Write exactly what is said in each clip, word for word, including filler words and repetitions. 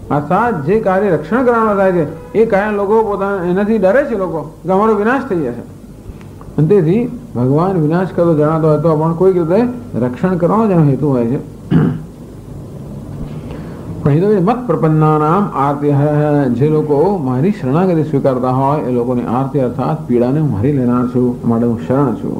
આ સાત જે કાર્ય રક્ષણ કરવાનો થાય છે એ કાર્ય લોકો પોતાના એનાથી ડરે છે લોકો કે અમારો વિનાશ થઈ જશે. અને તેથી ભગવાન વિનાશ કરતો જણાતો હોય તો પણ કોઈક રીતે રક્ષણ કરવાનો જ એનો હેતુ હોય છે. પણ મત પ્રપન્ના નામ આરતી, જે લોકો મારી શરણાગતિ સ્વીકારતા હોય એ લોકોની આરતી અર્થાત પીડાને હું હરી લેનાર છું, માટે હું શરણ છું.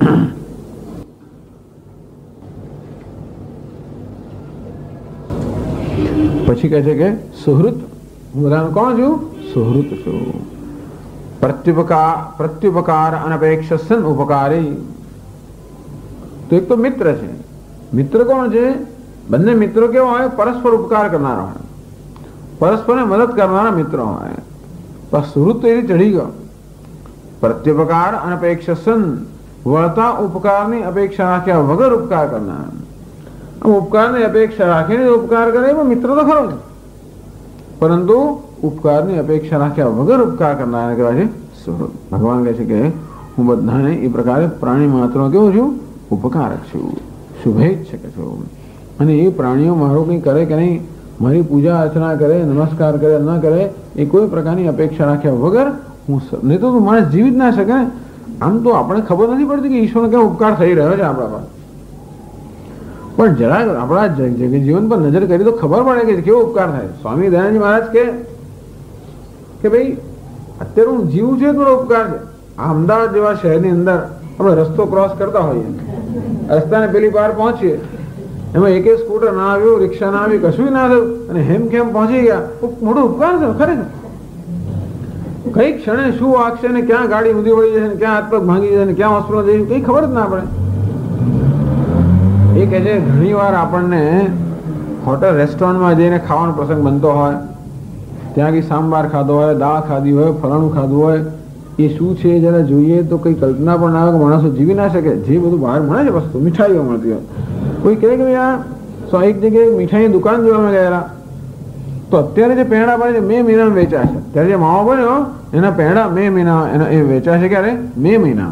પછી કહે છે કે સુહૃત, હું બધાનું કોણ છું? સુહૃત છું. પ્રત્યુપકાર પ્રત્યુપકાર અનપેક્ષ સન ઉપકારી. તો એક તો મિત્ર છે. મિત્ર કોણ છે? બંને મિત્રો કેવા હોય? પરસ્પર ઉપકાર કરનારા હોય, પરસ્પરને મદદ કરનારા મિત્રો હોય. પણ સુહૃત તો એથી ચડી ગયો. પ્રત્યુપકાર અનપેક્ષ સન, વળતા ઉપકારની અપેક્ષા રાખ્યા વગર ઉપકાર કરનાર. ઉપકારની અપેક્ષા રાખીને ઉપકાર કરે એમાં મિત્ર તો ખરો છે, પરંતુ ઉપકારની અપેક્ષા રાખ્યા વગર ઉપકાર કરનાર કહેવાય છે સુહૃદ. ભગવાન કહે છે કે હું બધાને એ પ્રકારે પ્રાણી માત્ર કેવું છું? ઉપકારક છું, શુભેચ્છક છું. અને એ પ્રાણીઓ મારું કંઈ કરે કે નહીં, મારી પૂજા અર્ચના કરે, નમસ્કાર કરે ન કરે, એ કોઈ પ્રકારની અપેક્ષા રાખ્યા વગર હું, નહીં તો માણસ જીવી જ ના શકે ને. આમ તો આપણે ખબર નથી પડતી કે ઈશ્વરનો કેવો ઉપકાર થઈ રહ્યો છે આપણા પર, પણ જરા આપણા જીવન પર નજર કરી તો ખબર પડે કે કેવો ઉપકાર થાય. સ્વામી દયાનંદજી મહારાજ કે કે ભાઈ અત્યારે હું જીવું છું થોડો ઉપકાર છે. આ અમદાવાદ જેવા શહેરની અંદર આપણે રસ્તો ક્રોસ કરતા હોઈએ, રસ્તાને પેલી પાર પહોંચીએ, એમાં એક એક સ્કૂટર ના આવ્યું, રિક્ષા ના આવી, કશું ના થયું, અને હેમ ખેમ પહોંચી ગયા, મોટો ઉપકાર છે ખરેખર. કઈ ક્ષણે શું વાગશે ને ક્યાં ગાડી ઊંધી વળી જશે ને ક્યાં હાથ પગ ભાંગી જશે ને ક્યાં હોસ્પિટલ જઈશું કઈ ખબર જ ના પડે. એ કહે છે ઘણી વાર આપણને હોટલ રેસ્ટોરન્ટમાં જઈને ખાવાનો પ્રસંગ બનતો હોય, ત્યાં કંઈ સાંભાર ખાધો હોય, દાળ ખાધી હોય, ફલાણું ખાધું હોય, એ શું છે જરા જોઈએ તો કઈ કલ્પના પણ ના આવે કે માણસો જીવી ના શકે. જે બધું બહાર મળે છે વસ્તુ, મીઠાઈઓ મળતી હોય, કોઈ કહે કે ભાઈ આ એક જગ્યાએ મીઠાઈની દુકાન જોવા ગયેલા, તો અત્યારે જે પેંડા બને છે મે મહિનામાં વેચાય છે. ત્યારે જે માવો બન્યો એના પેંડા મે મહિના એના એ વેચાય છે. ક્યારે? મે મહિના.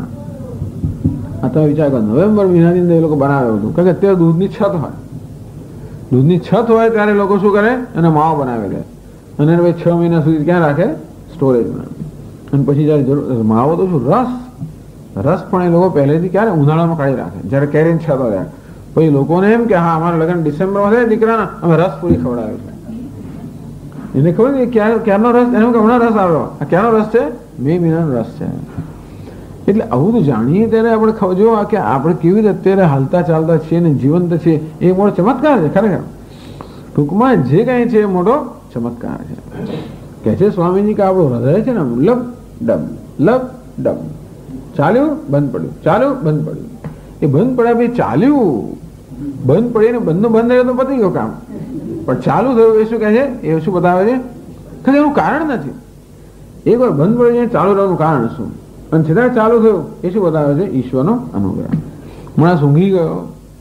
તમે વિચાર કરો, નવેમ્બર મહિનાની અંદર એ લોકો બનાવે હતું, કારણ કે અત્યારે દૂધની છત હોય, દૂધની છત હોય ત્યારે લોકો શું કરે? એને માવો બનાવે લે, અને ભાઈ છ મહિના સુધી ક્યાં રાખે? સ્ટોરેજમાં. અને પછી જયારે જરૂર માવો તો શું રસ, રસ પણ એ લોકો પહેલેથી ક્યારે? ઉનાળામાં કાઢી રાખે, જયારે કેરીની છત હોય. પછી લોકોને એમ કે હા અમારા લગ્ન ડિસેમ્બરમાં થાય દીકરાના, અમે રસ પૂરી ખવડાવે છે. એને ખબર ને ક્યારનો રસ? એને હમણાં રસ આવ્યો, આ ક્યાંનો રસ છે? મે મહિનાનો રસ છે. એટલે આવું તો જાણીએ ત્યારે આપણે જો કે આપણે કેવી રીતે અત્યારે હાલતા ચાલતા છીએ ને જીવંત છીએ, એ મોટો ચમત્કાર છે ખરેખર. ટૂંકમાં જે કંઈ છે એ મોટો ચમત્કાર છે. કહે છે સ્વામીજી કે આપણું હૃદય છે ને લબ ડબ લબ ડબ, ચાલ્યું બંધ પડ્યું, ચાલ્યું બંધ પડ્યું. એ બંધ પડ્યા ભાઈ ચાલ્યું, બંધ પડીને બંધનું બંધ રહ્યો તો પતી ગયો કામ, પણ ચાલુ થયું એ શું કહે છે? એ શું બતાવે છે? ખરેખર એનું કારણ નથી. એક વાર બંધ પડી જાય ચાલુ રહેવાનું કારણ શું? અને છતાં ચાલુ થયું એ શું બતાવે છે? ઈશ્વરનો અનુગ્રહ. માણસ ઊંઘી ગયો,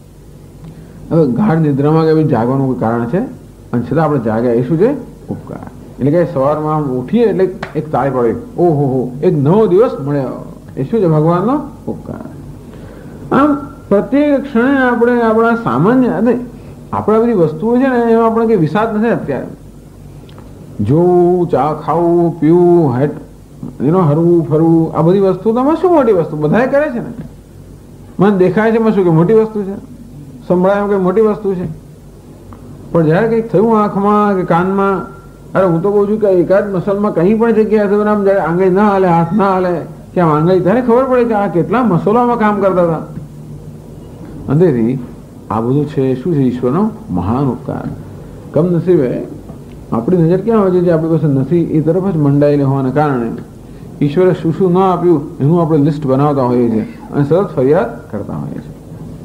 હવે ગાઢ નિદ્રામાં કે જાગવાનું કોઈ કારણ છે, અને છતાં આપણે જાગ્યા, એ શું છે? ઉપકાર. એટલે કે સવારમાં ઉઠીએ એટલે એક તાળી પડે, ઓહો હો એક નવો દિવસ મળ્યો, એ શું છે? ભગવાનનો ઉપકાર. આમ પ્રત્યેક ક્ષણે આપણે આપણા સામાન્ય આપણા બધી વસ્તુઓ છે ને એમાં આપણે કંઈ વિષાદ નથી. અત્યારે જોવું, ચા ખાવું, પીવું, હેટ એનો હરવું ફરવું, આ બધી વસ્તુ તો શું મોટી વસ્તુ? બધા કરે છે ને. મને દેખાય છે શું કે મોટી વસ્તુ છે, સંભળાય કે મોટી વસ્તુ છે, પણ જયારે કંઈક થયું આંખમાં કે કાનમાં, અરે હું તો કહું છું કે એકાદ મસલમાં કંઈ પણ જગ્યાએ થયું આમ જયારે આંગળી ના હાલે, હાથ ના હાલે કે આમ આંગળી, ત્યારે ખબર પડે કે આ કેટલા મસલોમાં કામ કરતા હતા. અંદરથી આ બધું છે શું છે? ઈશ્વરનો મહાન ઉપકાર. કમનસીબે આપણી નજર ક્યાં હોય છે? જે આપણી પાસે નથી એ તરફ જ મંડાયેલી હોવાને કારણે ઈશ્વરે શું શું ન આપ્યું એનું આપણે લિસ્ટ બનાવતા હોઈએ છીએ અને સતત ફરિયાદ કરતા હોઈએ છીએ.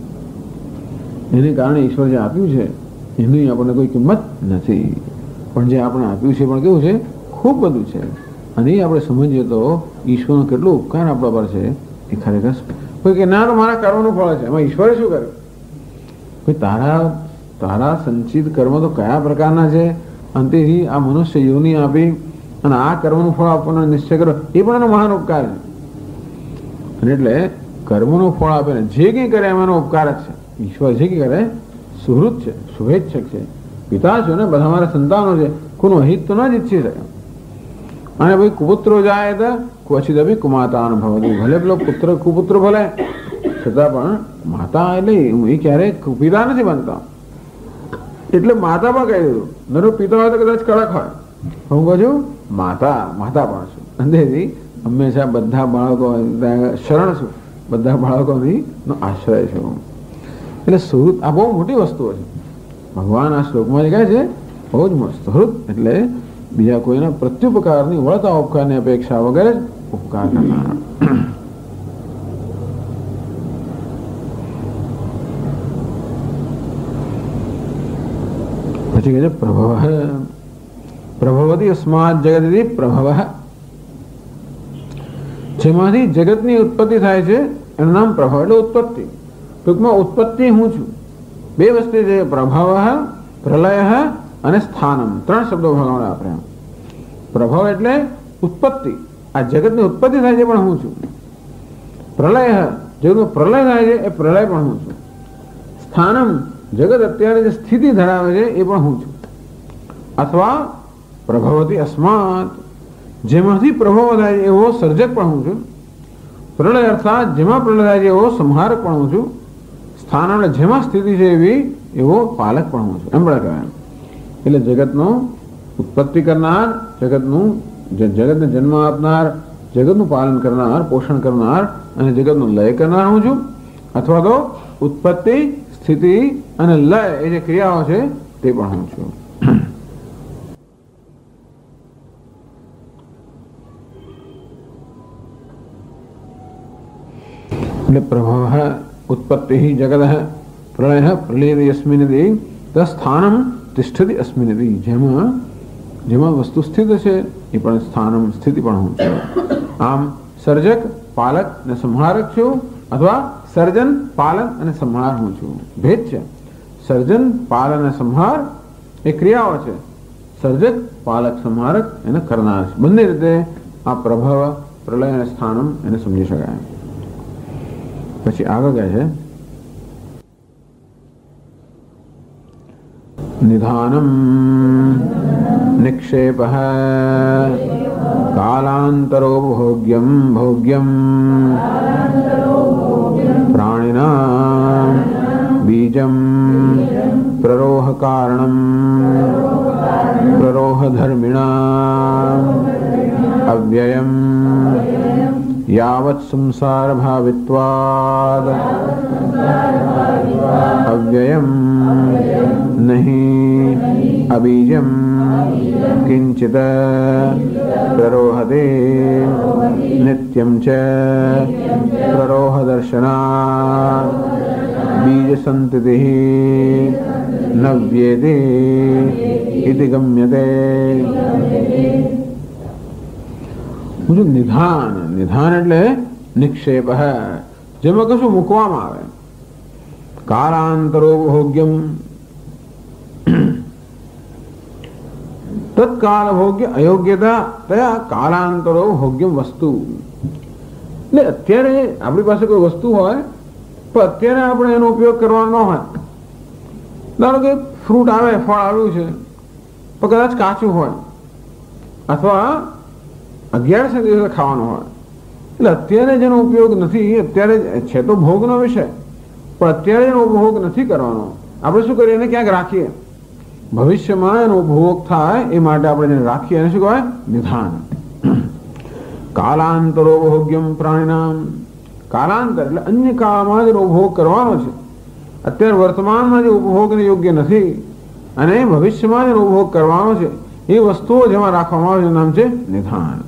એને કારણે ઈશ્વર જે આપ્યું છે એની આપણને કોઈ કિંમત નથી, પણ જે આપણે આપ્યું છે પણ કેવું છે? ખૂબ બધું છે. અને એ આપણે સમજીએ તો ઈશ્વરનો કેટલો ઉપકાર આપણા પર છે એ ખરેખર. કોઈ કે ના તો મારા કર્મનું ફળ છે, એમાં ઈશ્વરે શું કર્યું? ભાઈ તારા તારા સંચિત કર્મ તો કયા પ્રકારના છે? અંતેથી આ મનુષ્ય યોની આપી અને આ કર્મનું ફળ આપવાનો નિશ્ચય કરો, એ પણ એનો મહાન ઉપકાર છે. અને એટલે કર્મનું ફળ આપે ને જે કંઈ કરે એમાં એનો ઉપકાર જ છે. ઈશ્વર જે કંઈ કરે સુહૃદ છે, શુભેચ્છક છે, પિતા છો ને, બધા મારા સંતાનો છે, કોઈનું હિત તો ન જ ઈચ્છી શકે. અને ભાઈ કુપુત્રો જાય તો ક્વચિત અભી કુમાતા ભવતી, ભલે પેલો પુત્ર કુપુત્ર ભલે છતાં પણ માતા એટલે એ ક્યારેય પિતા નથી બનતા. એટલે માતા પણ કહી દીધું, નરો પિતા હોય તો કદાચ કડક હોય, હું કહું છું માતા માતા પણ છું. અંધેથી હંમેશા બધા બાળકો શરણ છું, બધા બાળકોની નો આશ્રય છું. એટલે સુહૃદ આ બહુ મોટી વસ્તુઓ છે. ભગવાન આ શ્લોકમાં કહે છે બહુ જ મસ્ત. સુહૃદ એટલે બીજા કોઈના પ્રત્યુપકારની વળતા ઉપકારની અપેક્ષા વગર જ ઉપકાર કરનારા. પછી કહે છે પ્રભવ પ્રભવતી અસ્માત જગતથી પ્રભવ, જેમાંથી જગતની ઉત્પત્તિ થાય છે એનું નામ પ્રભવ એટલે ઉત્પત્તિ. ટૂંકમાં ઉત્પત્તિ હું છું. બે વસ્તુ છે, પ્રભાવ પ્રલય અને સ્થાનમ. ત્રણ શબ્દો ભગવાન આપણે. પ્રભાવ એટલે ઉત્પત્તિ, આ જગતની ઉત્પત્તિ થાય છે પણ હું છું. પ્રલય જગતનું પ્રલય થાય છે એ પ્રલય પણ હું છું. સ્થાનમ જગત અત્યારે જે સ્થિતિ ધરાવે છે એ પણ હું છું. અથવા પ્રભવતી અસ્માત જેમાંથી પ્રભાવ થાય છે એવો સર્જક પણ હું છું. પ્રલય અર્થાત જેમાં પ્રલય થાય છે એવો સંહારક પણ હું છું. સ્થાન એટલે જેમાં સ્થિતિ છે એવી એવો પાલક પણ હું છું. એમ પણ કહેવાય. એટલે જગતનો ઉત્પત્તિ કરનાર, જગતનું જગતને જન્મ આપનાર, જગતનું પાલન કરનાર, પોષણ કરનાર અને જગતનો લય કરનાર હું છું. અથવા તો ઉત્પત્તિ, સ્થિતિ અને લય એ જે ક્રિયાઓ છે તે પણ હું છું. એટલે પ્રભાવ ઉત્પત્તિ જગત પ્રલય પ્રલય યસ્મિનદી સ્થાનમ તિષ્ઠતિ અસ્મિનદી. જેમાં જેમાં વસ્તુ સ્થિત છે એ પણ સ્થાનમ સ્થિતિ પણ હું છું. આમ સર્જક, પાલક અને સંહારક છું, અથવા સર્જન, પાલન અને સંહાર હું છું. ભેદ છે. સર્જન, પાલન અને સંહાર એ ક્રિયાઓ છે. સર્જક, પાલક, સંહારક એને કરનાર છે. બંને રીતે આ પ્રભાવ, પ્રલય અને સ્થાનમ એને સમજી શકાય. પછી આગળ કહે છે નિધાનમ નિક્ષેપ કાલાંતરો ભોગ્યમ ભોગ્યમ પ્રાણિના બીજમ પ્રરોહ કારણમ પ્રરોહ ધર્મિણા અવ્યયમ यावत् संसार भावित्वाद अव्ययम नहीं अबीजम किंचित प्ररोहते नित्यं च प्ररोह दर्शनात् बीज संततिः नव्येते इति गम्यते. નિધાન નિધાન એટલે નિક્ષેપ, જેમાં કશું મૂકવામાં આવે. કાલાંતરો ભોગ્યમ તત્કાલ ભોગ્ય અયોગ્યતા તયા કાલાંતરો ભોગ્યમ વસ્તુ. એટલે અત્યારે આપણી પાસે કોઈ વસ્તુ હોય પણ અત્યારે આપણે એનો ઉપયોગ કરવાનો ન હોય. ધારો કે ફ્રૂટ આવે, ફળ આવ્યું છે પણ કદાચ કાચું હોય અથવા અગિયારસ દિવસે ખાવાનો હોય. એટલે અત્યારે જેનો ઉપયોગ નથી, અત્યારે છે તો ભોગનો વિષય પણ અત્યારે એનો ઉપભોગ નથી કરવાનો. આપણે શું કરીએ, એને ક્યાંક રાખીએ, ભવિષ્યમાં એનો ઉપભોગ થાય એ માટે આપણે જેને રાખીએ એને શું કહેવાય, નિધાન. કાલાંતરો ભોગ્યમ પ્રાણીનામ. કાલાંતર એટલે અન્ય કાળમાં જેનો ઉપભોગ કરવાનો છે, અત્યારે વર્તમાનમાં જે ઉપભોગને યોગ્ય નથી અને ભવિષ્યમાં જેનો ઉપભોગ કરવાનો છે એ વસ્તુઓ જેમાં રાખવામાં આવે છે નામ છે નિધાન.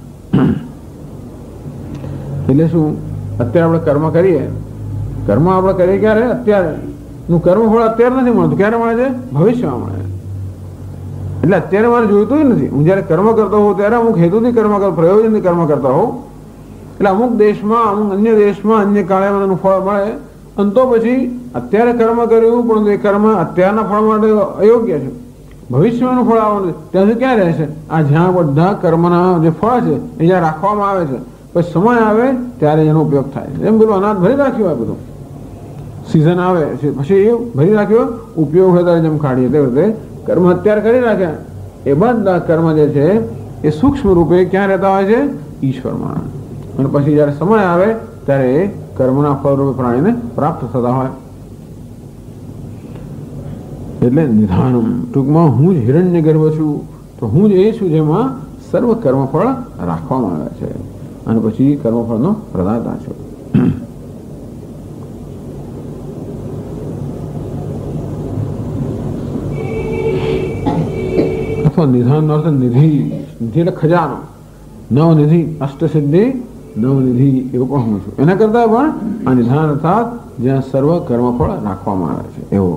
એટલે શું, અત્યારે આપણે કર્મ કરીએ, કર્મ આપણે કરીએ ક્યારે, અત્યારે નું કર્મ ફળ અત્યારે નથી મળતું. ક્યારે મળે છે, ભવિષ્યમાં મળે. એટલે અત્યારે મારે જોઈતું જ નથી. હું જયારે કર્મ કરતો હોઉં ત્યારે અમુક હેતુથી કર્મ કરતો, પ્રયોજનથી કર્મ કરતા હોઉં. એટલે અમુક દેશમાં, અમુક અન્ય દેશમાં, અન્ય કાળે મને ફળ મળે અને તો પછી અત્યારે કર્મ કર્યું પણ એ કર્મ અત્યારના ફળ માટે અયોગ્ય છે. ભવિષ્યનું ફળ આવવાનું ત્યાં સુધી ક્યાં રહેશે? આ જ્યાં બધા કર્મના જે ફળ છે એ જ્યાં રાખવામાં આવે છે, પછી સમય આવે ત્યારે એનો ઉપયોગ થાય. એમ પેલું અનાજ ભરી રાખ્યું હોય, બધું સિઝન આવે પછી એ ભરી રાખ્યો, ઉપયોગ હોય ત્યારે જેમ કાઢીએ તે રીતે કર્મ અત્યારે કરી રાખ્યા એ બધા કર્મ જે છે એ સૂક્ષ્મ રૂપે ક્યાં રહેતા હોય છે? ઈશ્વરમાં. અને પછી જ્યારે સમય આવે ત્યારે એ કર્મના ફળરૂપે પ્રાણીને પ્રાપ્ત થતા હોય. એટલે નિધાનમ, ટૂંકમાં હું જ હિરણ્ય ગર્ભ છું, તો હું જ એ છું જેમાં સર્વ કર્મફળ રાખવામાં આવે છે, અને પછી કર્મફળનો પ્રદાતા છું. અથવા નિધાન નો અર્થ નિધિ. નિધિ એટલે ખજાનો. નવનિધિ, અષ્ટસિદ્ધિ નવનિધિ એવું પણ હું છું. એના કરતા પણ આ નિધાન અર્થાત જ્યાં સર્વ કર્મફળ રાખવામાં આવે છે એવો.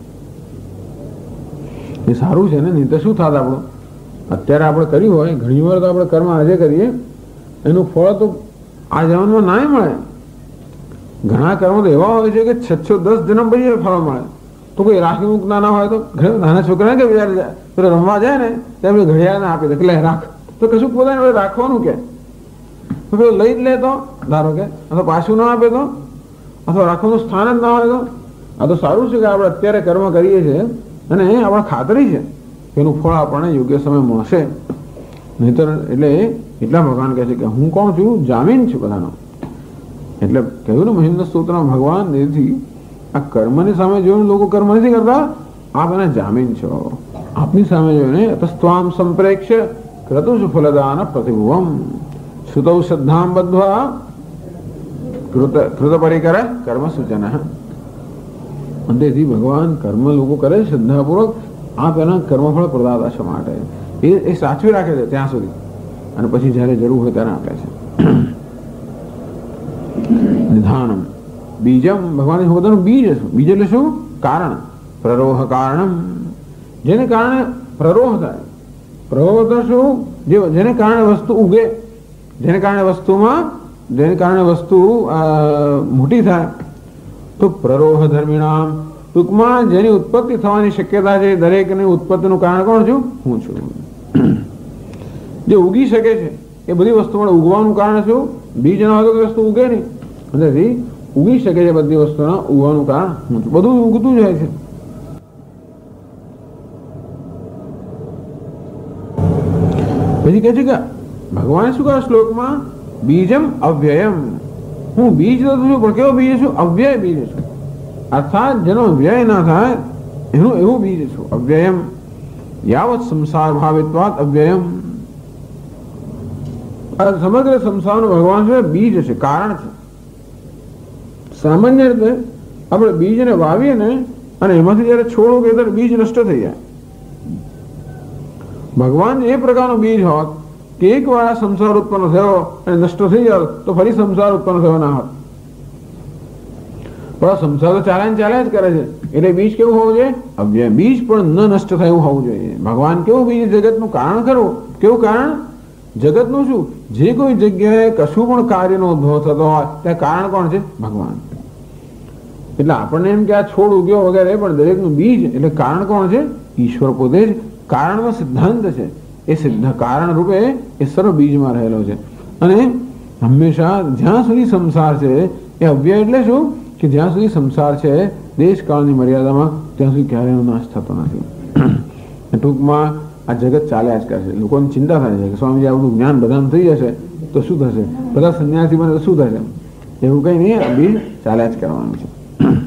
એ સારું છે ને. નહીં તો શું થાત આપણું? અત્યારે આપણે કર્યું હોય, ઘણી વાર તો આપણે કર્મ આજે કરીએ, એનું ફળ તો આ જન્મમાં ના મળે. ઘણા કર્મો તો એવા હોય છે કે છ છ દસ જન્મ પછી ફળ મળે. તો કોઈ રાખી મૂક નાના હોય તો નાના છોકરા કે બિચારા પેલો રમવા જાય ને ત્યારે ઘડિયાળ ના આપી દે એટલે રાખ, તો કશું પોતાને રાખવાનું કે પેલો લઈ જ લે તો ધારો કે, અથવા પાછું ના આપે તો, અથવા રાખવાનું સ્થાન જ ના હોય તો. આ તો સારું છે કે આપણે અત્યારે કર્મ કરીએ છીએ અને આપણે ખાતરી છે કે એનું ફળ આપણને યોગ્ય સમય મળશે. નહીતર એટલે એટલા ભગવાન કહે છે કે હું કોણ છું? જામીન છું બધાનો. એટલે કહ્યું ને મહિન્દ્ર સ્તોત્રમાં ભગવાન એથી આ કર્મની સામે જોઈને લોકો કર્મ નથી કરતા, આપ એના જામીન છો. આપની સામે જોઈને તસ્ત્વામ સંપ્રેક્ષ ક્રતુષ ફલદાન પ્રતિભુવમ શ્રુતૌ શ્રદ્ધામ બદ્ધ્વા કૃત કૃત પરિકર કર્મ સૂચન. અંતેથી ભગવાન કર્મ લોકો કરે શ્રદ્ધાપૂર્વક, આપ એના કર્મફળ પ્રદાતા છો માટે એ એ સાચવી રાખે છે ત્યાં સુધી, અને પછી જ્યારે જરૂર હોય ત્યારે આપે છે. નિધાનમ બીજમ, ભગવાન પોતાનું બીજ શું? બીજ એટલે શું? કારણ. પ્રરોહ કારણમ, જેને કારણે પ્રરોહ થાય. પ્રરોહ તો શું? જે જેને કારણે વસ્તુ ઉગે, જેને કારણે વસ્તુમાં જેને કારણે વસ્તુ મોટી થાય. તો પ્રરોહ ધર્મિણામ, ટૂંકમાં જેની ઉત્પત્તિ થવાની શક્યતા છે દરેકની ઉત્પત્તિનું કારણ કોણ છું? હું છું. જે ઉગી શકે છે એ બધી વસ્તુ મળે. ઉગવાનું કારણ શું? બીજ ના હોય તો વસ્તુ ઉગે નહીં. તેથી ઉગી શકે છે બધી વસ્તુના ઉગવાનું કારણ હું છું. બધું ઉગતું જાય છે. પછી કહે છે કે ભગવાન શું કહે શ્લોકમાં? બીજમ અવ્યયમ, હું બીજ તો છું પણ કેવો બીજ છું? અવ્યય બીજ છું. અર્થાત જેનો વ્યય ના થાય એનું એવું બીજ છું. અવ્યયમ યાવત સંસાર ભાવિત્વાત અવ્યયમ. સમગ્ર સંસારનો ભગવાન છે બીજ છે, કારણ છે. સામાન્ય રીતે આપણે બીજને વાવીએ ને અને એમાંથી જયારે છોડ ઉગે ત્યારે બીજ નષ્ટ થઈ જાય. ભગવાન એ પ્રકારનું બીજ હોત કે એક વાર સંસાર ઉત્પન્ન થયો અને નષ્ટ થઈ જાય તો ફરી સંસાર ઉત્પન્ન થયો ના હોત. પણ સંસાર તો ચાલે ને ચાલે જ કરે છે. એટલે બીજ કેવું હોવું જોઈએ? અવ્યય. બીજ પણ ન નષ્ટ થયું હોવું જોઈએ. ભગવાન કેવું બીજ? જગતનું કારણ ખરું. કેવું કારણ? જગતનું શું? જે કોઈ જગ્યાએ કશું પણ કાર્યનો ઉદ્ભવ થતો હોય ત્યાં કારણ કોણ છે? ભગવાન. એટલે આપણને એમ કે આ છોડ ઉગ્યો વગેરે, પણ દરેકનું બીજ એટલે કારણ કોણ છે? ઈશ્વર પોતે જ કારણનો સિદ્ધાંત છે. એ સિદ્ધ કારણ રૂપે એ સર્વ બીજમાં રહેલો છે. અને હંમેશા જ્યાં સુધી સંસાર છે એ અવ્યય એટલે શું? કે જ્યાં સુધી સંસાર છે દેશકાળની મર્યાદામાં ત્યાં સુધી ક્યારેય નાશ થતો નથી. ટૂંકમાં આ જગત ચાલ્યા જ કરશે. લોકોની ચિંતા થાય છે કે સ્વામીજી આપણું જ્ઞાન બધાને થઈ જશે તો શું થશે? બધા સંન્યાસી બને તો શું થશે? એવું કઈ નહીં. આ બીજ ચાલ્યા જ કરવાનું છે.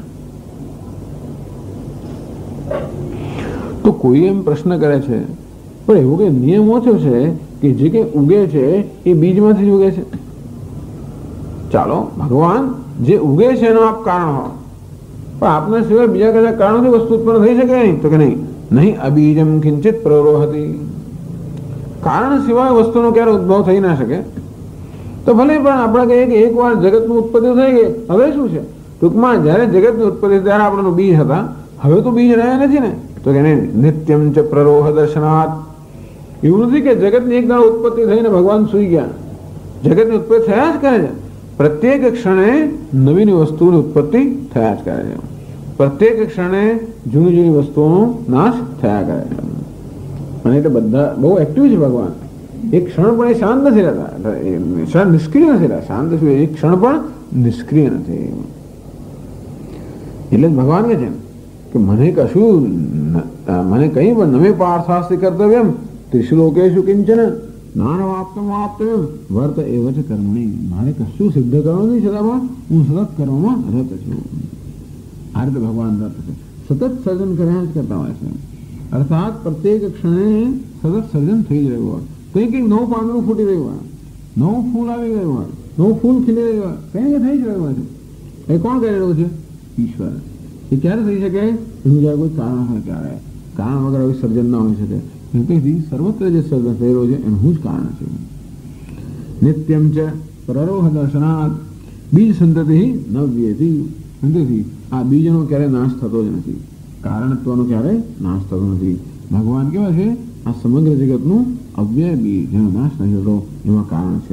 તો કોઈ એમ પ્રશ્ન કરે છે પણ એવું કઈ નિયમ ઓછો છે કે જે કઈ ઉગે છે એ બીજમાંથી જ ઉગે છે? ચાલો, ભગવાન જે ઉગે છે એનો આપ કારણ હો, પણ આપના સિવાય બીજા કદાચ કારણોથી વસ્તુ ઉત્પન્ન થઈ શકે નહીં? તો કે નહીં. નહીં અબીજમ કિંચિત પ્રરોહતી. કારણ સિવાય વસ્તુનો ક્યારે ઉદ્ભવ થઈ ના શકે. તો ભલે પણ આપણે કહીએ કે એક વાર જગતનું ઉત્પત્તિ થઈ ગઈ, હવે શું છે? ટૂંકમાં જયારે જગતની ઉત્પત્તિ ત્યારે આપણને બીજ હતા, હવે તો બીજ રહ્યા નથી ને. તો કે નિત્યમ ચ પ્રરોહ દર્શનાત. એવું નથી કે જગતની એક દાડો ઉત્પત્તિ થઈને ભગવાન સુઈ ગયા. જગતની ઉત્પત્તિ થયા જ કરે છે. પ્રત્યેક ક્ષણે નવીન વસ્તુની ઉત્પત્તિ થયા જ કરે છે. પ્રત્યેક ક્ષણે જૂની જૂની વસ્તુઓનો નાશ થયા કરે છે. અને એટલે બધા બહુ એક્ટિવ છે ભગવાન. એક ક્ષણ પણ એ શાંત નથી રહેતા, નિષ્ક્રિય નથી રહેતા. શાંત શું? એક ક્ષણ પણ નિષ્ક્રિય નથી. એટલે જ ભગવાન કે છે કે મને કશું મને કઈ પણ નમે પાર્થાસ્તિ કર્તવ્યમ ત્રિશ્લોકેશુ કિંચન નાનવાપ્તમ વાપ્તમ વર્ત એવ ચ કર્મણી. મારે કશું સિદ્ધ કરવાનું નહીં, છતાં હું સતત કરવામાં રત છું. આ રીતે ભગવાન રત છે, સતત સર્જન કર્યા જ કરતા હોય છે. અર્થાત પ્રત્યેક ક્ષણે સતત સર્જન થઈ જ રહ્યું હોય. કંઈ કંઈક નવું પાંદડું ફૂટી રહ્યું હોય, નવું ફૂલ આવી ગયું હોય, નવું ફૂલ ખીલી રહ્યું હોય, કંઈ કંઈ થઈ જ રહ્યું હોય છે. એ કોણ કરી રહ્યું છે? ઈશ્વર. એ ક્યારે થઈ શકે? એનું જ્યારે કોઈ કારણ હોય ત્યારે. કારણ વગર આવી સર્જન ના હોઈ શકે. તેથી સર્વત્ર જે સર્જન થઈ રહ્યું છે એનું જ કારણ છે. નિત્યમ ચ પ્રરોહ દર્શનાત બીજ સંતતિ ન વ્યતિ. તેથી આ બીજનો ક્યારેય નાશ થતો જ નથી, કારણત્વનો ક્યારેય નાશ થતો નથી. ભગવાન કેવા છે? આ સમગ્ર જગતનું અવ્યય બીજ, જેનો નાશ નથી થતો, એમાં કારણ છે.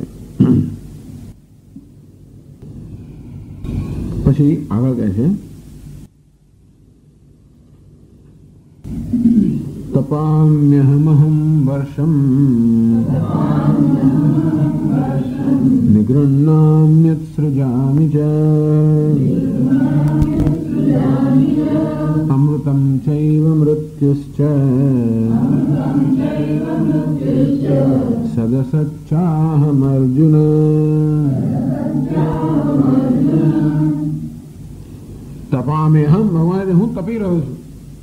પછી આગળ કહે છે તપામ્યહમહં વર્ષમ નિગૃહ્ણામ્યત સૃજામિ ચ અમૃતં ચૈવ મૃત્યુશ્ચ સદસચ્ચાહમર્જુન. તપામ્યહમ, ભગવાન હું તપી રહ્યો છું.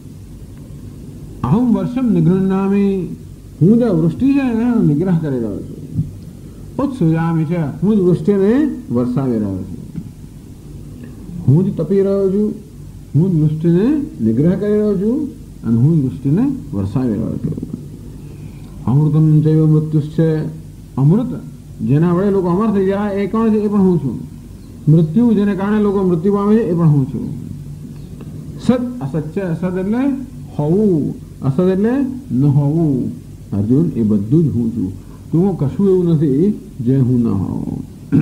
અહમ વર્ષમ નિગૃહ્ણામિ, હું જે વૃષ્ટિ છે એનો નિગ્રહ કરી રહ્યો છું. ઉત્સૃજામિ છે, હું જ વૃષ્ટિને વરસાવી રહ્યો છું. હું જ તપી રહ્યો છું, હું જ વૃષ્ટિને નિગ્રહ કરી રહ્યો છું અને હું જ વૃષ્ટિને વરસાવી રહ્યો છું. અમૃતમ ચૈવ મૃત્યુશ્ચ, અમૃત જેના વડે લોકો અમર થઈ જાય એ કોણ છે? એ પણ હું છું. મૃત્યુ જેને કારણે લોકો મૃત્યુ પામે છે એ પણ હું છું. સત અસત્ય, સત એટલે હોવું, અસત એટલે ન હોવું. અર્જુન, એ બધું જ હું છું. તો કશું એવું નથી જે હું ન હોઉં.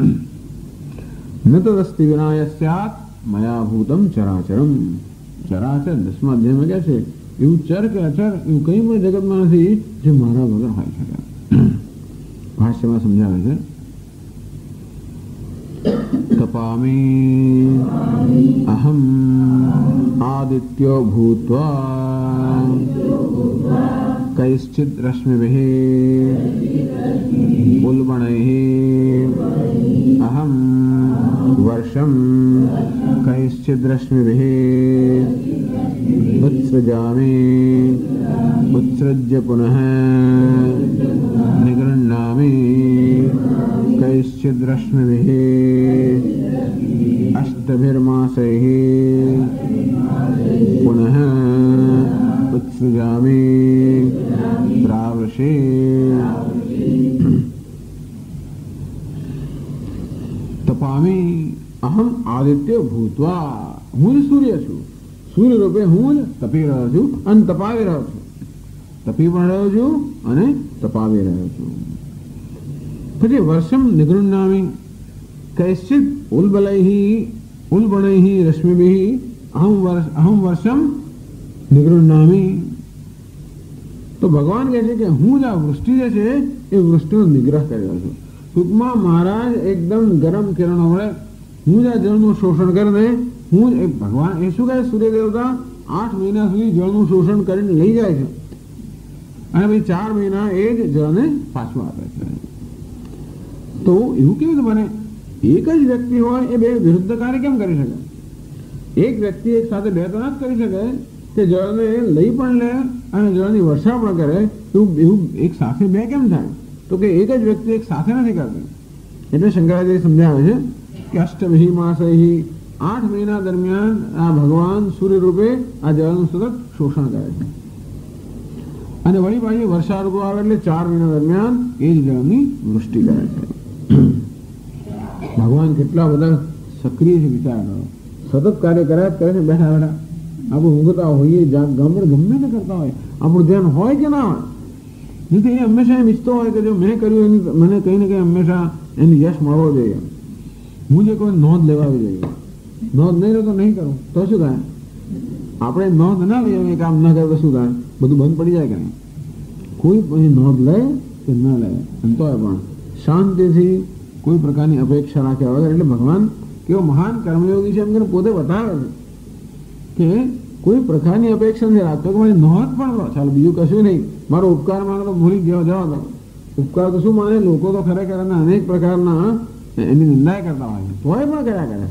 ન તદસ્તિ વિનાય સ્યાત મયા ભૂતમ ચરાચરમ. ચરાચર દસમા અધ્યાયમાં કહે છે એવું ચર કે અચર એવું કંઈ પણ જગતમાં નથી જે મારા વગર હોય શકે. ભાષ્યમાં સમજાવે છે તપામી અહમ આદિત્યો ભૂત્વા કૈશ્ચિદ રશ્મિભિઃ ઉલ્બણૈઃ અહમ વર્ષમ કૈશ્ચિદ રશ્મિભિઃ ઉત્સૃજામિ ઉત્સૃજ્ય પુનઃ નિગૃહ્ણામિ કૈશ્ચિદ રશ્મિભિઃ અષ્ટભિર્માસૈઃ પુનઃ ઉત્સૃજામિ પ્રાવૃષે. તપામી અહમ આદિત્ય ભૂત્વા, હું જ સૂર્ય છું. સૂર્ય રૂપે હું જ તપી રહ્યો છું અને તપાવી રહ્યો છું. તપી પણ રહ્યો છું અને તપાવી રહ્યો છું. પછી વર્ષમ નિગૃહ્ણામિ કૈશ્ચિદ ઉલ્બલૈઃ ઉલ્બણૈઃ રશ્મિભિઃ અહમ વર્ષ અહમ વર્ષમ નિગૃહ્ણામિ. તો ભગવાન કહે છે કે હું જ આ વૃષ્ટિ જે છે એ વૃષ્ટિનો નિગ્રહ કરી રહ્યો છું. ટૂંકમાં મહારાજ એકદમ ગરમ કિરણો વડે હું જ આ જળનું શોષણ કરીને હું જ ભગવાન એ શું કહે? સૂર્ય દેવતા આઠ મહિના સુધી જળનું શોષણ કરીને લઈ જાય છે અને પછી ચાર મહિના એ જ જળને પાછું આપે છે. તો એવું કેવું રીતે બને? એક જ વ્યક્તિ હોય એ બે વિરુદ્ધ કાર્ય કેમ કરી શકે? એક વ્યક્તિ એક સાથે બે તો ના જ કરી શકે કે જળને લઈ પણ લે અને જળની વર્ષા પણ કરે. એવું એવું એક સાથે બે કેમ થાય? તો કે એક જ વ્યક્તિ એક સાથે નથી કરતી. એટલે શંકરાચાર્ય સમજાવે છે કે અષ્ટભિ માસૈઃ, આઠ મહિના દરમિયાન આ ભગવાન સૂર્ય રૂપે આ જળનું સતત શોષણ કરે છે અને વળી પાછી વર્ષા ઋતુ આવે એટલે ચાર મહિના દરમિયાન એ જ જળની વૃષ્ટિ કરે છે. ભગવાન કેટલા બધા સક્રિય છે વિચાર કરો. સતત કાર્ય કર્યા જ કરે છે બેઠા બેઠા. આપણે ઊંઘતા હોઈએ, ગમે ગમે તે કરતા હોય, આપણું ધ્યાન હોય કે ના હોય. નથી એ હંમેશા એમ ઈચ્છતો હોય કે જો મેં કર્યું એની મને કંઈ ને કંઈ હંમેશા એની યશ મળવો જોઈએ. હું જે કોઈ નોંધ લેવાવી જોઈએ. નોંધ નહીં લો તો નહીં કરું તો શું થાય? આપણે નોંધ ના લઈએ, કામ ના કરે તો શું થાય? બધું બંધ પડી જાય કે નહીં? કોઈ નોંધ લે કે ના લે એમ તો પણ શાંતિથી કોઈ પ્રકારની અપેક્ષા રાખ્યા વગર. એટલે ભગવાન કેવો મહાન કર્મયોગી છે એમ કરીને પોતે બતાવે છે કે કોઈ પ્રકારની અપેક્ષા નથી રાખતો કે મારી નોંધ પણ લો, ચાલો બીજું કશું નહીં, મારો ઉપકાર માનો તો ભૂલી ગયો જવા દો. ઉપકાર તો શું માને, લોકો તો ખરેખર અનેક પ્રકારના એની નિંદા કરતા હોય છે, તોય પણ કર્યા કરે.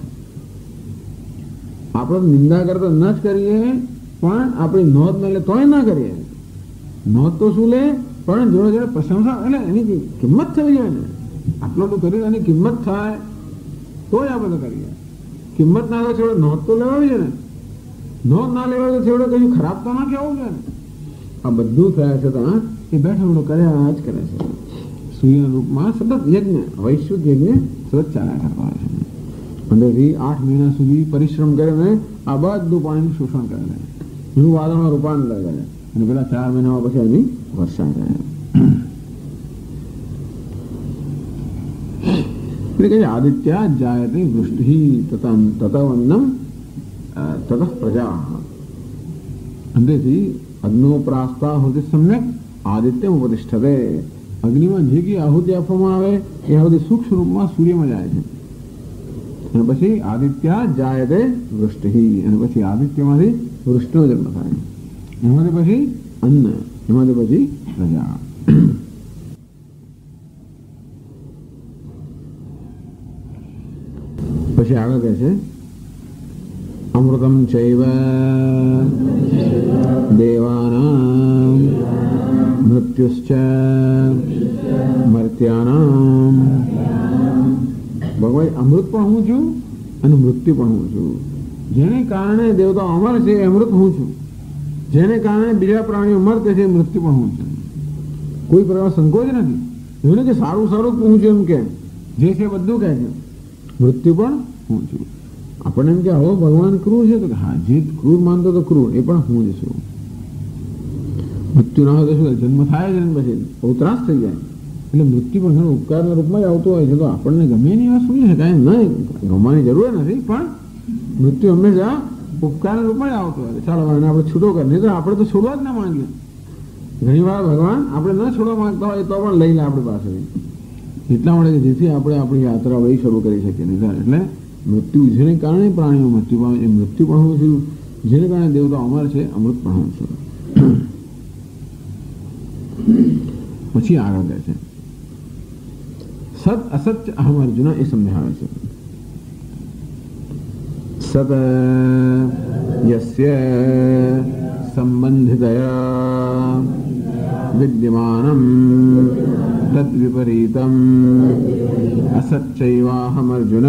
આપણે નિંદા કરતા ન જ કરીએ પણ આપણી નોંધ ન લે તોય ના કરીએ. નોંધ તો શું લે, પણ જોડે જોડે પ્રશંસા, એટલે એની કિંમત થવી જોઈએ ને. આટલું તો કર્યું એની કિંમત થાય તોય આપણે કરીએ. કિંમત ના થાય છોડે નોંધ તો લેવાવી છે ને. નોંધ ના લેવાય તો છોડે કશું ખરાબ તો ના કહેવું છે ને. આ બધું થયા છતાં એ બેઠો બેઠો કર્યા જ કરે છે. સૂર્યના રૂપમાં સતત યજ્ઞ, વૈશ્વિક યજ્ઞ સતત ચાલ્યા કરતા હોય છે. અંદરથી આઠ મહિના સુધી પરિશ્રમ કરીને આ બધું પાણીનું શોષણ કરે છે, એનું વાદળમાં રૂપાંતર કરે અને પેલા ચાર મહિનામાં પછી એની વર્ષા કરે. એટલે કે આદિત્યા જાયતે વૃષ્ટિ તતવન્નમ તતઃ પ્રજા. અંદરથી અગ્નો પ્રાસ્તા હોતી સમ્યક આદિત્યમ ઉપતિષ્ઠતે. અગ્નિમાં જે કઈ આહુતિ આપવામાં આવે એ આહુતિ સૂક્ષ્મ રૂપમાં સૂર્યમાં જાય છે. અને પછી આદિત્યા જાયતે વૃષ્ટિ, અને પછી આદિત્યમાંથી વૃષ્ટિનો જન્મ થાય. એમાંથી પછી અન્ન, એમાંથી પછી પ્રજા. પછી આગળ કહે છે અમૃતમ ચૈવ દેવાનામ મૃત્યુશ્ચ મર્ત્યાનામ. ભગવાન અમૃત પણ હું છું અને મૃત્યુ પણ હું છું. જેને કારણે દેવતા અમર છે એ અમૃત હું છું, જેને કારણે બીજા પ્રાણીઓ મરતે છે મૃત્યુ પણ હું છું. કોઈ પ્રકાર સંકોચ નથી. એવું કે સારું સારું હું છું એમ કે જે છે બધું કહે છે મૃત્યુ પણ હું છું. આપણને એમ કે હવે ભગવાન ક્રૂર છે, તો હા જે ક્રૂર માનતો તો ક્રૂર, એ પણ હું જ છું. મૃત્યુ ના હોય તો શું જન્મ થાય છે ને પછી બહુ ત્રાસ થઈ જાય. એટલે મૃત્યુ પણ ઘણું ઉપકારના રૂપમાં જ આવતો હોય છે. તો આપણને ગમે એની વાત સમજી શકાય, નહીં ગમવાની જરૂર નથી, પણ મૃત્યુ હંમેશા ઉપકારના રૂપમાં જ આવતો હોય. ચાલો એને આપણે છૂટો કરીએ, નહીં તો આપણે તો છોડવા જ ના માંગીએ. ઘણી વાર ભગવાન આપણે ન છોડવા માંગતા હોય તો પણ લઈ લે આપણી પાસે, એટલા માટે જેથી આપણે આપણી યાત્રા વહી શરૂ કરી શકીએ. નહીં એટલે મૃત્યુ જેને કારણે પ્રાણીઓ મૃત્યુ પામે એ મૃત્યુ પણ હું છું, જેને કારણે દેવતા અમર છે અમૃત પણ હું છું. પછી આગળ કહે છે સત અસત અહમ અર્જુન, એ સમજાવે છે. સત યસ્ય સંબંધિતયા વિદ્યમાનમ તદ વિપરીતમ અસચ્ચૈવાહમ અર્જુન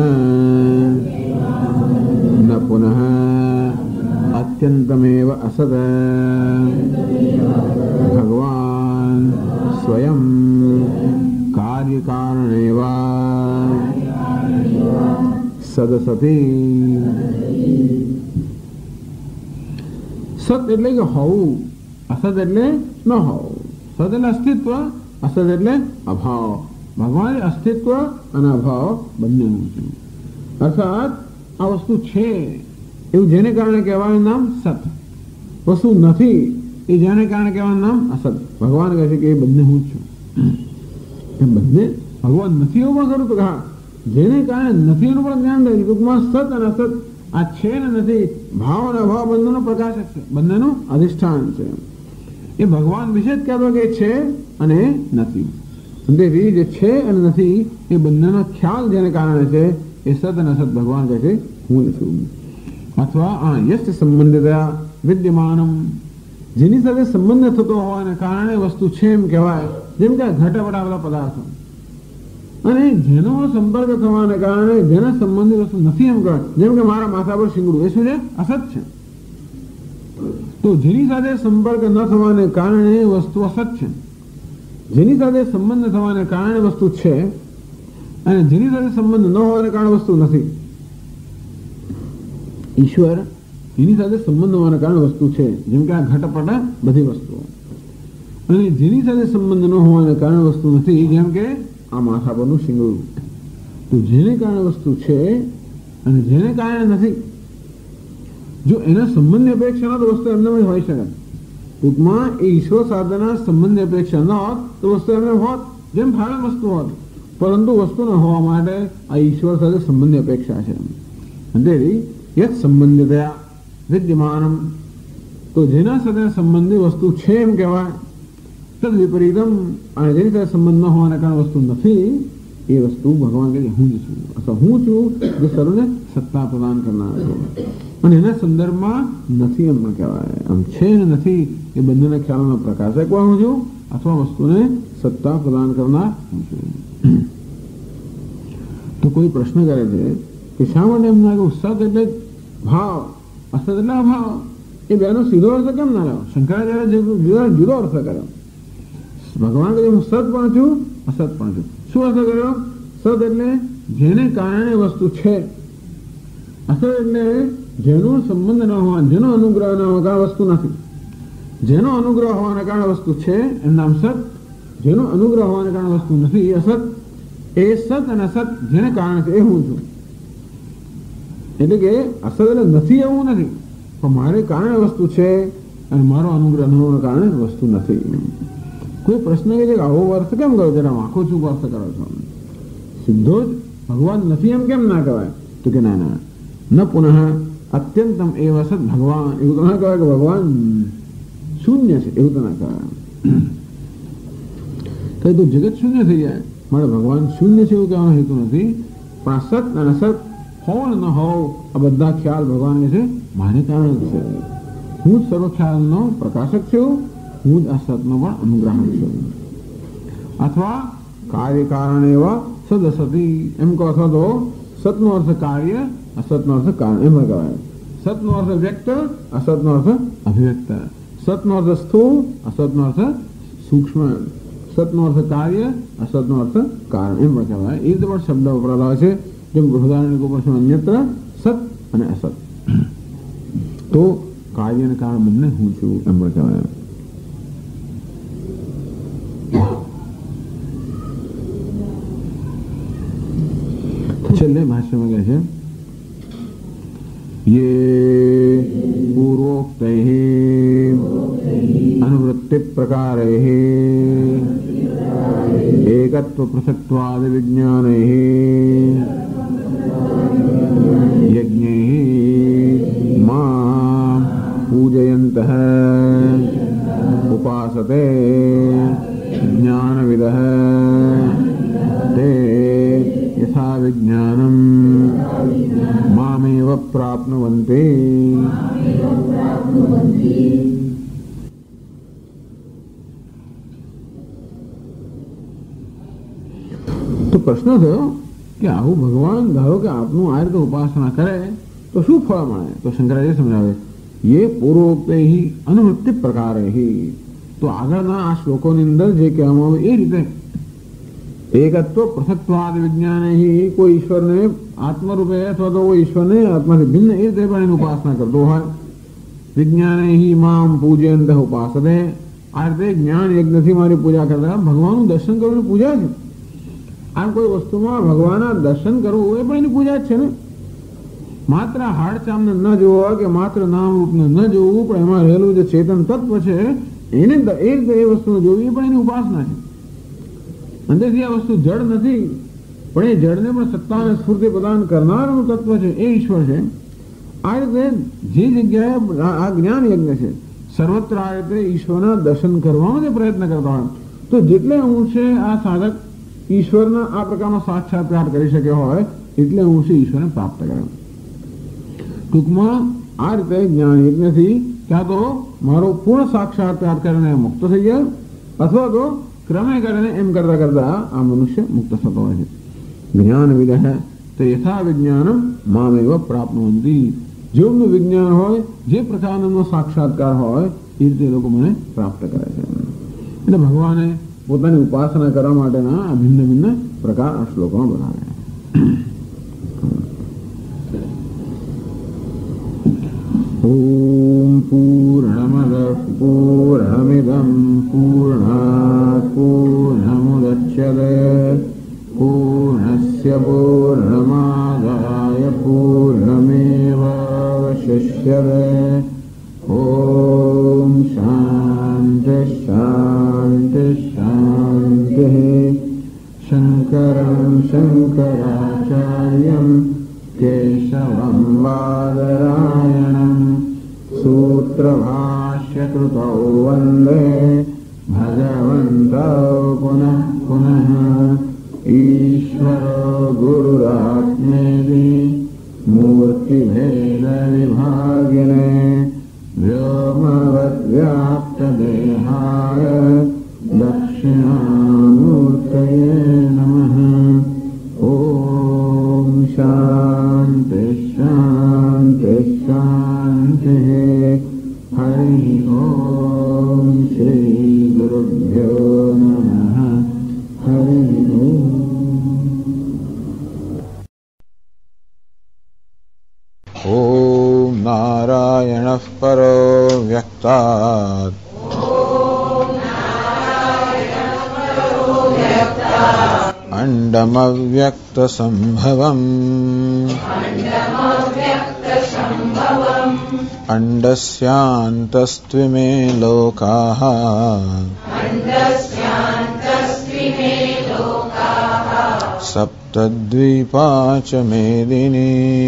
ન પુનઃ અત્યંતમેવ અસત ભગવાન સ્વયં કાર્યકારણેવા સદસતી. સત એટલે કે હોવું, અસત એટલે ન હોવું. સત એટલે અસ્તિત્વ, અસત એટલે અભાવ. ભગવાન અસ્તિત્વ અને અભાવ બંને હું છું. અર્થાત આ વસ્તુ છે એવું જેને કારણે કહેવાનું નામ સત, વસ્તુ નથી એ જેને કારણે કહેવાનું નામ અસત. ભગવાન કહે છે કે એ બંને હું જ છું. એ બંને ભગવાન નથી એવું પણ કરું તો હા, જેને કારણે નથી એનું પણ જ્ઞાન રહે. ટૂંકમાં સત અને અસત આ છે ને નથી, ભાવ અને અભાવ બંનેનો પ્રકાશક છે, બંનેનું અધિષ્ઠાન છે. એ ભગવાન વિશે જ કહેતો કે છે અને નથી. તેથી જે છે અને નથી એ બંનેનો ખ્યાલ જેને કારણે છે એ સત અને અસત ભગવાન કહે છે હું છું. અથવા આ યશ સંબંધિત વિદ્યમાનમ, જેની સાથે સંબંધ થતો હોવાને કારણે વસ્તુ છે એમ કહેવાય. જેમ કે ઘટાબટા બધા પદાર્થો, અને જેનો સંપર્ક થવાને કારણે જેના સંબંધિત વસ્તુ નથી એમ કહેવાય. જેમ કે મારા માથા પર શીંગડું, એ શું છે? અસત છે. તો જેની સાથે સંપર્ક ન થવાને કારણે વસ્તુ અસત છે, જેની સાથે સંબંધ થવાને કારણે વસ્તુ છે, અને જેની સાથે સંબંધ ન હોવાને કારણે વસ્તુ નથી. ઈશ્વર એની સાથે સંબંધ હોવાને કારણે વસ્તુ છે, જેમ કે આ ઘટપટ બધી વસ્તુઓ. અને જેની સાથે સંબંધ ન હોવાને કારણે વસ્તુ નથી, જેમ કે આ માથા પરનું શીંગડું. તો જેને કારણે વસ્તુ છે અને જેને કારણે નથી, જો એના સંબંધની અપેક્ષા ન તો વસ્તુ એમને જ હોઈ શકે. ટૂંકમાં એ ઈશ્વર સાથેના સંબંધની અપેક્ષા ન હોત તો વસ્તુ એમને હોત, જેમ ફાળે વસ્તુ હોત. પરંતુ વસ્તુ ન હોવા માટે આ ઈશ્વર સાથે સંબંધની અપેક્ષા છે. તેથી યત સંબંધિતયા વિદ્યમાનમ, તો જેના સાથે સંબંધી વસ્તુ છે એમ કહેવાય. તદ વિપરીતમ, અને જેની સાથે સંબંધ ન હોવાના કારણે વસ્તુ નથી, એ વસ્તુ ભગવાન કહે હું જ છું, અથવા હું છું જે સર્વને સત્તા પ્રદાન કરનાર છે. અને એના સંદર્ભમાં નથી એમ પણ કહેવાય. આમ છે ને નથી એ બંનેના ખ્યાલોનો પ્રકાશક હું છું, અથવા વસ્તુને સત્તા પ્રદાન કરનાર હું છું. તો કોઈ પ્રશ્ન કરે છે કે શા માટે એમ ના કહું સત એટલે ભાવ, અસત એટલે અભાવ, એ બેનો સીધો અર્થ કેમ ના લેવો? શંકરાચાર્ય જુદો અર્થ કર્યો. ભગવાન કહે હું સત પણ છું, અસત પણ છું. શું અર્થ કર્યો? સત એટલે જેને કારણે વસ્તુ છે, અસત એટલે જેનો સંબંધ ન હોવા, જેનો અનુગ્રહ ન હોવા કારણે વસ્તુ નથી. જેનો અનુગ્રહ હોવાના કારણે વસ્તુ છે એનું નામ સત, જેનો અનુગ્રહ હોવાના કારણે વસ્તુ નથી એ અસત. એ સત અને અસત જેને કારણે છે એ હું છું. એટલે કે અસત એટલે નથી એવું નથી, પણ મારે કારણે વસ્તુ છે અને મારો અનુગ્રહ ન હોવાના કારણે વસ્તુ નથી. કોઈ પ્રશ્ન કે છે કે આવો અર્થ કેમ કરો? જરા આખો શું અર્થ કરો છો? સીધો જ ભગવાન નથી એમ કેમ ના કહેવાય? તો કે ના ના ન પુનઃ અત્યંતમ એવ સત ભગવાન, એવું તો ના કહેવાય કે ભગવાન શૂન્ય છે, એવું તો ના કહેવાય. કઈ તો જગત શૂન્ય થઈ જાય, મારે ભગવાન શૂન્ય છે એવું કહેવાનો હેતુ નથી. પણ સત અને અસત હોવ ન હોવ આ બધા ખ્યાલ ભગવાન કે છે મારે કારણે છે. હું જ સર્વ ખ્યાલનો પ્રકાશક છું, હું જ આ સતનો પણ અનુગ્રાહક છું. અથવા કાર્ય કારણે એવા સદ અસતી એમ કહો, અથવા તો સતનો અર્થ કાર્ય, અસતનો અર્થ કારણ એમ કહેવાય. સતનો અર્થ વ્યક્ત, અસતનો અર્થ અભિવ્યક્ત. સતનો અર્થ સ્થૂળ, અસતનો અર્થ સૂક્ષ્મ. સતનો અર્થ કાર્ય, અસતનો અર્થ કારણ એમ પણ કહેવાય. એ રીતે પણ શબ્દ વપરાતા હોય છે, જેમ બૃહદારણ્યકો પર છે અન્યત્ર સત અને અસત. તો કાર્ય અને કારણ બંને હું છું એમ પણ કહેવાય. છેલ્લે ભાષ્યમાં કહે છે ये पूर्वोक्तैः अनुवृत्ति प्रकारैः एकत्व पृथक्त्वादि विज्ञानैः यज्ञैः मां पूजयन्तः उपासते ज्ञानविदः ते यथा विज्ञानम् मामेव प्राप्नुवन्ति. तो प्रश्न थयो कि आવું भगवान ધારો કે આપનું આ રીતે ઉપાસના કરે તો શું ફળ મળે? તો શંકરાચાર્ય સમજાવે ये પૂર્વોક્તે ही अनुवृत्ति प्रकारे ही. तो આગળના આ શ્લોકોની અંદર જે કહેવામાં આવે એ રીતે एकत्व पृथक्त्वादि विज्ञान ही कोई ईश्वर ने आत्मरूपे अथवा तो वो ईश्वर ने आत्मा से भिन्न इस देव उपासना करते है. विज्ञान ही माम पूजयंत उपासते. आ रीते ज्ञान यज्ञ थी मारी पूजा करता भगवान दर्शन करने पूजा है. आम कोई वस्तु में भगवान दर्शन करवू ए पण एनी पूजा है ने. मात्र हाड़ चाम ने न जोवा के मात्र नाम रूप ने न जोवू पण एमां रहेलुं जे चेतन तत्व छे एने ए रीते ए वस्तु जोवी पण एनी उपासना है. अंदरथी आ वस्तु जड़ नहीं पण ए जड़ ने पण सत्ता ने स्फूर्ति प्रदान करनारनुं तत्व छे ए ईश्वर छे. आ रीते जे जग्याए आ ज्ञान यज्ञ छे सर्वत्र आ रीते ईश्वरना दर्शन करवानो जे प्रयत्न करता होय तो जेटले अंशे आ साधक ईश्वरना आ प्रकारनो साक्षात्कार करी शक्यो होय एटले अंशे ईश्वरने प्राप्त करे. टूंकमां आ रीते ज्ञान यज्ञथी क्या तो मारो पूर्ण साक्षात्कार करने मुक्त थई गया अथवा तो क्रमे करने एम करता करता आ मनुष्य मुक्त थतो होय छे. ज्ञान विदः ते यथा विज्ञानम मामेव प्राप्नुवन्ति. जेवनुं विज्ञान होय जे प्रकारनो साक्षात्कार होय ए रीते लोको मने प्राप्त करे छे. એટલે ભગવાને પોતાની ઉપાસના કરવા માટેના ભિન્ન ભિન્ન પ્રકાર આ શ્લોકમાં બતાવ્યા. ओम पूर्णमदः पूर्णमिदं पूर्णात् पूर्णमुदच्यते पूर्णस्य पूर्णमादाय पूर्णमेवावशिष्यते. ओम शांति शांति शांतिः. शंकरं शंकराचार्यं केशवं बादरायणं सूत्रभाष्यकृतौ प्राच्य कृतौ वन्दे भगवन्तौ पुनः पुनः ईश्वरो गुरुरात्मेति मूर्तिभेदविभागिने व्योमवद्व्याप्तदेहाय दक्षिणामूर्तये नमः। ॐ शान्ति शान्ति शान्तिः। हरि ओम श्री गुरुभ्यो नमः। हरि ओम। ओम नारायणः परो व्यक्तात् अण्डमव्यक्तसम्भवम् अण्डस्यान्तस्त्विमे लोकाः सप्तद्वीपा च मेदिनी।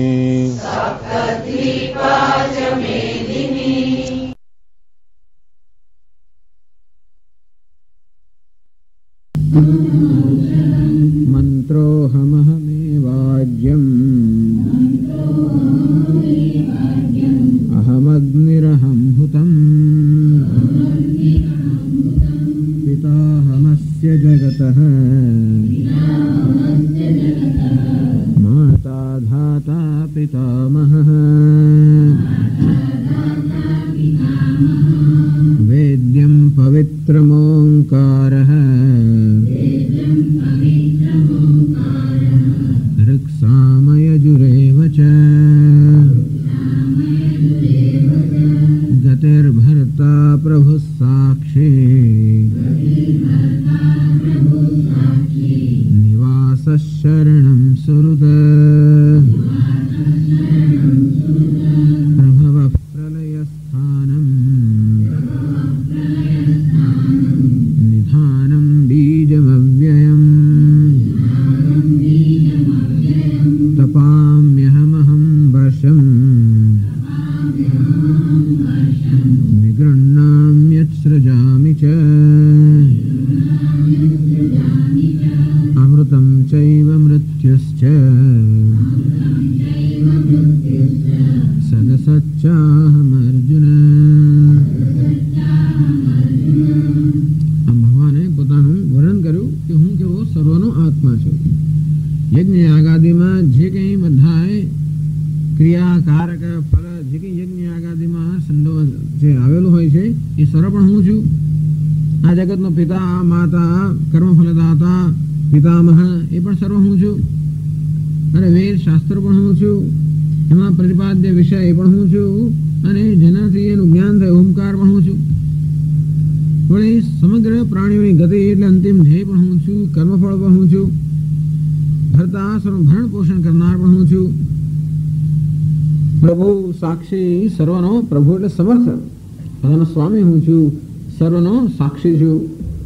मंत्रोऽहमहमेवाज्यम् अहमग्निरहं हुतम् पिताहमस्य जगतः माता धाता पितामहः वेद्यं पवित्रमोङ्कारः ऋक्सामयजुरेव च गतिर्भर्ता प्रभुः साक्षी निवासः शरणं सुहृद प्रभवः प्रलयस्थानं निधानं बीजमव्ययम् तपाम्यहमहं वर्षम् निगृह्णाम्यत्सृजामि च अमृतं चैव मृत्युश्च सदसच्चाहमर्जुन। આમ ભગવાને પોતાનું વર્ણન કર્યું કે હું કેવો સર્વનો આત્મા છું. યજ્ઞ યાગાદિમાં જે કંઈ બધાય ક્રિયા કારક ફળ જે કંઈ યજ્ઞ યાગાદિમાં સંડોવ જે આવેલું હોય છે એ સર્વ પણ હું છું. આ જગતનો પિતા માતા કર્મફલદાતા પિતામહ એ પણ સર્વ હું છું. અને વેદ શાસ્ત્ર પણ હું છું. એમાં પ્રતિપાદ્ય વિષય એ પણ હું છું. અને જેનાથી એનું જ્ઞાન થાય ઓમકાર પણ હું છું. વળી સમગ્ર પ્રાણીઓની ગતિ એટલે અંતિમ ધ્યેય પણ હું છું. કર્મફળ પણ હું છું. ભરતા ભરણ પોષણ કરનાર પણ હું છું. પ્રભુ સાક્ષી સર્વનો પ્રભુ એટલે સમર્થ બધાનો સ્વામી હું છું. સર્વનો સાક્ષી છું.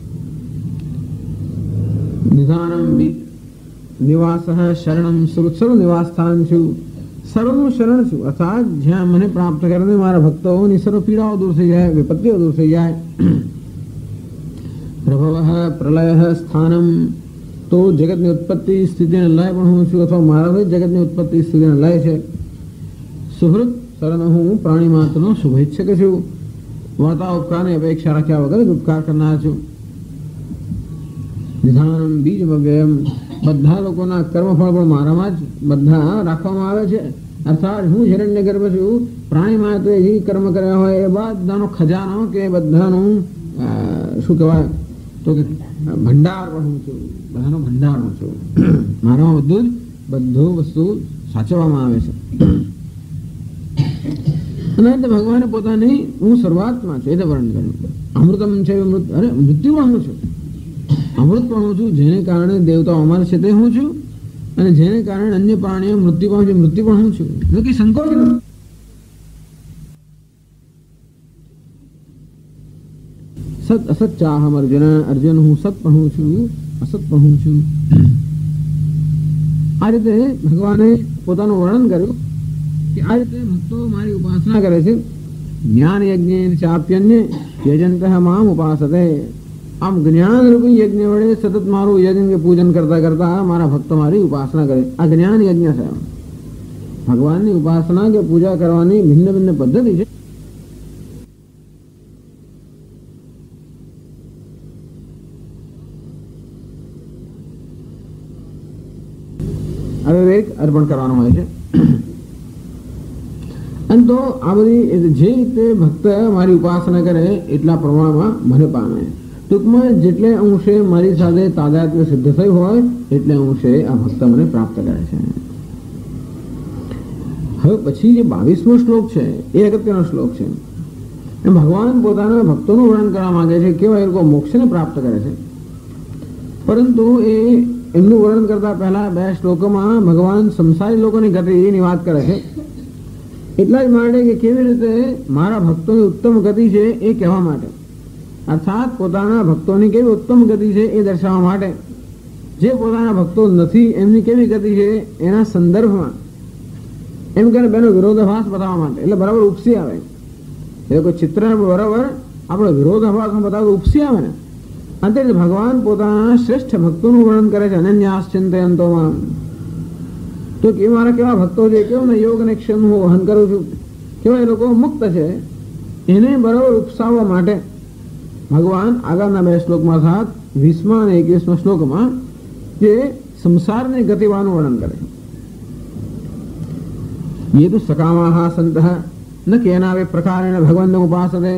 નિધાનમ નિવાસઃ શરણમ સુહૃદ સર્વ નિવાસ સ્થાન છું. સર્વનું શરણ છું અર્થાત જ્યાં મને પ્રાપ્ત કરીને મારા ભક્તોની સર્વ પીડાઓ દૂર થઈ જાય, વિપત્તિઓ દૂર થઈ જાય. પ્રભવઃ પ્રલયઃ સ્થાનમ તો જગતની ઉત્પત્તિ સ્થિતિ અને લય પણ હું છું અથવા મારા જગતની ઉત્પત્તિ સ્થિતિ અને લય છે. સુહૃદ શરણ હું પ્રાણી માત્રનો શુભેચ્છક છું. વાર્તા ઉપકારની અપેક્ષા રાખ્યા વગર જ ઉપકાર કરનાર છું. નિધાનમ બીજમવ્યયમ બધા લોકોના કર્મફળ પણ મારામાં જ બધા રાખવામાં આવે છે. અર્થાત હું હિરણ્ય ગર્ભ છું. પ્રાણી માત્રે જે કર્મ કર્યા હોય એ બધાનો ખજાનો કે બધાનું શું કહેવાય તો કે ભંડાર પણ હું છું. બધાનો ભંડાર હું છું. મારામાં બધું જ બધું વસ્તુ સાચવવામાં આવે છે. અને ભગવાને પોતાની હું શરૂઆતમાં છું એ વર્ણન કર્યું. અમૃતમ છે અરે મૃત્યુ પણ હું છું. અમૃત પણ હું છું. જેને કારણે દેવતાઓ અમારે છે તે હું છું. અને જેને કારણે અન્ય પ્રાણીઓ મૃત્યુ પામે છે મૃત્યુ પણ હું છું. જો કે સંકોચ નથી. સત અસત ચાહમ અર્જુન અર્જુન હું સત પણ હું છું અસત પણ હું છું. આ રીતે ભગવાને પોતાનું વર્ણન કર્યું કે આ રીતે ભક્તો મારી ઉપાસના કરે છે જ્ઞાન યજ્ઞ ચાપ્યન્ય યજંતઃ મામ ઉપાસતે. આમ જ્ઞાન રૂપી યજ્ઞ વડે સતત મારું યજ્ઞ પૂજન કરતા કરતા મારા ભક્તો મારી ઉપાસના કરે. આ જ્ઞાન યજ્ઞ છે. ભગવાનની ઉપાસના કે પૂજા કરવાની ભિન્ન ભિન્ન પદ્ધતિ છે. અવિવેક અર્પણ કરવાનો હોય છે. અને તો આ બધી જે રીતે ભક્ત મારી ઉપાસના કરે એટલા પ્રમાણમાં મને પામે. ટૂંકમાં જેટલે અંશે મારી સાથે તાદાત્મ્ય સિદ્ધ થઈ હોય એટલે અંશે આ ભક્ત મને પ્રાપ્ત કરે છે. હવે પછી જે બાવીસમો શ્લોક છે એ અગત્યનો શ્લોક છે. ભગવાન પોતાના ભક્તોનું વર્ણન કરવા માંગે છે કેવા એ લોકો મોક્ષને પ્રાપ્ત કરે છે. પરંતુ એ એમનું વર્ણન કરતા પહેલા બે શ્લોકોમાં ભગવાન સંસારી લોકોની ગતિની વાત કરે છે. એટલા જ માટે કે કેવી રીતે મારા ભક્તોની ઉત્તમ ગતિ છે એ કહેવા માટે, અર્થાત પોતાના ભક્તોની કેવી ઉત્તમ ગતિ છે એ દર્શાવવા માટે, જે પોતાના ભક્તો નથી એમની કેવી ગતિ છે એના સંદર્ભમાં એમ કરીને બેનો વિરોધાભાસ બતાવવા માટે. એટલે બરાબર ઉપસી આવે. એ કોઈ ચિત્ર બરાબર આપણે વિરોધાભાસમાં બતાવે ઉપસી આવે ને. અંતે ભગવાન પોતાના શ્રેષ્ઠ ભક્તોનું વર્ણન કરે છે. અનન્યાશ્ચિંતયંતોમાં તો કે મારા કેવા ભક્તો છે, કેવું ને યોગ અને ક્ષમ હું વહન કરું છું, કેવા એ લોકો મુક્ત છે, એને બરાબર ઉપસાવવા માટે ભગવાન આગળના બે શ્લોકમાં સાત વીસમા અને એકવીસમા શ્લોકમાં જે સંસારની ગતિવાનું વર્ણન કરે છે. ये तो सकामाः सन्तः न केनापि प्रकारेण भगवन्तं उपासते.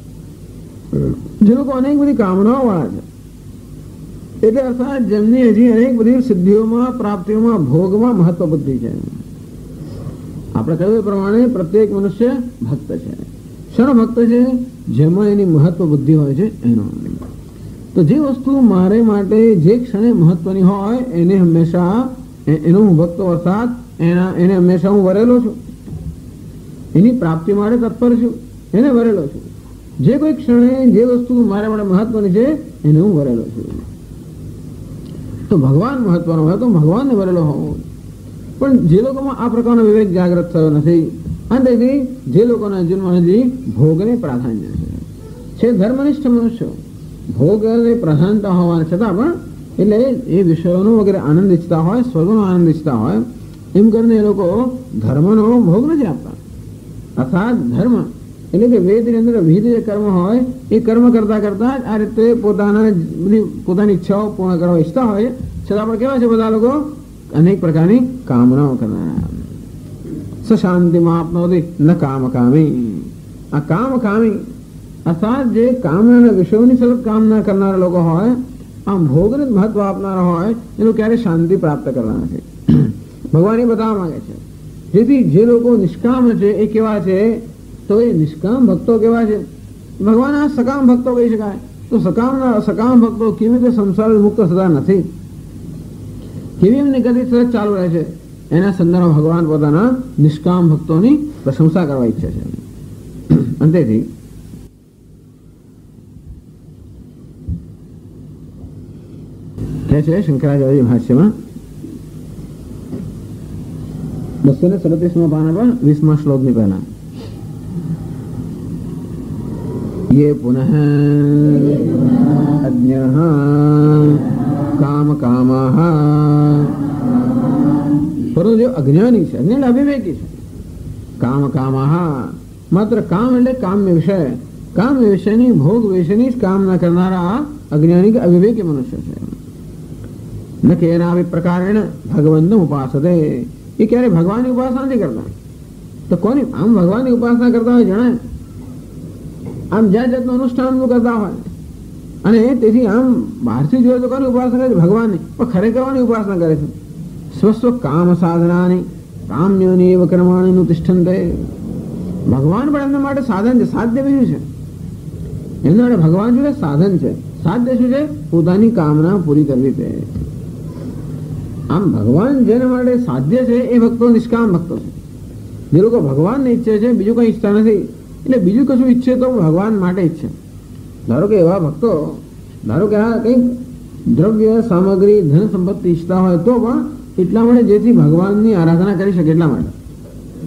જે લોકો અનેક બધી કામનાઓ વાળા છે, એટલે અર્થાત જેમની હજી અનેક બધી સિદ્ધિઓમાં પ્રાપ્તિઓમાં ભોગમાં મહત્વ બુદ્ધિ છે. આપણે કહ્યું એ પ્રમાણે પ્રત્યેક મનુષ્ય ભક્ત છે. શેનો ભક્ત છે? જેમાં એની મહત્વ બુદ્ધિ હોય છે એનો. તો જે વસ્તુ મારે માટે જે ક્ષણે મહત્વની હોય એને હંમેશા એનો હું ભક્તો અર્થાત એના એને હંમેશા હું વરેલો છું, એની પ્રાપ્તિ માટે તત્પર છું, એને વરેલો છું. જે કોઈ ક્ષણે જે વસ્તુ મારા માટે મહત્વની છે એને હું વરેલો છું. તો ભગવાન મહત્વનો હોય તો ભગવાનને વરેલો હોવો. પણ જે લોકોમાં આ પ્રકારનો વિવેક જાગૃત થયો નથી અને તેથી જે લોકોના જન્મ હજી ભોગને પ્રાધાન્ય છે, ધર્મનિષ્ઠ મનુષ્યો ભોગને પ્રધાનતા હોવા છતાં પણ એટલે એ વિષયોનો વગેરે આનંદ ઈચ્છતા હોય, સ્વર્ગનો આનંદ ઈચ્છતા હોય, એમ કરીને એ લોકો ધર્મનો ભોગ નથી આપતા. અર્થાત ધર્મ એટલે કે વેદની અંદર વિવિધ જે કર્મ હોય એ કર્મ કરતા કરતા જ આ રીતે પોતાના બધી પોતાની ઈચ્છાઓ પૂર્ણ કરવા ઈચ્છતા હોય, છતાં પણ કેવા છે બધા લોકો અનેક પ્રકારની કામનાઓ કરનારા. શાંતિમાં આપનોતી ન કામ કામી. આ કામ કામી અર્થાત જે કામના વિષયોની સતત કામના કરનારા લોકો હોય, આમ ભોગને મહત્વ આપનારા હોય, એનું ક્યારે શાંતિ પ્રાપ્ત કરવાના છે. ભગવાન એ બતાવવા માંગે છે. જેથી જે લોકો નિષ્કામ છે એ કેવા છે? તો એ નિષ્કામ ભક્તો કેવા છે? ભગવાન આ સકામ ભક્તો કહી શકાય. તો સકામના સકામ ભક્તો કેવી રીતે સંસાર મુક્ત થતા નથી, કેવી એમની ગતિ સતત ચાલુ રહે છે, એના સંદર્ભમાં ભગવાન પોતાના નિષ્કામ ભક્તોની પ્રશંસા કરવા ઈચ્છે છે. અંતેથી કહે છે શંકરાચાર્ય ભાષ્યમાં બસો ને સડત્રીસમાં પાના પર વીસમા શ્લોકની પહેલા ये पुनः अज्ञः काम कामाः. પરંતુ જે અજ્ઞાની છે, અજ્ઞાની અવિવેકી છે, કામ કામાહ માત્ર કામ એટલે કામ્ય વિષય, કામ્ય વિષયની ભોગ વિષયની જ કામના કરનારા અજ્ઞાની કે અવિવેકી મનુષ્ય છે. ન કે એના પ્રકારેણ ભગવંતમ ઉપાસતે. એ ક્યારે ભગવાનની ઉપાસના નથી કરતા. તો કોની આમ ભગવાનની ઉપાસના કરતા હોય જણાય, આમ જાત જાતનું અનુષ્ઠાન કરતા હોય અને તેથી આમ બહારથી જોઈએ તો કોની ઉપાસના કરે? ભગવાનની. પણ ખરેખરની ઉપાસના કરે છે. સ્વસ્વ કામ સાધનાની કામ્યોની એવ કર્માણીનું તિષ્ઠંતે. ભગવાન પણ એમના માટે સાધન છે, સાધ્ય બીજું છે. એમના માટે ભગવાન શું છે? સાધન છે. સાધ્ય શું છે? પોતાની કામના પૂરી કરવી છે. આમ ભગવાન જેના માટે સાધ્ય છે એ ભક્તો નિષ્કામ ભક્તો છે. જે લોકો ભગવાનને ઈચ્છે છે, બીજું કઈ ઈચ્છતા નથી, એટલે બીજું કશું ઈચ્છે તો ભગવાન માટે ઈચ્છે. ધારો કે એવા ભક્તો ધારો કે આ કંઈક દ્રવ્ય સામગ્રી ધન સંપત્તિ ઈચ્છતા હોય તો પણ એટલા માટે જેથી ભગવાનની આરાધના કરી શકે એટલા માટે.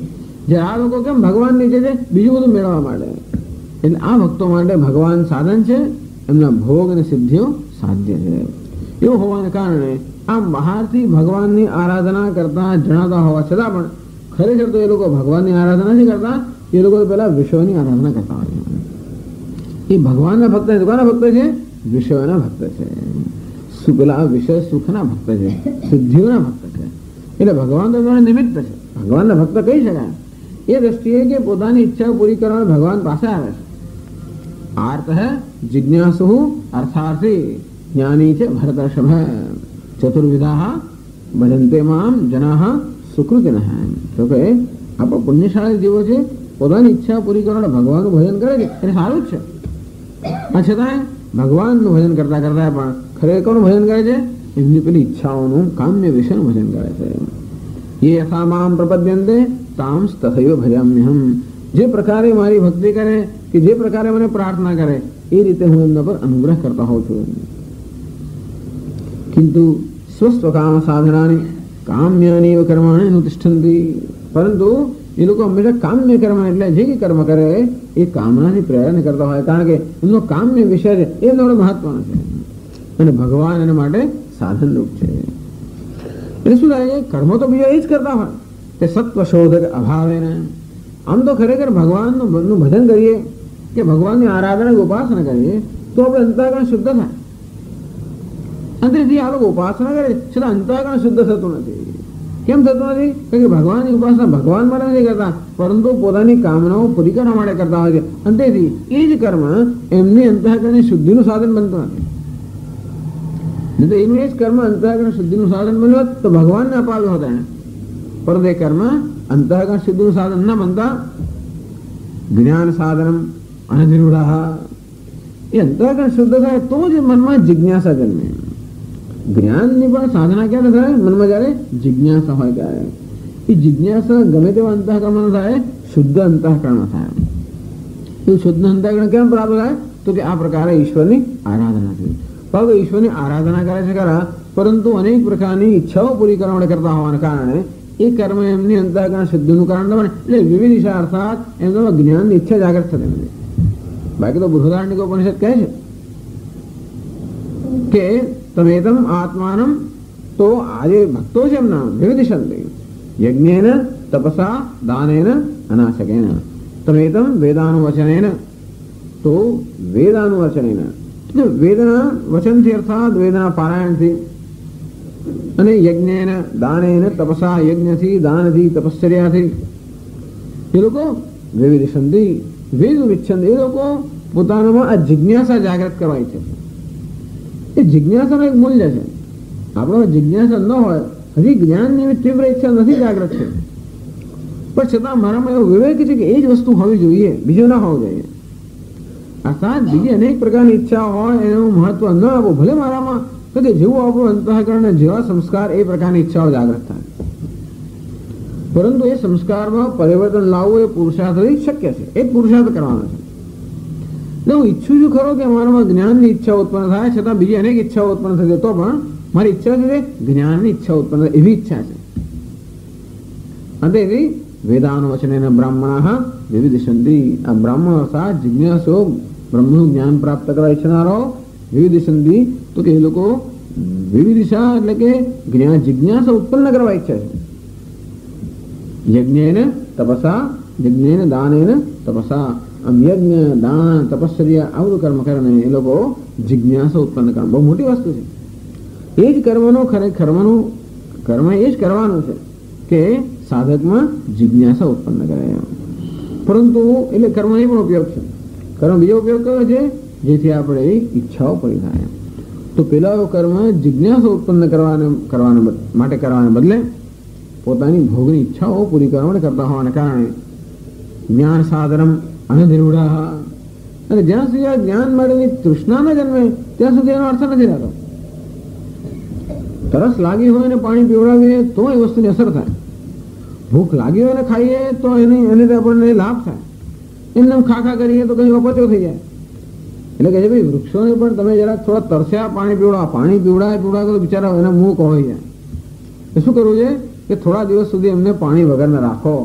જે આ લોકો કેમ ભગવાન નીચે છે બીજું બધું મેળવવા માટે, એટલે આ ભક્તો માટે ભગવાન સાધન છે, એમના ભોગ અને સિદ્ધિઓ સાધ્ય છે. એવું હોવાને કારણે આમ બહારથી ભગવાનની આરાધના કરતા જણાતા હોવા છતાં પણ ખરેખર તો એ લોકો ભગવાનની આરાધના નથી કરતા, એ લોકો પેલા વિશ્વની આરાધના કરતા હોય. એ ભગવાનના ભક્ત કોના ભક્ત છે? વિશ્વના ભક્ત છે. પેલા વિષય સુખના ભક્ત છે, સિદ્ધિઓના ભક્ત છે. એટલે ભગવાન તો નિમિત્ત છે, ભગવાનના ભક્ત કહી શકાય એ દ્રષ્ટિએ કે પોતાની ઈચ્છા પૂરી કરવા ભગવાન પાસે આવે છે. આર્ત જિજ્ઞાસુ અર્થાર્થી જ્ઞાની છે ભરતર્ષભ ચતુર્વિધા ભજન્તે મામ જના સુકૃતિન. તો કે આપણો પુણ્યશાળી જીવો છે, પોતાની ઈચ્છા પૂરી કરવા ભગવાનનું ભજન કરે છે, એને સારું જ છે. આ છતાં ભગવાનનું ભજન કરતા કરતા પણ ખરેખરનું ભજન કરે છે, એમની પેલી ઈચ્છાઓનું કામ્ય વિષયનું ભજન કરે છે. એ યથા મામ પ્રપદ્યંતે તામ તથૈવ ભજામ્યહમ. જે પ્રકારે મારી ભક્તિ કરે કે જે પ્રકારે મને પ્રાર્થના કરે એ રીતે હું એમના પર અનુગ્રહ કરતા હોઉં છું. કિંતુ સ્વસ્વકામ સાધનાની કામ્યાની કર્માણી અનુતિષ્ઠંતિ. પરંતુ એ લોકો હંમેશા કામ્ય કર્મ એટલે જે કંઈ કર્મ કરે એ કામનાથી પ્રેરણા કરતા હોય, કારણ કે એમનો કામ્ય વિષય છે એ એમનો મહત્વનો છે અને ભગવાન એના માટે સાધનરૂપ છે. એટલે શું થાય છે? કર્મો તો બીજા એ જ કરતા હોય તે સત્વશોધક અભાવે ને. આમ તો ખરેખર ભગવાનનું ભજન કરીએ કે ભગવાનની આરાધના ઉપાસના કરીએ તો આપણે અંતઃકરણ શુદ્ધ થાય. અંતરેથી આ લોકો ઉપાસના કરે છતાં અંતઃકરણ શુદ્ધ થતું નથી. કેમ થતું નથી? કારણ કે ભગવાનની ઉપાસના ભગવાન માટે નથી કરતા, પરંતુ પોતાની કામનાઓ પૂરી કરવા માટે કરતા હોય છે. અંતેથી એ જ કર્મ એમની અંતઃકરણની શુદ્ધિનું સાધન બનતું નથી. નહીં તો એનું એ જ કર્મ અંતઃકરણ શુદ્ધિનું સાધન બન્યું તો ભગવાનને અપાવ્યો હતો એને, પરંતુ એ કર્મ અંતઃકરણ શુદ્ધિનું સાધન ન બનતા જ્ઞાન સાધનમ અનધિરૂઢા. એ અંતઃકરણ શુદ્ધ થાય તો જ મનમાં જિજ્ઞાસા જન્મે. જ્ઞાનની પણ સાધના ક્યારે થાય? મનમાં જયારે જિજ્ઞાસા હોય ત્યારે. એ જિજ્ઞાસા ગમે તેવા અંતઃકરણ થાય, શુદ્ધ અંતઃકરણ થાય. એવું શુદ્ધ અંતઃકરણ કેમ પ્રાપ્ત થાય? તો કે આ પ્રકારે ઈશ્વરની આરાધના છે. પરંતુ ઈશ્વરની આરાધના કરે છે ખરા, પરંતુ અનેક પ્રકારની ઈચ્છાઓ પૂરી કરવા માટે કરતા હોવાને કારણે એ કર્મ એમની અંતઃકરણ શુદ્ધિનું કારણ બને. એટલે વિવિધ ઈચ્છા અર્થાત એમનો જ્ઞાનની ઈચ્છા જાગૃત થતી નથી. બાકી તો બૃહદારણ્યક ઉપનિષદ કહે છે કે તમેતમ આત્માનમ. તો આજે ભક્તો છે એમના વિવિધ સંતિ યજ્ઞેન તપસા દાનેન અનાશકેન તમેતમ વેદાનુવચનેન. તો વેદાનુવચનેન વેદના વચનથી અર્થાત વેદના પારાયણથી અને યજ્ઞેન દાનેન તપસા યજ્ઞથી દાનથી તપશ્ચર્યાથી એ લોકો વિવિધ સંધિ વેદ વિચ્છંદ. એ લોકો પોતાનામાં આ જિજ્ઞાસા જાગૃત કરવાની છે. એ જિજ્ઞાસાનું એક મૂલ્ય છે. આપણો જિજ્ઞાસા ન હોય, હજી જ્ઞાનની તીવ્ર ઈચ્છા નથી જાગૃત છે, પણ છતાં મારામાં એવો વિવેક છે કે એ જ વસ્તુ હોવી જોઈએ, બીજું ના હોવું જોઈએ. અર્થાત બીજી અનેક પ્રકારની ઈચ્છા હોય એનું મહત્વ ન આપવું. ભલે મારામાં કે જેવું આપણું અંતઃકરણ જેવા સંસ્કાર એ પ્રકારની ઈચ્છાઓ જાગૃત થાય, પરંતુ એ સંસ્કારમાં પરિવર્તન લાવવું એ પુરુષાર્થથી શક્ય છે. એ જ પુરુષાર્થ કરવાનો છે. હું ઈચ્છું છું ખરો કે મારામાં જ્ઞાનની ઈચ્છા ઉત્પન્ન થાય, છતાં બીજી અનેક ઈચ્છાઓ ઉત્પન્ન થશે તો પણ મારી ઈચ્છા છે જ્ઞાનની ઈચ્છા ઉત્પન્ન થાય એવી ઈચ્છા છે. અંતેથી વેદાનુવચનેન બ્રાહ્મણા વિવિધ સંધિ. આ બ્રાહ્મણ અર્થાત જિજ્ઞાસો બ્રહ્મનું જ્ઞાન પ્રાપ્ત કરવા ઈચ્છનારો વિવિધ સંધિ. તો કે એ લોકો વિવિધ દિશા એટલે કે જ્ઞાન જિજ્ઞાસા ઉત્પન્ન કરવા ઈચ્છે છે. યજ્ઞેન તપસા યજ્ઞેન દાનેન તપસા. આમ યજ્ઞ દાન તપશ્ચર્યા આવું કર્મ કરીને એ લોકો જિજ્ઞાસા ઉત્પન્ન કરે. બહુ મોટી વસ્તુ છે. એ જ કર્મનો ખરેખર કર્મનું કર્મ એ જ કરવાનું છે કે સાધકમાં જિજ્ઞાસા ઉત્પન્ન કરે. પરંતુ એટલે કર્મ એ પણ ઉપયોગ છે. કર્મ બીજો ઉપયોગ કયો છે? જેથી આપણે ઈચ્છાઓ પૂરી થાય. તો પેલા કર્મ જિજ્ઞાસા ઉત્પન્ન કરવાને કરવાને માટે કરવાને બદલે પોતાની ભોગની ઈચ્છાઓ પૂરી કરવા માટે કરતા હોવાને કારણે જ્ઞાન સાધનમ અનધિરૂઢા. અને જ્યાં સુધી આ જ્ઞાન માટેની તૃષ્ણા ન જન્મે ત્યાં સુધી એનો અર્થ નથી રહેતો. તરસ લાગી હોય ને પાણી પીવડાવીએ તો એ વસ્તુની અસર થાય. ભૂખ લાગી હોય ને ખાઈએ તો એની એને આપણને લાભ થાય. એમને ખા ખા કરીએ તો કઈ અપચો થઈ જાય. એટલે કે ભાઈ વૃક્ષોને પણ તમે જરાક થોડા તરસ્યા પાણી પીવડાવો, પાણી પીવડાય પીવડાવે તો બિચારા એના મુંહ કહી જાય. એ શું કરવું છે કે થોડા દિવસ સુધી એમને પાણી વગરના રાખો,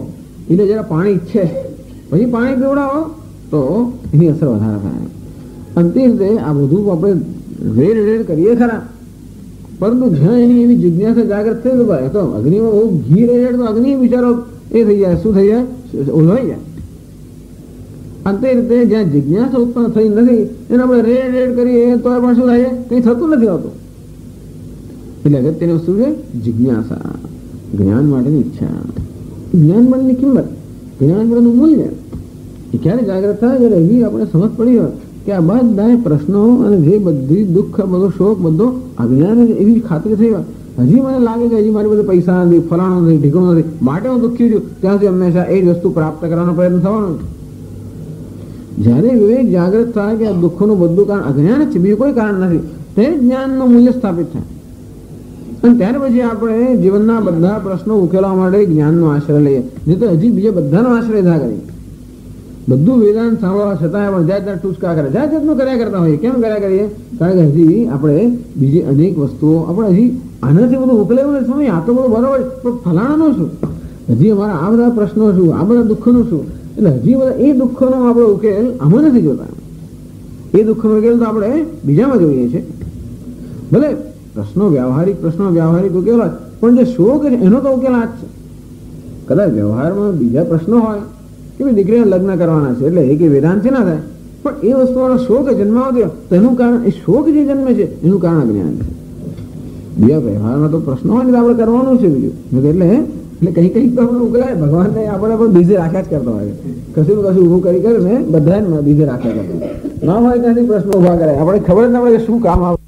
એટલે જરા પાણી ઈચ્છે પછી પાણી પીવડાવો તો એની અસર વધારે થાય. અંતે રીતે આ બધું આપણે રેડ રેડ કરીએ ખરા, પરંતુ જ્યાં એની એવી જિજ્ઞાસા જાગૃત થઈ તો ભાઈ તો અગ્નિમાં બહુ ઘી રેડ તો અગ્નિ બિચારો એ થઈ જાય, શું થઈ જાય, ઓલવાઈ જાય. અંતે રીતે જ્યાં જિજ્ઞાસા ઉત્પન્ન થઈ નથી એને આપણે રેડ રેડ કરીએ તો પણ શું થાય, કંઈ થતું નથી હોતું. એટલે અગત્યની વસ્તુ છે જિજ્ઞાસા, જ્ઞાન માટેની ઈચ્છા, જ્ઞાન માટેની કિંમત, જ્ઞાન માટેનું મૂલ્ય એ ક્યારે જાગૃત થાય જ્યારે એવી આપણે સમજ પડી હોય કે આ બધા પ્રશ્નો અને જે બધી દુઃખ, બધો શોક, બધો અજ્ઞાન એવી ખાતરી થઈ હોય. હજી મને લાગે કે હજી મારી બધે પૈસા નથી, ફલાણો નથી, ઢીકણો નથી, માટે હું દુઃખી છું, ત્યાંથી હંમેશા એ જ વસ્તુ પ્રાપ્ત કરવાનો પ્રયત્ન થવાનો. જ્યારે વિવેક જાગૃત થાય કે આ દુઃખનું બધું કારણ અજ્ઞાન જ છે, બીજું કોઈ કારણ નથી, તે જ્ઞાનનું મૂલ્ય સ્થાપિત થાય. અને ત્યાર પછી આપણે જીવનના બધા પ્રશ્નો ઉકેલવા માટે જ્ઞાનનો આશ્રય લઈએ, નહીં તો હજી બીજા બધાનો આશ્રય થા કરીએ. બધું વેદાંત સાંભળવા છતાં પણ જાત જાત ટૂચકા કરે, જાત જાતનું કર્યા કરતા હોઈએ. કેમ કર્યા કરીએ? કારણ કે હજી આપણે બીજી અનેક વસ્તુઓ આપણે હજી આનાથી બધું ઉકેલેવું નથી. સમય આ તો બધું બરોબર, પણ ફલાણાનું શું, હજી અમારા આ બધા પ્રશ્નો શું, આ બધા દુઃખનું શું, એટલે હજી બધા એ દુઃખોનો આપણે ઉકેલ આમાં નથી જોતા. એ દુઃખનો ઉકેલ તો આપણે બીજામાં જોઈએ છીએ. ભલે પ્રશ્નો વ્યવહારિક પ્રશ્નો વ્યવહારિક ઉકેલ હોય, પણ જે શોક છે એનો તો ઉકેલ આ જ છે. કદાચ વ્યવહારમાં બીજા પ્રશ્નો હોય કે ભાઈ દીકરીને લગ્ન કરવાના છે એટલે એ કે વેદાંતથી ના થાય, પણ એ વસ્તુનો શોક જન્માવતો તો એનું કારણ, એ શોક જે જન્મે છે એનું કારણ અજ્ઞાન છે. બીજા વ્યવહારમાં તો પ્રશ્નો હોય ને તો આપણે કરવાનું છે બીજું, એટલે એટલે કંઈ કંઈક તો આપણે ઉકેલાય. ભગવાન આપણે પણ બીજે રાખ્યા જ કરતા હોય, કશું કશું ઊભું કરી કરીને બધા બીજે રાખ્યા કરતા ના હોય ત્યાંથી પ્રશ્નો ઉભા કરાય. આપણે ખબર જ ના પડે કે શું કામ આવે.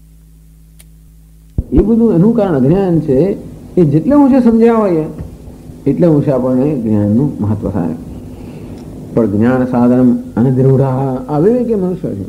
એ બધું એનું કારણ અજ્ઞાન છે. એ જેટલે ઊંચે સમજ્યા હોય એટલે ઊંચે આપણને જ્ઞાનનું મહત્વ થાય. પણ જ્ઞાન સાધન અને દ્રઢ અવિવેકી મનુષ્ય છે.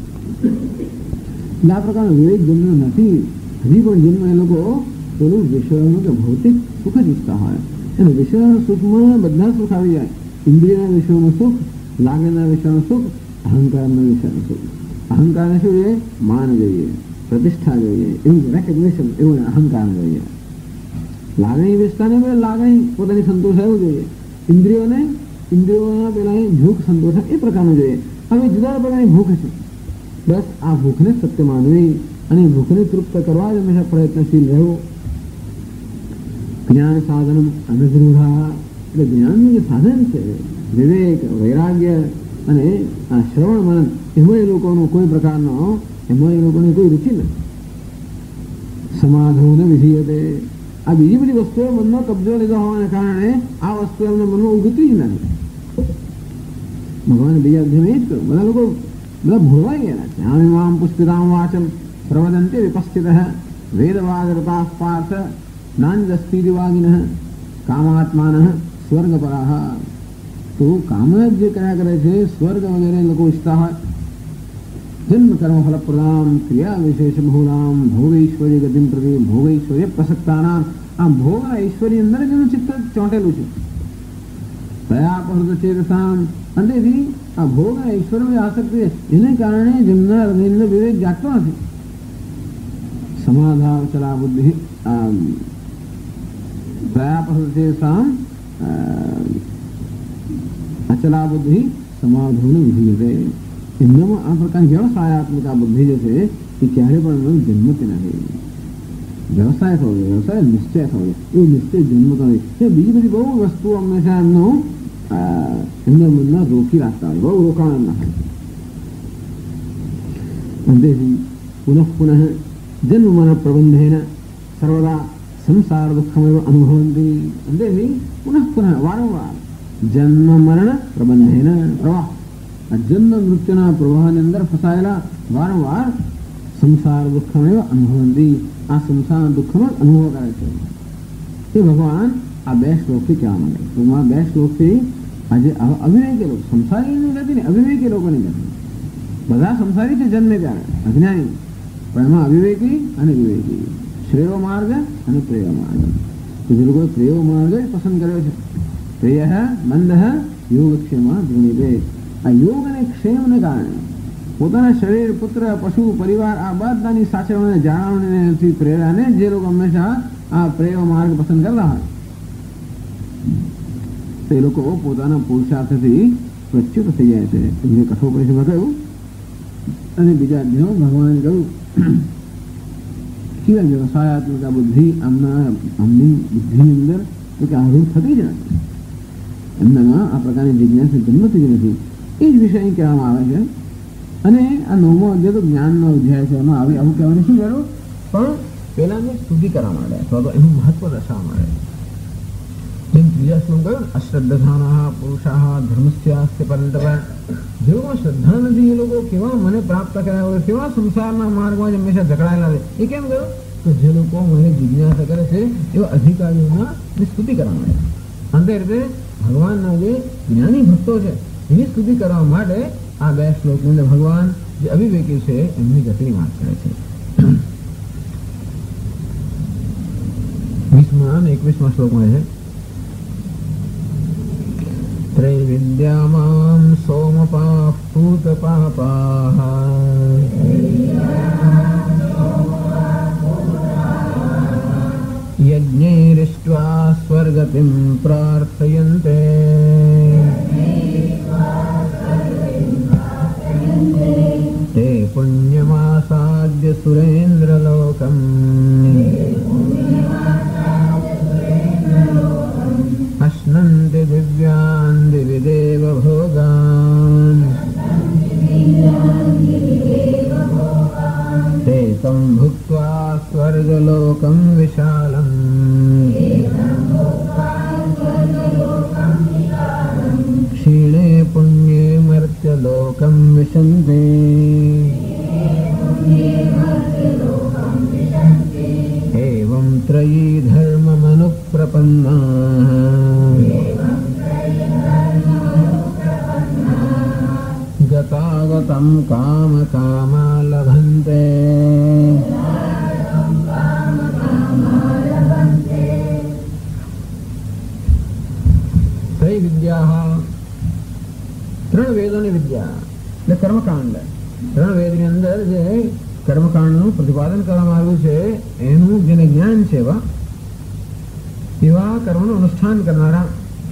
આ પ્રકારનો વિવેક જન્મ નથી, હજી પણ જન્મ એ લોકો પેલું વિષયનું કે ભૌતિક સુખ જ ઈચ્છતા હોય. અને વિષયના સુખમાં બધા સુખ આવી જાય. ઇન્દ્રિયના વિષયનું સુખ, લાગણીના વિષયનું સુખ, અહંકારના વિષયનું સુખ. અહંકારને શું જોઈએ? માન જોઈએ, પ્રતિષ્ઠા જોઈએ, એવું રેકગ્નિશન, એવું અહંકાર જોઈએ. લાગણી વિસ્તારને લાગણી પોતાની સંતોષ એવું જોઈએ. ઇન્દ્રિયોને ઇન્દ્રિયોના પેલા ભૂખ સંતોષ એ પ્રકારનું જોઈએ. હવે જુદા પ્રકારની ભૂખ છે. બસ આ ભૂખને સત્ય માનવી અને ભૂખને તૃપ્ત કરવા જ હંમેશા પ્રયત્નશીલ રહેવું. જ્ઞાન સાધન અનદ્રુઢા એટલે જ્ઞાનનું જે સાધન છે વિવેક, વૈરાગ્ય અને આ શ્રવણ મનન, એમાં એ લોકોનો કોઈ પ્રકારનો એમાં એ લોકોની કોઈ રુચિ નથી. સમાધિને વિધિયતે આ બીજી બધી વસ્તુઓ મનનો કબજો લીધો હોવાને કારણે આ વસ્તુ એમને મનમાં ઉગતી જ નથી. ભગવાન બીજા અધ્યાય જ કહ્યું, બધા લોકો બધા ભૂલવાઈ ગયેલા છે. આમ પુષ્પિતામ વાચમ પ્રવદંતે વિપસ્થિત વેદવાદરતા પાર્થ નાન્યસ્તિવાગિન કામાત્માન સ્વર્ગપરાહ. તો કામ જ જે કર્યા કરે છે, સ્વર્ગ વગેરે લોકો ઈચ્છતા હોય. જન્મ કર્મ ફલપ્રદામ ક્રિયા વિશેષ બહુલામ ભોગૈશ્વર્ય ગતિમ પ્રતિ ભોગૈશ્વર્ય પ્રસક્તાનામ. આ ભોગ ઐશ્વર્ય અંદર જ એનું ચિત્ત ચોંટેલું છે. દયા પહૃત ચેતસામ અંતેથી આ ભોગ અને ઈશ્વરની આસક્તિ એને કારણે જેમના હૃદયનો વિવેક જાગતો નથી. સમાધાન ચલા બુદ્ધિ દયા પહૃત ચેતસામ અચલા બુદ્ધિ સમાધાન વિધિયતે. એમનામાં આ પ્રકારની વ્યવસાયાત્મક આ બુદ્ધિ જે છે એ ક્યારે પણ જન્મતી નથી. વ્યવસાય થવો જોઈએ, વ્યવસાય નિશ્ચય થવો જોઈએ, એવું નિશ્ચય જન્મતો નથી. એ બીજી બધી બહુ વસ્તુઓ હંમેશા એમનો એમના મનમાં રોકી રાખતા હોય, બહુ રોકાણ ના હોય. અંતેથી પુનઃ પુનઃ જન્મ મન પ્રબંધેન સર્વદા સંસાર દુઃખમેવ અનુભવંતી. અંતેથી પુનઃ પુનઃ વારંવાર જન્મ મરણ પ્રબંધેન પ્રવાહ, આ જન્મ મૃત્યુના પ્રવાહની અંદર ફસાયેલા વારંવાર સંસાર દુઃખમેવ અનુભવંતી. આ સંસાર દુઃખનો અનુભવ કરે છે. એ ભગવાન આ બે શ્લોકથી કહેવા માંગે. ટૂંકમાં બે શ્લોકથી આજે અવિવેકી લોકો, સંસારીની ગતિ ને અવિવેકી લોકોની ગતિ. બધા સંસારી છે જન્મે ત્યારે અજ્ઞાની, પણ એમાં અવિવેકી અને વિવેકી, શ્રેયો માર્ગ અને પ્રેય માર્ગ. તો જે લોકોએ પ્રેય માર્ગ પસંદ કર્યો છે. પ્રેય મંદ યોગક્ષેમ ધ્રુનિભે. આ યોગ અને ક્ષેમને કારણે પોતાના શરીર, પુત્ર, પશુ, પરિવાર આ બધાની સાચવણીને જાળવણીથી પ્રેરણાને જે લોકો હંમેશા આ પ્રેય માર્ગ પસંદ કરતા હોય તે લોકો પોતાના પુરુષાર્થથી પ્રચ્યુત થઈ જાય છે. એમને કઠોપનિષદમાં કહ્યું. અને બીજા અધ્યાયમાં ભગવાને કહ્યું કે વ્યવસાયાત્મક બુદ્ધિ આમના આમની બુદ્ધિની અંદર તો કે આરૂઢ થતી જ નથી. એમનામાં આ પ્રકારની જિજ્ઞાસા જન્મતી જ નથી. એ જ વિષય કહેવામાં આવે છે. અને આ નવમો અધ્યાય તો જ્ઞાનનો અધ્યાય છે. એમાં આવી આવું કહેવાની શું જરૂર, પણ પેલાને શુદ્ધિ કરવા માટે અથવા તો એનું મહત્વ દર્શાવવા માટે. જેમ ત્રીજા શ્લોક કહ્યું, અશ્રદ્ધાના પુરુષાહ ધર્મસ્યાસ્ય પરંતપ. જેઓમાં શ્રદ્ધા નથી એ લોકો કેવા મને પ્રાપ્ત કર્યા હોય, કેવા સંસારના માર્ગમાં હંમેશા ઝઘડાયેલા છે. એ કેમ કહ્યું? તો જે લોકો મને જિજ્ઞાસા કરે છે એવા અધિકારીઓના સ્તુતિ કરવા માટે. અંતે રીતે ભગવાનના જે જ્ઞાની ભક્તો છે એની સ્તુતિ કરવા માટે આ બે શ્લોકની અંદર ભગવાન જે અવિવેકી છે એમની ગતિની વાત કરે છે. વીસમા અને એકવીસમા શ્લોકમાં છે, ત્રૈવિદ્યામાં સોમપાઃ પૂતપાપાઃ યજ્ઞૈરિષ્ટ્વા સ્વર્ગતિં પ્રાર્થયન્તે તે પુણ્યમાસાદ્ય સુરેન્દ્રલોકમ અશ્નન્તિ દિવ્યાન દિવિદેવ ભોગાન તે તં ભુક્ત્વા સ્વર્ગલોકં વિશાલમ ક્ષીણે પુણ્યે મર્ત્યલોકં વિશન્તિ એવં ત્રયી ધર્મમનુપ્રપન્નાઃ ગતાગતં કામકામા લભન્તે ત્રય વિદ્યા. ત્રણ વેદોની વિદ્યા એટલે કર્મકાંડ. ત્રણ વેદની અંદર જે કર્મકાંડનું પ્રતિપાદન કરવામાં આવ્યું છે એનું જેને જ્ઞાન છે એવા એવા કર્મનું અનુષ્ઠાન કરનારા,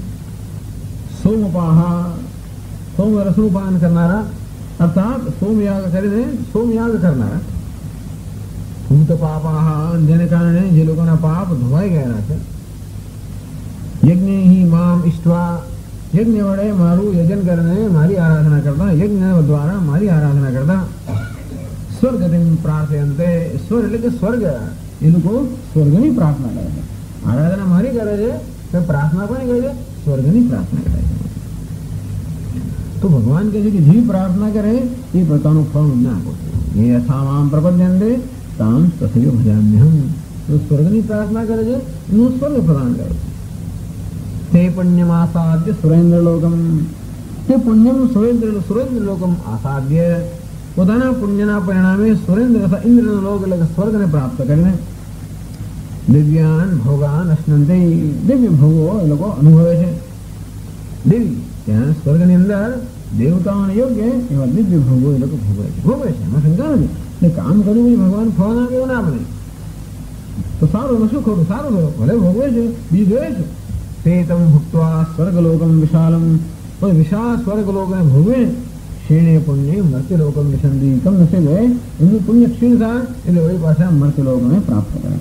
સોમપાહ સોમ રસનું પાન કરનારા અર્થાત સોમયાગ કરીને સોમયાગ કરનારા, ભૂત પાપાહ જેને કારણે જે લોકોના પાપ ધોવાઈ ગયેલા છે, યજ્ઞ મામ ઈષ્ટવા યજ્ઞ વડે મારું યજન કરીને મારી આરાધના કરતા, યજ્ઞ દ્વારા મારી આરાધના કરતા, સ્વર્ગતિમ પ્રાર્થયન્તે સ્વર્ગ એટલે કે સ્વર્ગ એ લોકો સ્વર્ગની પ્રાર્થના કરે છે. આરાધના મારી કરે છે તો પ્રાર્થના કોની કરે છે? સ્વર્ગની પ્રાર્થના કરે છે. તો ભગવાન કહે છે કે જે પ્રાર્થના કરે એ પ્રકારનું ફળ મને આપો છો. એ યથામામ પ્રપદ્યન્તે તામ તથૈવ ભજામ્યહમ. તો સ્વર્ગની પ્રાર્થના કરે છે એનું સ્વર્ગ પ્રદાન કરે છે. તે પુણ્યમાસાદ્ય સુરેન્દ્રલોકમ. તે પુણ્યમ સુરેન્દ્ર સુરેન્દ્રલોકમ આસાદ્ય. પોતાના પુણ્યના પરિણામે સુરેન્દ્ર તથા ઇન્દ્રનો લોક એટલે સ્વર્ગને પ્રાપ્ત કરીને દિવ્યાન ભોગાન અશ્નંતે. દિવ્ય ભોગો એ લોકો અનુભવે છે. દિવ્ય ત્યાં સ્વર્ગની અંદર દેવતાઓને યોગ્ય એવા દિવ્ય ભોગો એ લોકો ભોગવે છે ભોગવે છે એમાં શંકા નથી. એટલે કામ કર્યું પછી ભગવાન ફળ ના કેવું ના બને તો સારું એમાં શું ખોટું? સારું થયું, ભલે ભોગવે છે, બીજ જોવે છે. તે તમ ભુક્ત્વા સ્વર્ગલોકમ વિશાલમ. કોઈ વિશાળ સ્વર્ગલોકને ભોગવે ક્ષીણે પુણ્ય મર્ત્યલોકમ વિશંતિ. કમ નસીબ હોય એમનું પુણ્ય ક્ષીણ થાય એટલે વળી પાછા મર્ત્યલોકને પ્રાપ્ત કરે.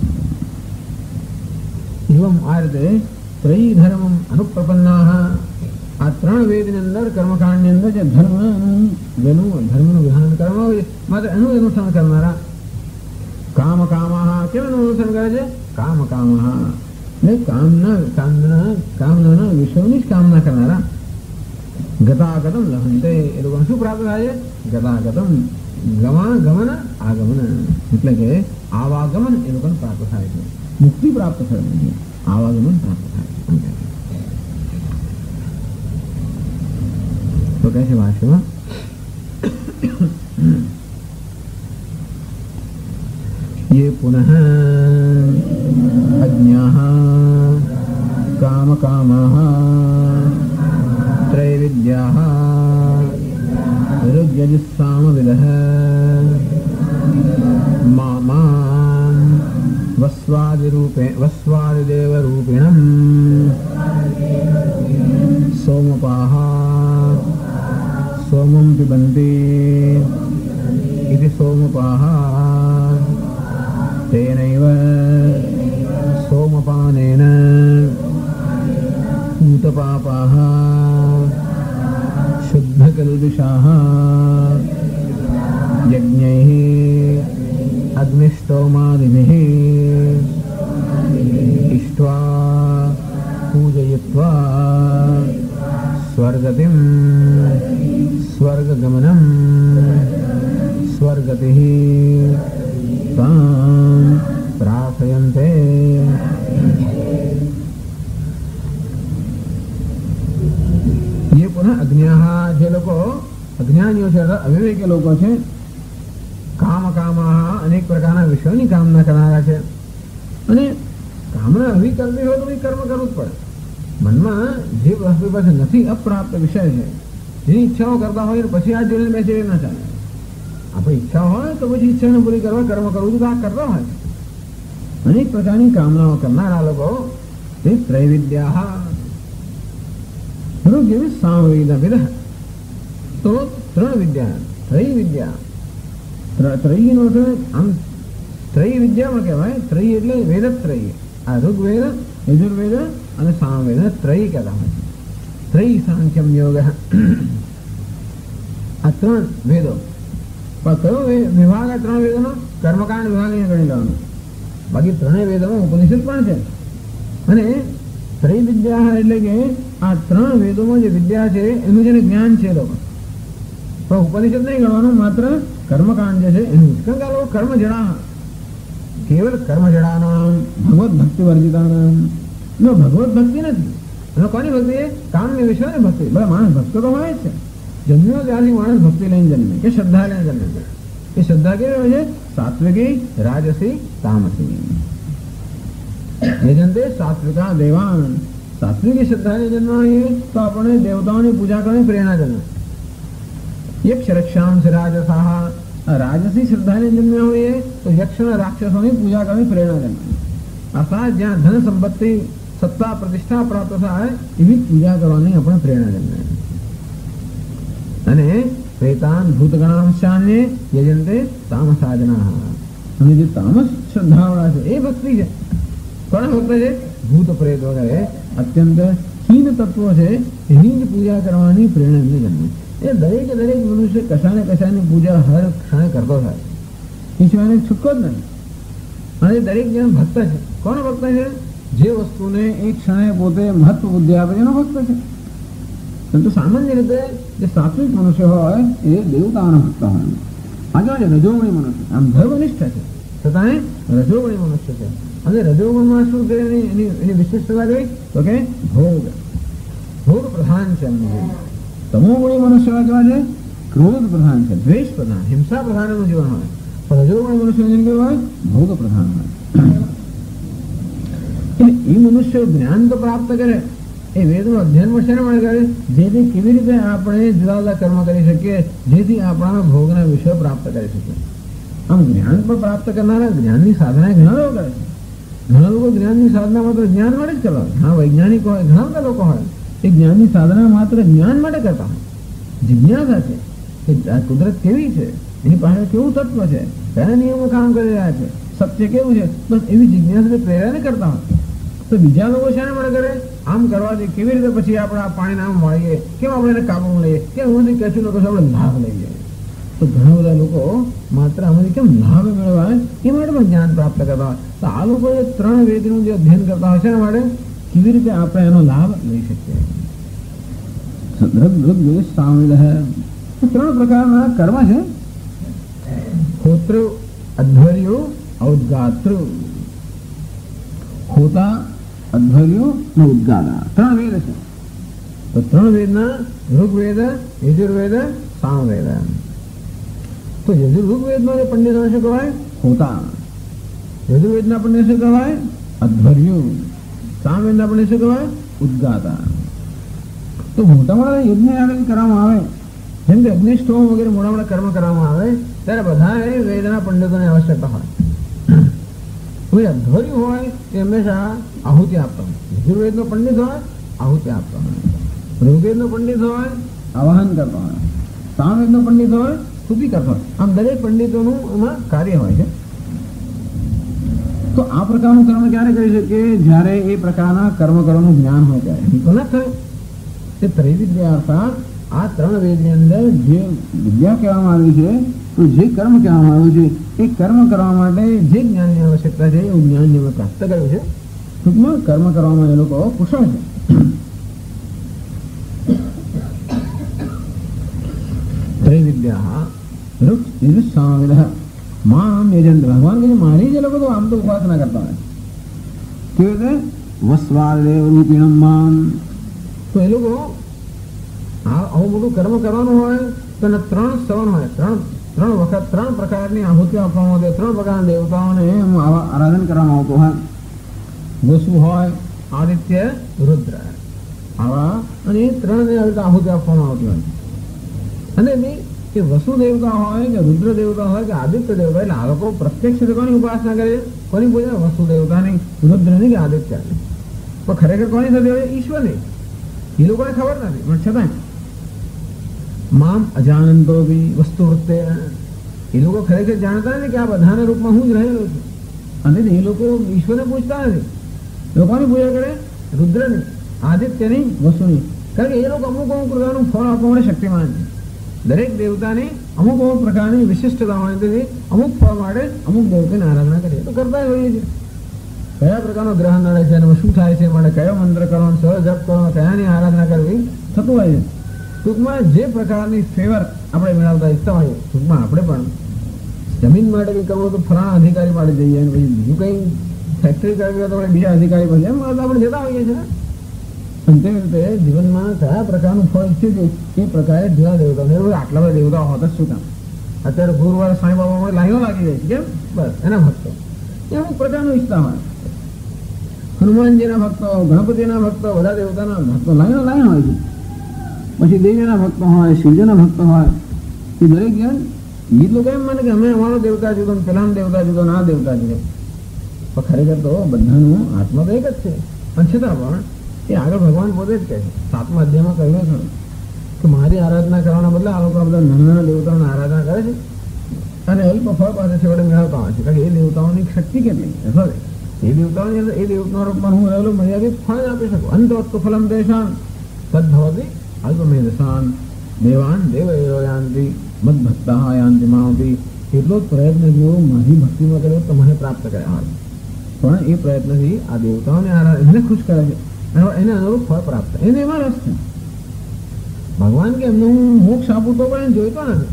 એવમ આ રીતે ત્રયી ધર્મમ અનુપ્રપન્નાઃ. આ ત્રણ વેદની અંદર કર્મકાંડની અંદર જે ધર્મનું જેનું ધર્મનું વિધાન કરવામાં આવે માત્ર એનું અનુસરણ કરનારા, કામ કામા કેવું અનુસરણ કરે છે? કામ કામા એટલે કામના કામના કામના વિષયોની જ કામના કરનારા, ગતાગતમ લહંતે. એ લોકોને શું પ્રાપ્ત થાય છે? ગતાગતમ ગમન ગમન આગમન એટલે કે આવાગમન એ લોકોને પ્રાપ્ત થાય છે. મુક્તિ પ્રાપ્ત થાય છે, આવાગમન પ્રાપ્ત થાય છે. તો કહે છે ભાષ્યમાં ये पुनः अज्ञाः कामकामाः त्रैविद्याः ऋग्यजुस्सामविदः मामां वस्वादिरूपे वस्वादिदेवरूपिणम् सोमपाः सोमं पिबन्ति इति सोमपाः तेनैव सोमपानेन पूतपापाः शुद्धकल्बिषाः यज्ञैः अग्निष्टोमादिभिः इष्ट्वा पूजयित्वा स्वर्गतिं स्वर्गगमनं स्वर्गतिः तां प्रार्थयन्ते। ये पुनः अज्ञाः जे लोको अज्ञानीઓ છે અવિવેકી લોકો છે કામ કામાહ અનેક પ્રકારના વિષયોની કામના કરનારા છે અને કામના આવી કરવી હોય તો એ કર્મ કરવું જ પડે. મનમાં જે વસ્તુ પાસે નથી અપ્રાપ્ત વિષય છે જેની ઈચ્છાઓ કરતા હોય પછી આ જોઈને બેસે ના ચાલે. આપણી ઈચ્છા હોય તો પછી ઈચ્છાને પૂરી કરવા કર્મ કરવું તો આ કરતા હોય. અનેક પ્રકારની કામનાઓ કરનારા લોકો તે ત્રૈવિદ્યા જેવી સામવેદ વિદ તો ત્રણ વિદ્યા ત્રય વિદ્યા ત્રયનો આમ ત્રય વિદ્યામાં કહેવાય. ત્રય એટલે વેદત્રય. આ ઋગ્વેદ યજુર્વેદ અને સામવેદ ત્રય કહેતા હોય. ત્રય સાંખ્યમ યોગ આ ત્રણ વેદો. પણ કયો વિભાગ આ ત્રણ વેદોનો? કર્મકાંડ વિભાગ અહીંયા ગણી લેવાનો. બાકી ત્રણેય વેદોમાં ઉપનિષદ પણ છે. અને ત્રય વિદ્યા એટલે કે આ ત્રણ વેદોમાં જે વિદ્યા છે એનું જેને જ્ઞાન છે લોકો પણ ઉપનિષદ નહીં ગણવાનું, માત્ર કર્મકાંડ જે છે એનું. કારણ કે આ લોકો કર્મ જડા કેવલ કર્મ જડાનામ ભગવત ભક્તિ વર્જિતાનામ. એનો ભગવત ભક્તિ નથી. એનો કોની ભક્તિ છે? કામની વિષયની ભક્તિ. બધા માણસ ભક્તો તો હોય જ છે. જન્મ્યો ત્યારથી માણસ ભક્તિ લઈને જન્મે કે શ્રદ્ધા લઈને જન્મે છે. એ શ્રદ્ધા કેવી હોય છે? સાત્વિકી, રાજસી, તામસી. યજંતે સાત્વિકા દેવાન. સાત્વિકી શ્રદ્ધાને જન્મ હોઈએ તો આપણે દેવતાઓની પૂજા કરવાની પ્રેરણા જન્મે. યક્ષ રક્ષાંશ રાજસાહ. રાજસી શ્રદ્ધાને જન્મ્યા હોઈએ તો યક્ષ રાક્ષસોની પૂજા કરવાની પ્રેરણા જન્મે. અર્થાત જ્યાં ધન સંપત્તિ સત્તા પ્રતિષ્ઠા પ્રાપ્ત થાય એવી પૂજા કરવાની આપણે પ્રેરણા જન્મે. અને પ્રેતાન ભૂતગણાંશાને યજંતે તામસાજના. અને જે તામસ શ્રદ્ધાવાળા છે એ ભક્તિ છે. કોણ ભક્ત છે? ભૂત પ્રેત વગેરે અત્યંત હીન તત્વો છે એની જ પૂજા કરવાની પ્રેરણા એમને જન્મે. એ દરેકે દરેક મનુષ્ય કશાને કશાની પૂજા હર ક્ષણે કરતો થાય. એ સિવાયને છૂટકો જ નથી. અને દરેક જણ ભક્ત છે. કોણ ભક્ત છે? જે વસ્તુને એક ક્ષણે પોતે મહત્વ બુદ્ધિ આપે એનો ભક્ત છે. પરંતુ સામાન્ય રીતે જે સાત્વિક મનુષ્ય હોય એ દેવતાઓના ભક્ત હોય. આગળ છે રજોગુણી મનુષ્ય. આમ ધર્મનિષ્ઠ છે છતાં રજોગુણી મનુષ્ય છે. અને રજોગુણમાં શું છે એની એની વિશિષ્ટતા જોઈ તો કે ભોગ ભોગ પ્રધાન છે. તમોગુણી મનુષ્ય કેવા છે? ક્રોધ પ્રધાન છે, દ્વેષ પ્રધાન, હિંસા પ્રધાન એનું જીવન હોય. પણ રજોગુણી મનુષ્ય જીવન કેવું હોય? ભોગ પ્રધાન હોય. એ મનુષ્ય જ્ઞાન તો પ્રાપ્ત કરે એ વેદનું અધ્યયન શેના માટે કરે? જેથી કેવી રીતે આપણે જુદા જુદા કર્મ કરી શકીએ જેથી આપણા ભોગના વિષય પ્રાપ્ત કરી શકીએ. આમ જ્ઞાન પણ પ્રાપ્ત કરનારા જ્ઞાનની સાધના ઘણા લોકો કરે છે. ઘણા લોકો જ્ઞાનની સાધના માત્ર જ્ઞાન માટે જ કરવા. હા, વૈજ્ઞાનિક હોય, ઘણા બધા લોકો હોય એ જ્ઞાનની સાધના માત્ર જ્ઞાન માટે કરતા હોય. જિજ્ઞાસા છે કે કુદરત કેવી છે, એની પાસે કેવું તત્વ છે, કયા નિયમો કામ કરી રહ્યા છે, સત્ય કેવું છે, બસ એવી જિજ્ઞાસા પ્રેરણા કરતા હોય. તો બીજા લોકો શાના માટે કરે? આમ કરવાથી કેવી રીતે પછી આપણે આ પાણીને આમ વાળીએ, કેમ આપણે એને કાબુમાં લઈએ, કેમ આમાંથી કશું ન કશું આપણે લાભ લઈએ. તો ઘણા બધા લોકો માત્ર આમાંથી કેમ લાભ મેળવાય એ માટે પણ જ્ઞાન પ્રાપ્ત કરતા હોય. તો આ લોકો જે ત્રણ વેદનું જે અધ્યયન કરતા હોય છે એના માટે કેવી રીતે આપણે એનો લાભ લઈ શકીએ. ત્રણ પ્રકારના કર્મ છે: હોતૃ, અધ્વર્યુ, ઔદ્ગાતૃ. હોતા, અધ્વર્યુ અને ઉદ્ગાતા ત્રણ વેદ છે. તો ત્રણ વેદના ઋગ્વેદ, યજુર્વેદ, સામવેદ. તો યજુર ઋગ્વેદમાં જે પંડિતો શું કહેવાય? હોતા. યજુર્વેદના પંડિત શું કહેવાય? અધ્વર્યુ. સામવેદના પંડિત શું કહેવાય? ઉદ્ગાતા. તો મોટા મોટા યજ્ઞ આગળ કરવામાં આવે, જેમ કે અગ્નિષ્ઠોમ વગેરે મોટા મોટા કર્મ કરવામાં આવે ત્યારે બધા વેદના પંડિતોની આવશ્યકતા હોય. કોઈ અધ્વર્યુ હોય તે હંમેશા આહુતિ આપતા હોય. યજુર્વેદનો પંડિત હોય આહુતિ આપતા હોય. ઋગ્વેદનો પંડિત હોય આવાહન કરતો હોય, સામવેદનો પંડિત હોય સ્તુતિ કરતો હોય. આમ દરેક પંડિતોનું એમાં કાર્ય હોય છે. તો આ પ્રકારનું કર્મ ક્યારે કરી શકે? જ્યારે એ પ્રકારના કર્મ કરવાનું જ્ઞાન હોય ત્યારે. તો ના થાય તે ત્રૈવિદ્યા અર્થાત આ ત્રણ વેદની અંદર જે વિદ્યા કહેવામાં આવી છે, તો જે કર્મ કહેવામાં આવ્યું છે એ કર્મ કરવા માટે જે જ્ઞાનની આવશ્યકતા છે એવું જ્ઞાન જેમણે પ્રાપ્ત કર્યું છે. ટૂંકમાં કર્મ કરવામાં એ લોકો કુશળ છે. ત્રૈવિદ્યા મામ યજંત. ભગવાન કે મારી જે લોકો તો આમ તો ઉપાસના કરતા હોય કેવી રીતે વસવાદેવ રૂપિણમ મામ. તો એ લોકો આવું બધું કર્મ કરવાનું હોય તો ત્રણ સવન હોય, ત્રણ ત્રણ વખત ત્રણ પ્રકારની આહુતિ આપવામાં આવતી, ત્રણ પ્રકારના દેવતાઓને આરાધન કરવામાં આવતું હોય. વસુ હોય, આદિત્ય, રુદ્ર, આવા અને ત્રણ આહુતિ આપવામાં આવતી હોય. અને કે વસુ દેવતા હોય કે રુદ્ર દેવતા હોય કે આદિત્ય દેવતા, એટલે આ લોકો પ્રત્યક્ષ કોની ઉપાસના કરે? કોની પૂજા? વસુ દેવતાની, રુદ્રની કે આદિત્યની. પણ ખરેખર કોની થતી હોય? ઈશ્વરની. એ લોકોને ખબર નથી, પણ છતાં મામ અજાનંતો બી વસ્તુ વૃત્તે, એ લોકો ખરેખર જાણતા નથી કે આ બધાના રૂપમાં હું જ રહેલો છું. અને એ લોકો ઈશ્વરને પૂછતા નથી. લોકોની પૂજા કરે? રુદ્રની, આદિત્યની, વસુની. કારણ કે એ લોકો અમુક અમુક પ્રકારનું ફળ આપવા માટે શક્તિમાન છે. દરેક દેવતાની અમુક અમુક પ્રકારની વિશિષ્ટતા હોય, તેથી અમુક ફળ માટે અમુક દેવતાની આરાધના કરીએ તો કરતા હોઈએ છીએ. કયા પ્રકારનો ગ્રહ નડે છે, એમાં શું થાય છે, માટે કયો મંત્ર કરવાનો, સહ જપ કરવાનો, કયાની આરાધના કરવી થતું હોય છે. ટૂંકમાં જે પ્રકારની ફેવર આપણે મેળવતા ઈચ્છતા હોઈએ, ટૂંકમાં આપણે પણ જમીન માટે કંઈ કરવું તો ફલાણા અધિકારી માટે જઈએ, અને પછી બીજું કંઈ ફેક્ટરી કરવી હોય તો આપણે બીજા અધિકારી પાસે, એમ આપણે જતા હોઈએ છીએ. અને તે રીતે જીવનમાં કયા પ્રકારનું ફળ ઈચ્છે છે એ પ્રકારે જુદા દેવતા. આટલા બધા દેવતા હોતા શું કામ? અત્યારે ગુરુવાર સાંઈ બાબામાં લાઈનો લાગી જાય છે. કેમ? બસ એના ભક્તો એ અમુક પ્રકારનું ઈચ્છતા હોય. હનુમાનજીના ભક્તો, ગણપતિના ભક્તો, બધા દેવતાના ભક્તો લાઈનો લાઈન હોય છે. પછી દેવીના ભક્તો હોય, શિવજીના ભક્તો હોય. એ દરેક જણ ગીત લોકો એમ માને કે અમે અમારો દેવતા જુદો, પેલાનો દેવતા જુદો, ના દેવતા જુદો. પણ ખરેખર તો બધાનું આત્મા તો એક જ છે. પણ છતાં પણ એ આગળ ભગવાન પોતે જ કહે છે, સાતમા અધ્યાયમાં કહ્યું છે કે મારી આરાધના કરવાના બદલે આ લોકો બધા નાના નાના દેવતાઓની આરાધના કરે છે અને અલ્પ ફળ પાસે છેવટે મેળવતા હોય છે. કારણ કે એ દેવતાઓની શક્તિ કેટલી સોરી એ દેવતાઓની અંદર એ દેવતાના રૂપમાં હું રહેલો મર્યાદિત ફળ આપી શકું. અંતવત્તુ ફલમ દેશાન તદ્ભવતી અલ્પમેધસાન દેવાન દેવયો યાંતિ મદભક્તા યાંતિ માવતી. એટલો જ પ્રયત્ન જો મારી ભક્તિમાં કર્યો તો મને પ્રાપ્ત કર્યા. પણ એ પ્રયત્નથી આ દેવતાઓને આરાધના એમને ખુશ કરે છે, એને અનુરૂપ ફળ પ્રાપ્ત. એને એમાં રસ છે. ભગવાન કે એમને હું મોક્ષ આપું તો પણ જોઈતો નથી.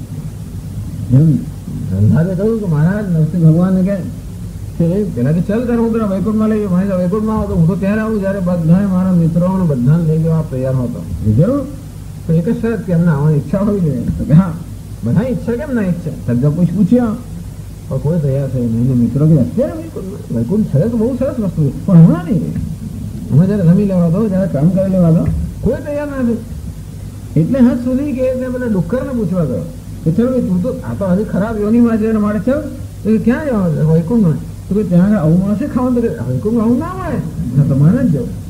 એમ ધંધાએ કહ્યું કે મહારાજ નરસિંહ ભગવાન કે પેલા કે ચલ તારે હું પેલા વૈકુંઠમાં લઈ ગયો. મારે વૈકુંઠમાં આવો તો હું તો ત્યારે આવું જયારે બધા મારા મિત્રો બધાને લઈ જવા તૈયાર હતો. જરૂર તો એક જ શરત કે એમને આવવાની ઈચ્છા હોવી જોઈએ. હા, બધા ઈચ્છા કેમ ના ઈચ્છા? તદ્દા પૂછ પૂછ્યા પણ કોઈ તૈયાર થયું નહીં. મિત્રો કે અત્યારે વૈકુંઠ વૈકુંઠ છે તો બહુ સરસ વસ્તુ છે, પણ હમણાં નહીં. અમે જયારે રમી લેવા દો, જયારે કામ કરી લેવા દો, કોઈ તૈયાર નથી. એટલે હદ સુધી કે બધા ડુક્કર ને પૂછવા ગયો કે ચલો તું તો આ તો હજી ખરાબ યોનીમાં છે મારે ચલ તો ક્યાં જવાનું છે? વૈકુંઠમાં. તો કે ત્યાં આવું મળશે ખાવાનું? તો વૈકુંઠમાં આવું ના મળે, તમારે જ જવું.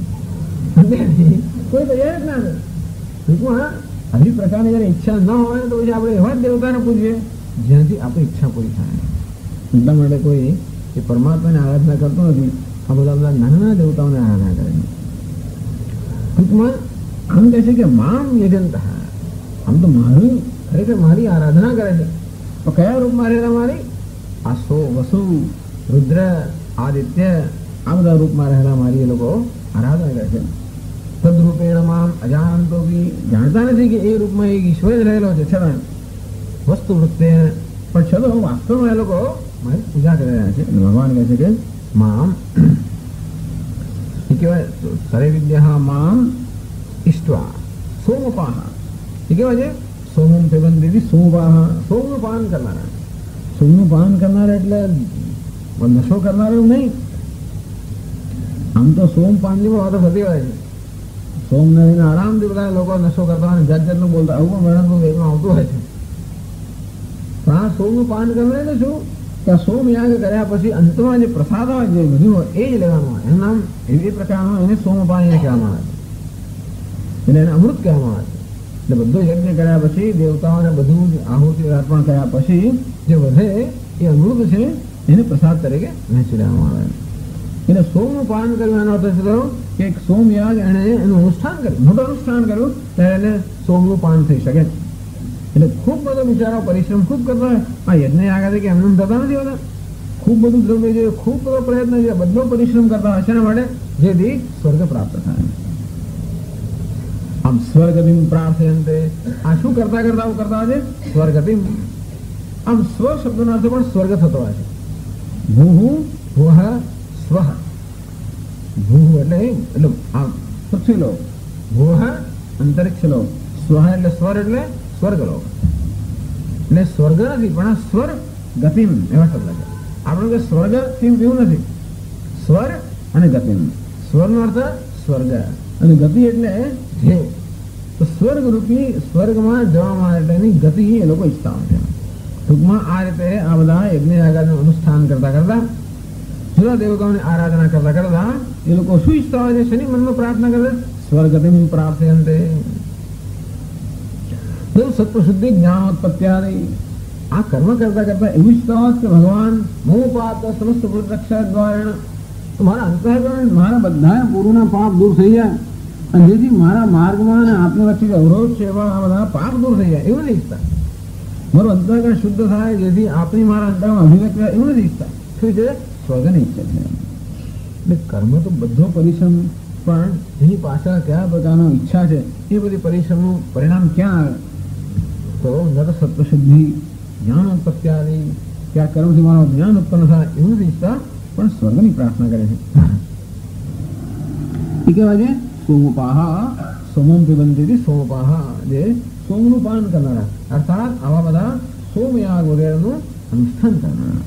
કોઈ તૈયાર જ ના કરે. ટૂંકમાં આવી પ્રકારની જયારે ઈચ્છા ન હોય તો પછી આપણે એવા જ દેવતાને પૂછીએ જ્યાંથી આપણી ઈચ્છા પૂરી થાય. એટલા માટે કોઈ એ પરમાત્માની આરાધના કરતો નથી, આ બધા બધા નાના દેવતાઓને આરાધના કરે છે. ટૂંકમાં આમ કહે છે કે મામ યજંત, આમ તો મારું ખરેખર મારી આરાધના કરે છે. તો કયા રૂપમાં રહેલા મારી? આ સો વસુ, રુદ્ર, આદિત્ય, આ બધા રૂપમાં રહેલા મારી એ લોકો આરાધના કરે છે. તદરૂપેણ મામ અજાનંતો બી, જાણતા નથી કે એ રૂપમાં એક ઈશ્વર જ રહેલો છે. છતાં વસ્તુ વૃત્તે પણ છતાં વાસ્તવમાં એ લોકો મારી પૂજા કરી રહ્યા છે. ભગવાન કહે છે કે મામ એ કહેવાય સર્વવિદ્યા મામ ઈષ્ટવા સોમપાહ. એ કેવા છે? સોમમ પેબંદી સોમપાહ, સોમનું પાન કરનારા. સોમનું પાન કરનારા એટલે નશો કરનારા એવું નહીં. આમ તો સોમ પાનની વાતો થતી હોય છે. સોમને આરામથી બધા લોકો નશો કરતા હોય, જાત જાતનું બોલતા, આવું પણ વર્ણન વેદમાં આવતું હોય છે. પણ આ સોમનું પાન કરનાર એટલે શું કે સોમ યાગ કર્યા પછી અંતમાં જે પ્રસાદ હોય, જે બધું હોય એ જ લેવાનું હોય. એનું નામ એવી પ્રકારનું એને સોમપાન કહેવામાં આવે છે. એટલે એને અમૃત કહેવામાં આવે છે. એટલે બધો યજ્ઞ કર્યા પછી દેવતાઓને બધું આહુતિ અર્પણ કર્યા પછી જે વધે એ અમૃત છે એને પ્રસાદ તરીકે વહેંચી દેવામાં આવે. એટલે સોમનું પાલન કર્યું એનો અર્થ છે કે એક સોમયાગ એને એનું અનુષ્ઠાન કર્યું, મોટું અનુષ્ઠાન કર્યું ત્યારે એને સોમનું પાન થઈ શકે. એટલે ખૂબ બધો બિચારો પરિશ્રમ ખૂબ કરતા હોય. આ યજ્ઞ યાગ કે એમને થતા નથી હોતા. ખૂબ બધું દ્રવ્ય છે, ખૂબ બધો પ્રયત્ન છે, બધો પરિશ્રમ કરતા હોય છે એના માટે જેથી સ્વર્ગ પ્રાપ્ત થાય. આમ સ્વર્ગતિમ પ્રાપ્યંતે આ શું કરતા કરતા આવું કરતા છે સ્વર્ગતિમ. આમ સ્વ શબ્દનો અર્થ પણ સ્વર્ગ થતો હોય છે. ભૂ ભુહ સ્વ. ભૂ એટલે એટલે આમ પૃથ્વી લોક, ભુહ અંતરિક્ષ લોક, સ્વ એટલે સ્વર એટલે સ્વર્ગ લોક. એટલે સ્વર્ગ નથી પણ આ સ્વર ગતિમ એવા શબ્દ છે. આપણે કે સ્વર્ગ એવું નથી, સ્વર અને ગતિમ. સ્વરનો અર્થ સ્વર્ગ અને ગતિ એટલે ધ્યેય. તો સ્વર્ગ રૂપી સ્વર્ગમાં જવા માટેની ગતિ એ લોકો ઈચ્છતા હોય છે. ટૂંકમાં આ રીતે આ બધા યજ્ઞ યાગનું અનુષ્ઠાન કરતા કરતા જુદા દેવતાઓની આરાધના કરતા કરતા એ લોકો શું ઈચ્છતા હોય છે? શેની મનમાં પ્રાર્થના કરે? સ્વર્ગતિમ પ્રાપ્યંતે. સત્વશુદ્ધિ જ્ઞાનોત્પત્તિ. આ કર્મ કરતા કરતા એવું ઈચ્છતા હોય કે ભગવાન હું પાપ સમસ્ત રક્ષા દ્વારા મારા અંતઃકરણ મારા બધા પૂર્વના પાપ દૂર થઈ જાય અને જેથી મારા માર્ગમાં અને આત્મરક્ષિત અવરોધ છે એવા બધા પાપ દૂર થઈ જાય એવું નથી ઈચ્છતા. મારું અંતઃકરણ શુદ્ધ થાય જેથી આપણી મારા અંતરમાં અભિવ્યક્ત થાય એવું નથી ઈચ્છતા. શું છે? સ્વર્ગની ઈચ્છા છે. એટલે કર્મ તો બધો પરિશ્રમ પણ એની પાછળ કયા પ્રકારનો ઈચ્છા છે એ બધી પરિશ્રમનું પરિણામ ક્યાં આવે? તો નર સત્વશુદ્ધિ જ્ઞાનોત્પત્તિ આવી કે આ કર્મથી મારો જ્ઞાન ઉત્પન્ન થાય એવું નથી ઈચ્છતા પણ સ્વર્ગની પ્રાર્થના કરે છે. એ કહેવાય છે સોમપાહા. સોમમ પિબંતી સોમપાહા, જે સોમનું પાન કરનારા અર્થાત આવા બધા સોમયાગ વગેરેનું અનુષ્ઠાન કરનારા.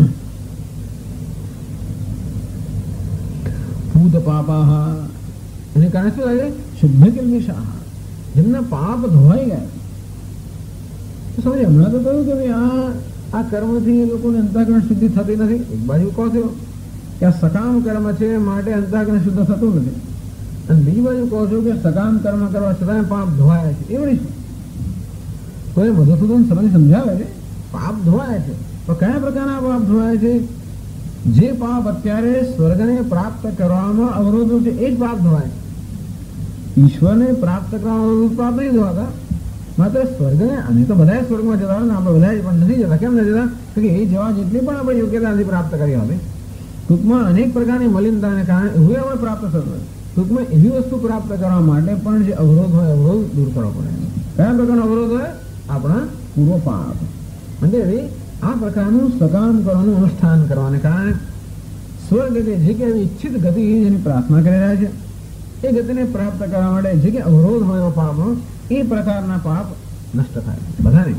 ભૂત પાપાહા એને કારણે શું લાગે? શુદ્ધ કિલ્મિષાહ, જેમના પાપ ધોવાઈ ગયા. સમજ હમણાં તો કહ્યું કે આ આ કર્મથી એ લોકોને અંતઃકરણ શુદ્ધિ થતી નથી. એક બાજુ કહો છો કે આ સકામ કર્મ છે માટે અંતઃકરણ શુદ્ધ થતું નથી અને બીજી બાજુ કહો છો કે સકામ કર્મ કરવા છતાં પાપ ધોવાયા છે. એવું નહીં. તો એ મધુસૂદન સમજ સમજાવે છે પાપ ધોવાયા છે. તો કયા પ્રકારના પાપ ધોવાયા છે? જે પાપ અત્યારે સ્વર્ગને પ્રાપ્ત કરવામાં અવરોધો છે એ જ પાપ ધોવાય. ઈશ્વરને પ્રાપ્ત કરવામાં અવરોધ પાપ નહીં ધોવાતા. માત્ર સ્વર્ગને અમે તો બધા સ્વર્ગમાં જતા ને આપણે બધા પણ નથી જતા. કેમ નથી જતા? કે એ જવા જેટલી પણ આપણે યોગ્યતા નથી પ્રાપ્ત કરી હતી. ટૂંકમાં અનેક પ્રકારની મલિનતાને કારણે એવું આપણે પ્રાપ્ત થતું હોય. ટૂંકમાં એવી વસ્તુ પ્રાપ્ત કરવા માટે પણ જે અવરોધ હોય અવરોધ દૂર કરવો પડે. કયા પ્રકારનો અવરોધ હોય? આપણા પૂર્વ પાપ. અને આ પ્રકારનું સકામ કરવાનું અનુષ્ઠાન કરવાને કારણે સ્વર્ગ કે જે કે ઈચ્છિત ગતિ જેની પ્રાર્થના કરી રહ્યા છે એ ગતિને પ્રાપ્ત કરવા માટે જે કે અવરોધ હોય એવા પાપ એ પ્રકારના પાપ નષ્ટ થાય બધાને.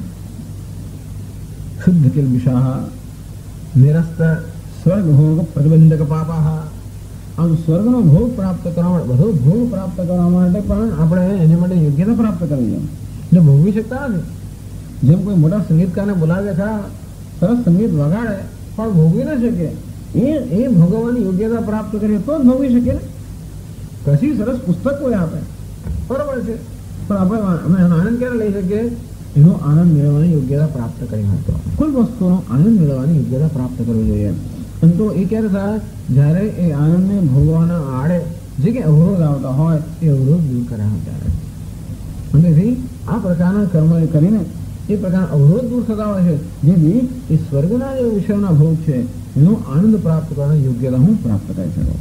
શુદ્ધ કિલ્મિષાહ નિરસ્ત સ્વર્ગ ભોગ પ્રતિબંધક પાપાહ. આમ સ્વર્ગનો ભોગ પ્રાપ્ત કરવા માટે બધો ભોગ પ્રાપ્ત કરવા માટે પણ આપણે એની માટે યોગ્યતા પ્રાપ્ત કરવી જોઈએ. એટલે ભોગવી શકતા નથી. જેમ કોઈ મોટા સંગીતકારને બોલાવે ખરા, સરસ સંગીત વગાડે પણ ભોગવી ન શકે. એ એ ભોગવવાની યોગ્યતા પ્રાપ્ત કરીએ તો જ ભોગવી શકીએ ને. કશી સરસ પુસ્તક કોઈ આપે બરોબર છે પણ આપણે અમે એનો આનંદ ક્યારે લઈ શકીએ? એનો આનંદ મેળવવાની યોગ્યતા પ્રાપ્ત કરી હતો. કોઈ વસ્તુનો આનંદ મેળવવાની યોગ્યતા પ્રાપ્ત કરવી જોઈએ. અને તો એ ક્યારે થાય? જ્યારે એ આનંદને ભોગવાના આડે જે કે અવરોધ આવતા હોય એ અવરોધ દૂર કર્યા ત્યારે. અને આ પ્રકારના કર્મ કરીને એ પ્રકારના અવરોધ દૂર થતા હોય છે જેથી એ સ્વર્ગના જે વિષયોના ભોગ છે એનો આનંદ પ્રાપ્ત કરવાની યોગ્યતા હું પ્રાપ્ત કરી શકું.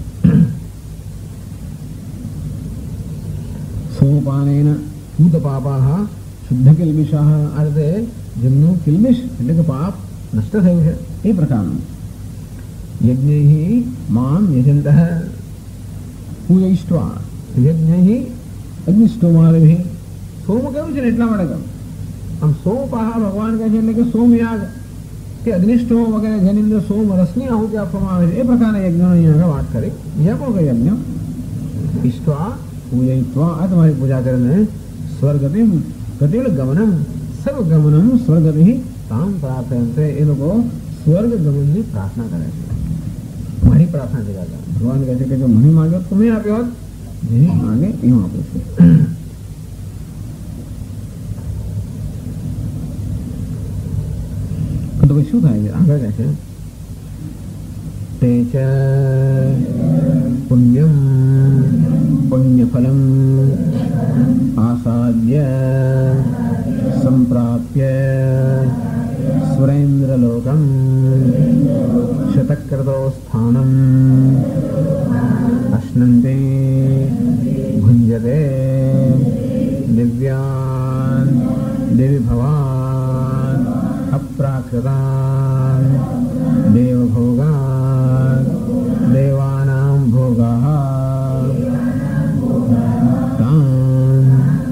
સોપાનેન ભૂત પાપાહ શુદ્ધ કિલ્મિષાહ. આ રીતે જેમનું કિલ્મિષ એટલે કે પાપ નષ્ટ થયું છે એ પ્રકારનું. યજ્ઞૈ મામ યજંતઃ પૂજયિષ્ઠ્વા. યજ્ઞૈ અગ્નિષ્ઠોમારભિ. સોમ કહ્યું છે ને એટલા માટે કહ્યું. આમ સોપાહ ભગવાન કહે છે એટલે કે સોમયાગ કે અગ્નિષ્ઠો વગેરે જેની અંદર સોમ રસની આહુતિ આપવામાં આવે છે એ પ્રકારના યજ્ઞોની અહીંયા વાત કરી. બીજા કોઈ યજ્ઞ ઈષ્ઠવા પૂજયિત્વા. આ તમારી પૂજા કરીને સ્વર્ગતિમ ગતિલ ગમનમ સર્વગમનમ સ્વર્ગતિ તામ પ્રાર્થયંતે. એ લોકો સ્વર્ગ ગમનની પ્રાર્થના કરે છે. મારી પ્રાર્થના નથી કરતા. ભગવાન કહે છે કે જો મને માગ્યો તો મેં આપ્યો હોત, જેને માગે એવું આપું છું. તો પછી શું થાય છે? આગળ કહે છે તે ચ પુણ્યમ પુણ્યફલમ આસાદ્ય સંપ્રાપ્ય સુરેન્દ્રલોકમ શતક્રતો સ્થાનમ અશ્નન્તે ભુંજતે દિવ્યાન દેવી ભવાન અપ્રાકૃતાન દેવભોગાન દેવાનામ ભોગાઃ તાન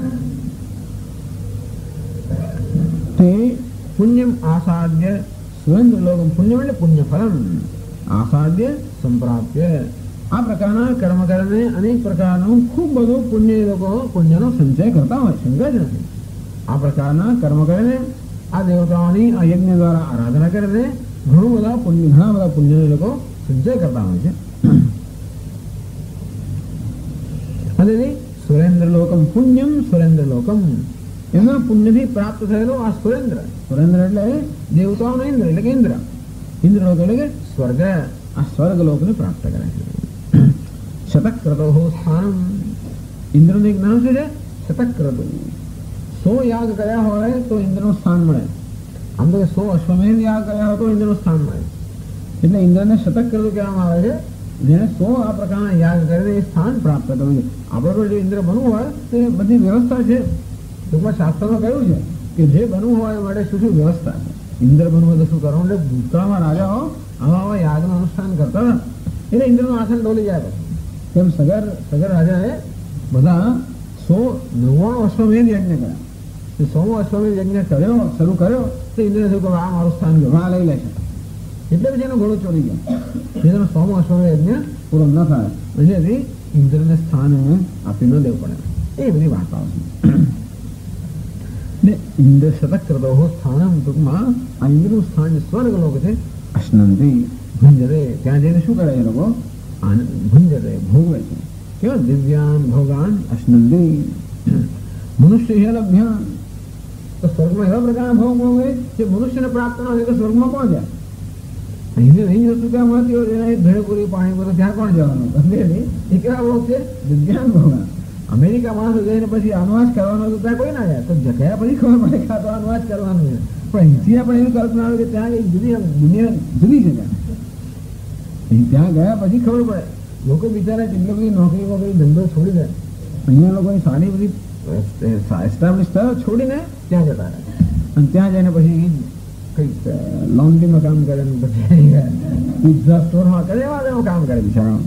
તે પુણ્યમ આસાદ્ય સુરેન્દ્રલોકમ. પુણ્યમ એટલે પુણ્યફલમ, આસાદ્ય સંપ્રાપ્ય. આ પ્રકારના કર્મ કરીને અનેક પ્રકારનું ખૂબ બધું પુણ્ય લોકો પુણ્યનો સંચય કરતા હોય, શંકા જ નથી. આ પ્રકારના કર્મ કરીને આ દેવતાઓની આ યજ્ઞ દ્વારા આરાધના કરીને ઘણું બધા પુણ્ય ઘણા બધા પુણ્યને લોકો સંચય કરતા હોય છે. અને સુરેન્દ્રલોકમ પુણ્યમ સુરેન્દ્રલોકમ, એમના પુણ્યથી પ્રાપ્ત થયેલો આ સુરેન્દ્ર. સુરેન્દ્ર એટલે દેવતાઓનો ઇન્દ્ર એટલે કે ઇન્દ્ર. ઇન્દ્રલોક એટલે કે સ્વર્ગ. આ સ્વર્ગલોકને પ્રાપ્ત કરે છે. શતક્રતો સ્થાનમ, ઇન્દ્રનું એક નામ શું છે? શતક્રતો. સો યાગ કર્યા હોય તો ઇન્દ્રનું સ્થાન મળે. આમ તો સો અશ્વમેધ યાગ કર્યા હોય તો ઇન્દ્રનું સ્થાન મળે. એટલે ઇન્દ્રને શતક્રતો કહેવામાં આવે છે, જેને સો આ પ્રકારના યાગ કરીને એ સ્થાન પ્રાપ્ત કરવું છે. આપણે તો જો ઇન્દ્ર બનવું હોય તો એ બધી વ્યવસ્થા છે. ટૂંકમાં શાસ્ત્રમાં કહ્યું છે કે જે બનવું હોય એ માટે શું શું વ્યવસ્થા છે. ઇન્દ્ર બનવું હોય તો શું કરવું? એટલે ભૂતકાળમાં રાજાઓ આવા આવા યાગનું અનુષ્ઠાન કરતા હતા. એટલે ઇન્દ્રનું આસન ડોલી જાય. તેમ સગર સગર રાજાએ બધા સો નવ્વાણું અશ્વમેધ યજ્ઞ કર્યા. સોમો અશ્વમેધ યજ્ઞ કર્યો શરૂ કર્યો તો ઇન્દ્રને થયું કે આ મારું સ્થાન ગયું, આ લઈ લેશે. એટલે પછી એનો ઘોડો ચોરી ગયો. ઇન્દ્રનો સોમો અશ્વમેધ યજ્ઞ પૂરો ન થાય પછી ઇન્દ્રને સ્થાન આપી ન દેવું પડે. એ બધી વાર્તાઓ છે. ને ઇન્દ્ર શતક્રતો સ્થાનમ, ટૂંકમાં આ ઇન્દ્રનું સ્થાન સ્વર્ગલોક છે. અશ્નંતિ ભુંજતે, ત્યાં જઈને શું કરે એ લોકો? ભુંજતે ભોગવે છે. કેવા દિવ્યાન ભોગાન અશ્નંતિ. મનુષ્ય લભ્યાન, તો સ્વર્ગમાં એવા પ્રકારના ભોગ ભોગવે જે મનુષ્યને પ્રાપ્ત ન હોય તો સ્વર્ગમાં કોણ જાય? અહીં અહીં વસ્તુ ક્યાં મળતી હોય એના ભેળપુરી પાણી બધું ત્યાં કોણ જવાનું? એ કેવા ભોગ છે? દિવ્યાન ભોગાન. અમેરિકા માણસો જઈને પછી અનુવાદ કરવાનો તો ત્યાં કોઈ ના જાય, તો ગયા પછી ખબર પડે કે આ તો અનુવાદ કરવાનું છે. પણ અહીંથી આપણે એવી કલ્પના આવે કે ત્યાં કઈ જુદી દુનિયા જુદી છે. ત્યાં ત્યાં ગયા પછી ખબર પડે. લોકો બિચારા કેટલી બધી નોકરી વોકરી ધંધો છોડી દે. અહીંયા લોકોની સારી બધી એસ્ટાબ્લિશ થયો છોડીને ત્યાં જતા રહે. અને ત્યાં જઈને પછી કંઈક લોન્ડ્રીમાં કામ કરે ને પછી પિઝા સ્ટોરમાં કરે, એવા એવા કામ કરે બિચારા.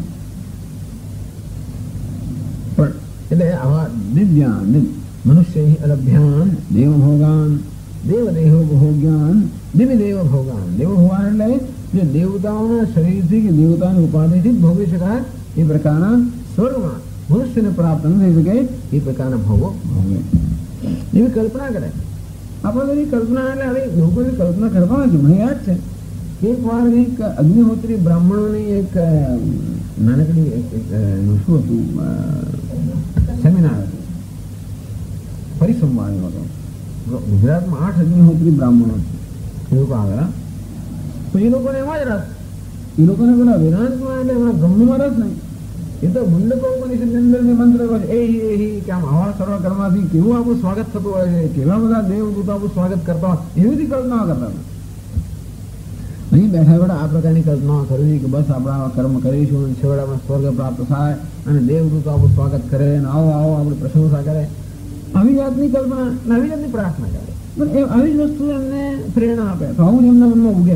પણ એટલે આવા દિવ્યાન મનુષ્ય અલભ્યાન દેવભોગાન દેવદેહ ભોગ્યાન દિવ્ય દેવ ભોગાન. દેવ ભોગાન એટલે જે દેવતાઓના શરીરથી કે દેવતાની ઉપાધિથી ભોગવી શકાય એ પ્રકારના સ્વર્ગમાં મનુષ્યને પ્રાપ્ત ન થઈ શકે એ પ્રકારના ભોગો ભોગવે. એવી કલ્પના કરે. આપણે બધી કલ્પના એટલે હવે લોકોની કલ્પના કરવાના છે. મને યાદ છે એક વાર એક અગ્નિહોત્રી બ્રાહ્મણોની એક નાનકડી શું હતું સેમિનાર પરિસંવાદ હતો. ગુજરાતમાં આઠ અગ્નિહોત્રી બ્રાહ્મણો છે. એ લોકો આવેલા. તો એ લોકોને એમાં જ રસ. એ લોકોને પેલા વેદાંતમાં એટલે એમના બ્રહ્મમાં રસ નહીં. એ તો મુંડકોપનિષદની અંદર મંત્ર કહે એ કે આમ હવા સર્વ કરવાથી કેવું આપણું સ્વાગત થતું હોય છે, કેવા બધા દેવદૂતો આપણું સ્વાગત કરતા હોય, એવી બધી કલ્પના કરતા હતા. અહીં બેઠા બેઠા આ પ્રકારની કલ્પના કરવી કે બસ આપણે આવા કર્મ કરીશું અને છેવટે આપણે સ્વર્ગ પ્રાપ્ત થાય અને દેવદૂતો આપણું સ્વાગત કરે અને આવો આવો આપણે પ્રશંસા કરે, આવી જાતની કલ્પના આવી જાતની પ્રાર્થના કરે. પણ એ આવી જ વસ્તુ એમને પ્રેરણા આપે તો આવું જ એમના મનમાં ઉગે.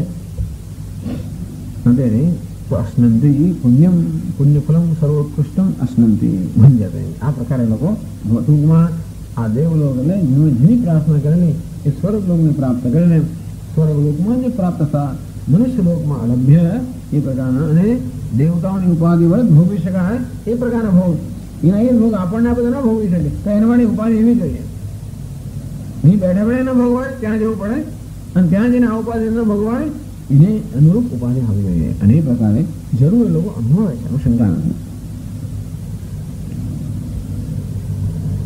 અશ્નંતિ પુણ્યમ પુણ્યફલમ સર્વોત્કૃષ્ટમ અશ્નંતિ ભંજતે. આ પ્રકારે લોકો ટૂંકમાં આ દેવલોક એટલે જેની પ્રાર્થના કરેલી એ સ્વર્ગલોકને પ્રાપ્ત કરીને સ્વર્ગલોકમાં જે પ્રાપ્ત થતા મનુષ્ય લોકમાં અલભ્ય એ પ્રકારના અને દેવતાઓની ઉપાધિ વડે ભોગવી શકાય એ પ્રકારના ભોગ. એના એ ભોગ આપણને આપણે ના ભોગવી શકે તો એના માટે ઉપાધિ એવી જોઈએ. અહીં બેઠા બેઠા ના ભોગવાય ત્યાં જવું પડે અને ત્યાં જઈને આ ઉપાધિ ન ભોગવાય એને અનુરૂપ ઉપાધિ આવી જોઈએ. અને એ પ્રકારે જરૂર લોકો અનુભવે છે, એનું શંકા નથી.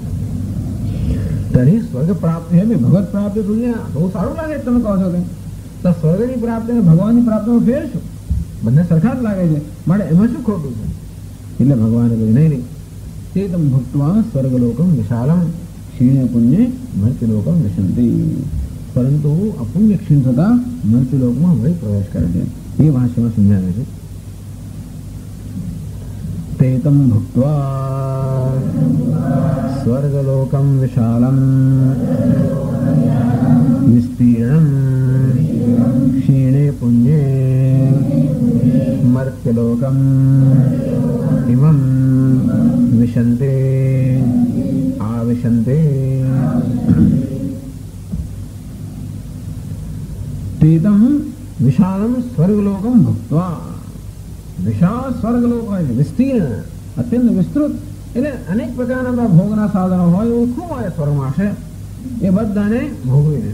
તરી સ્વર્ગ પ્રાપ્તિ હે ભગવત પ્રાપ્તિ તુલ્ય બહુ સારું લાગે તમે કહો છો કે તો સ્વર્ગની પ્રાપ્તિ અને ભગવાનની પ્રાપ્તિમાં ફેર શું? બંને સરખા જ લાગે છે, માટે એમાં શું ખોટું છે? એટલે ભગવાને કહ્યું નહીં નહીં, તે તમ ભક્તવા સ્વર્ગલોકમ વિશાલમ ક્ષીણે પુણ્ય મર્ત્યલોકમ વિશંતિ. પરંતુ અપુણ્ય ક્ષીણ થતા મર્ત્યલોકમાં વળી પ્રવેશ કરે છે. એ ભાષામાં સમજાવે છે. તે તમ ભક્તવા સ્વર્ગલોકમ વિશાલમ વિસ્તીર્ણમ ક્ષીણે પુણ્યે મર્ત્યલોકમ ઇમં વિશંતે આવિશંતે. તેતમ વિશાલમ સ્વર્ગલોકમ ભક્ત્વા. વિશાળ સ્વર્ગલોક હોય છે, વિસ્તીર્ણ, અત્યંત વિસ્તૃત, એટલે અનેક પ્રકારના ભોગના સાધનો હોય એવું ખૂબ હોય સ્વર્ગમાં છે, એ બધાને ભોગવીને.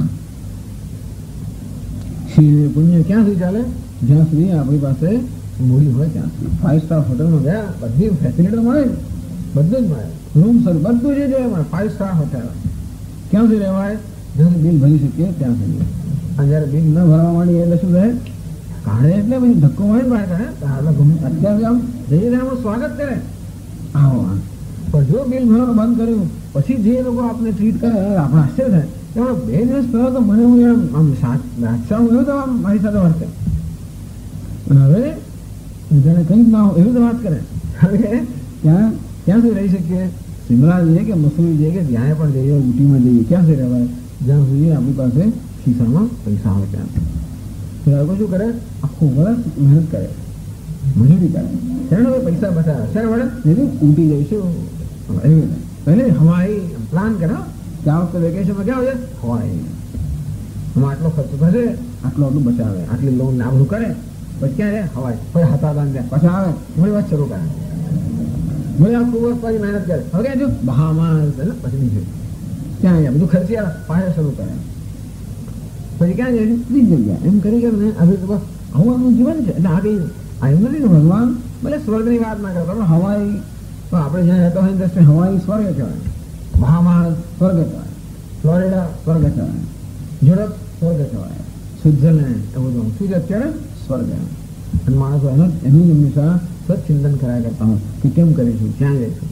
ક્ષીણે પુણ્ય ક્યાંથી ચાલે? જ્યાં સુધી આપણી પાસે મૂડી હોય ત્યાં સુધી. ફાઈવ સ્ટાર હોટલમાં ગયા, બધી ફેસિલિટી મળે, બધું જ મળે, રૂમ સર બધું જે જોઈએ મળે. ફાઈવ સ્ટાર હોટેલ ક્યાં સુધી રહેવાય? જ્યાં સુધી બિલ ભરી શકીએ ત્યાં સુધી. અને જયારે બિલ ન ભરવા માંડીએ એટલે શું રહે? કાઢે એટલે પછી ધક્કો મળે બહાર કાઢે. અત્યારે આમ જઈએ આમ સ્વાગત કરે, આવો. પણ જો બિલ ભરવાનું બંધ કર્યું પછી જે લોકો આપણે ટ્રીટ કરે આપણે આશ્ચર્ય થાય. એમાં બે દિવસ પહેલા તો મને હું આમ બાદશાહ એવું તો આમ મારી સાથે વર્તે, અને હવે જેને કંઈક ના હોય એવી તો વાત કરે. હવે ત્યાં ક્યાં સુધી રહી શકીએ? શિમલા જઈએ કે મસૂરી જઈએ કે જ્યાં પણ જઈએ, ઉટીમાં જઈએ, ક્યાં સુધી રહેવાય? જ્યાં સુધી આપણી પાસે ખિસ્સામાં પૈસા હોય ત્યાં. લોકો શું કરે? આખું વર્ષ મહેનત કરે, મજૂરી કરે, શેને પૈસા બચાવે, શેને વડે જેથી ઉટી જઈશું. એવી પહેલે હવાઈ પ્લાન કરે કે આ વખતે વેકેશનમાં ક્યાં હોય હવાઈ, આમાં આટલો ખર્ચો થશે, આટલું આટલું બચાવે, આટલી લોન આ બધું કરે, પછી ક્યાં જાય હવાઈ, પછી હતા બાંધે, પછી આવે મળી વાત શરૂ કરે, મળી આખું વર્ષ પછી મહેનત કરે. હવે જો બહામાં પછી બીજું ક્યાં જાય બધું ખર્ચી આવે, પાછા શરૂ કરે, પછી ક્યાં જાય બીજી જગ્યા. એમ કરી કે ને આવી તો આવું આપણું જીવન છે. એટલે આ કઈ એમ નથી કે ભગવાન ભલે સ્વર્ગની વાત ના કરતા, પણ હવાઈ તો આપણે જ્યાં રહેતા હોય દ્રષ્ટિએ હવાઈ સ્વર્ગ કહેવાય, મહામહાલ સ્વર્ગ કહેવાય, ફ્લોરિડા સ્વર્ગ કહેવાય, યુરોપ સ્વર્ગ કહેવાય, સ્વિટ્ઝરલેન્ડ એવું બધું શું છે અત્યારે સ્વર્ગ. અને માણસો એનો એનું જ હંમેશા સદચિંતન કર્યા કરતા હોય કે કેમ કરીશું, ક્યાં જઈશું.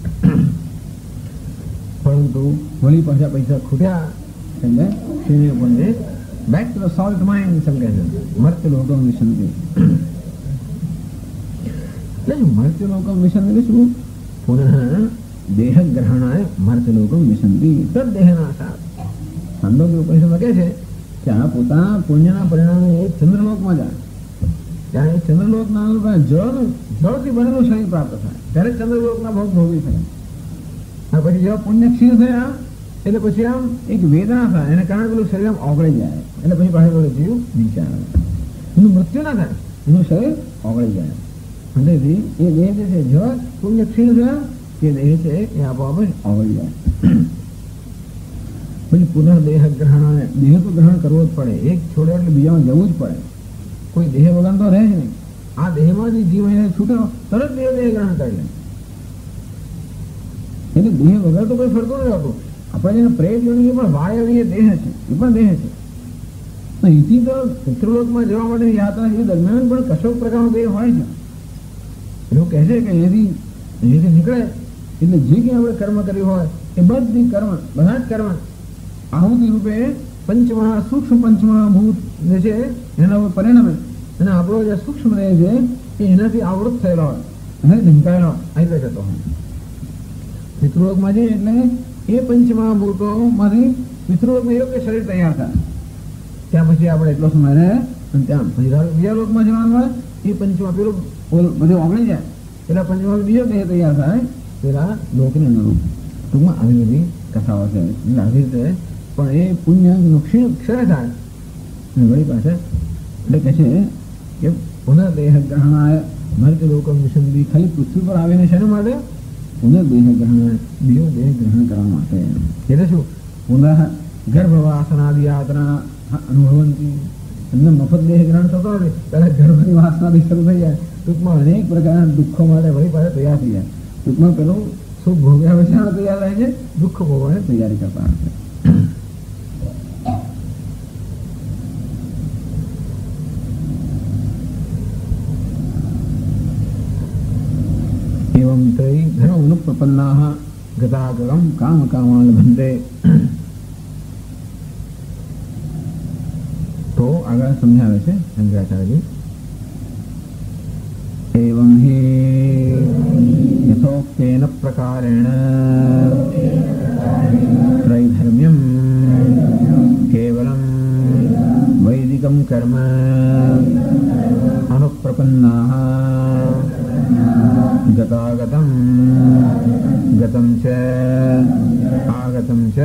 પરંતુ વળી પાછા પૈસા ખૂટ્યા એટલે શૂન્ય પણ back to the salt mind એમ કહે છે. મર્ત્યલોકમ વિશંતિ. એટલે મર્ત્યલોકમ વિશંતિ શું? પુનઃ દેહ ગ્રહણાય મર્ત્યલોકમ વિશંતિ તદ દેહના સાથ. છંદોગી ઉપનિષદમાં કહે છે કે આ પોતાના પુણ્યના પરિણામે એ ચંદ્રલોકમાં જાય, ત્યાં એ ચંદ્રલોકના જળ જળથી બનેલું શરીર પ્રાપ્ત થાય, ત્યારે ચંદ્રલોકના ભોગ ભોગવી થાય. અને પછી જેવા પુણ્ય ક્ષીણ થયા એટલે પછી આમ એક વેદના થાય, એને કારણે પેલું શરીર આમ ઓગળી જાય, એટલે પછી પાછળ પેલો જીવ નીચે આવે. એનું મૃત્યુ ના થાય, એનું શરીર ઓગળી જાય. અને એ દેહ જે છે જો પુણ્ય ક્ષીણ થયા એ દેહ છે એ આપોઆપ ઓગળી જાય. પછી પુનઃ દેહ ગ્રહણ, દેહ તો ગ્રહણ કરવો જ પડે, એક છોડે એટલે બીજામાં જવું જ પડે, કોઈ દેહ વગર તો રહે જ નહીં. આ દેહમાંથી જીવ એને છૂટ્યો તરત દેહ દેહ ગ્રહણ કરી લે, એટલે દેહ વગર તો કોઈ ફરતું નથી હોતું. આપણે જેને પ્રેત યોની પણ વાય એ દેહ છે, એ પણ દેહ છે. અહીંથી તો પિતૃલોકમાં જવા માટેની યાત્રા એ દરમિયાન પણ કશો પ્રકારનો દેહ હોય છે. એવું કહે છે કે અહીંથી અહીંથી નીકળે એટલે જે કંઈ આપણે કર્મ કર્યું હોય એ બધી કર્મ, બધા જ કર્મ આહુતિ રૂપે પંચમહા સૂક્ષ્મ પંચમહાભૂત જે છે એના ઉપર પરિણમે, અને આપણો જે સૂક્ષ્મ દેહ છે એ એનાથી આવૃત થયેલો હોય અને ઢંકાયેલો આવી જતો હોય. પિતૃલોકમાં જઈએ એટલે એ પંચમહાભૂતોમાંથી પિતૃલોકમાં યોગ્ય શરીર તૈયાર થાય, ત્યાં પછી આપણે એટલો સમય રહે, અને ત્યાં પછી બીજા લોકમાં જવાનું હોય એ પંચમા પેલું બધું ઓગળી જાય, પેલા પંચમા બીજો દેહ તૈયાર થાય પેલા લોકને અનુરૂપ. ટૂંકમાં આવી બધી કથાઓ છે. એટલે આવી રીતે પણ એ પુણ્ય ક્ષીણ ક્ષરે થાય અને વળી પાસે એટલે કહે છે કે પુનઃ દેહ ગ્રહણાય મર્ત્યલોકમ વિશંતિ. ખાલી પૃથ્વી પર આવીને શેના માટે? પુનઃ દેહ ગ્રહણ, બીજો દેહ ગ્રહણ કરવા માટે. એટલે શું? પુનઃ ગર્ભવાસનાદિ યાત્રા અનુભવંતી. એમને મફત દેહ ગ્રહણ થતો નથી, પહેલા ગર્ભની વાસનાથી શરૂ થઈ જાય. ટૂંકમાં અનેક પ્રકારના દુઃખો માટે વળી પાસે તૈયાર થઈ જાય. ટૂંકમાં પેલું સુખ ભોગ્યા પછી તૈયાર રહે છે, દુઃખ ભોગવાની તૈયારી કરતા હશે. एवं त्रयी धर्मनुप्रपन्नाः गतागतं कामकामान् लभन्ते। तो अगर समझावे से शंकराचार्य जी, एवं ही यथोक्तेन प्रकारेण त्रैधर्म्यं केवलं वैदिकं कर्म अनुप्रपन्नाः गतागतं गतं च आगतं च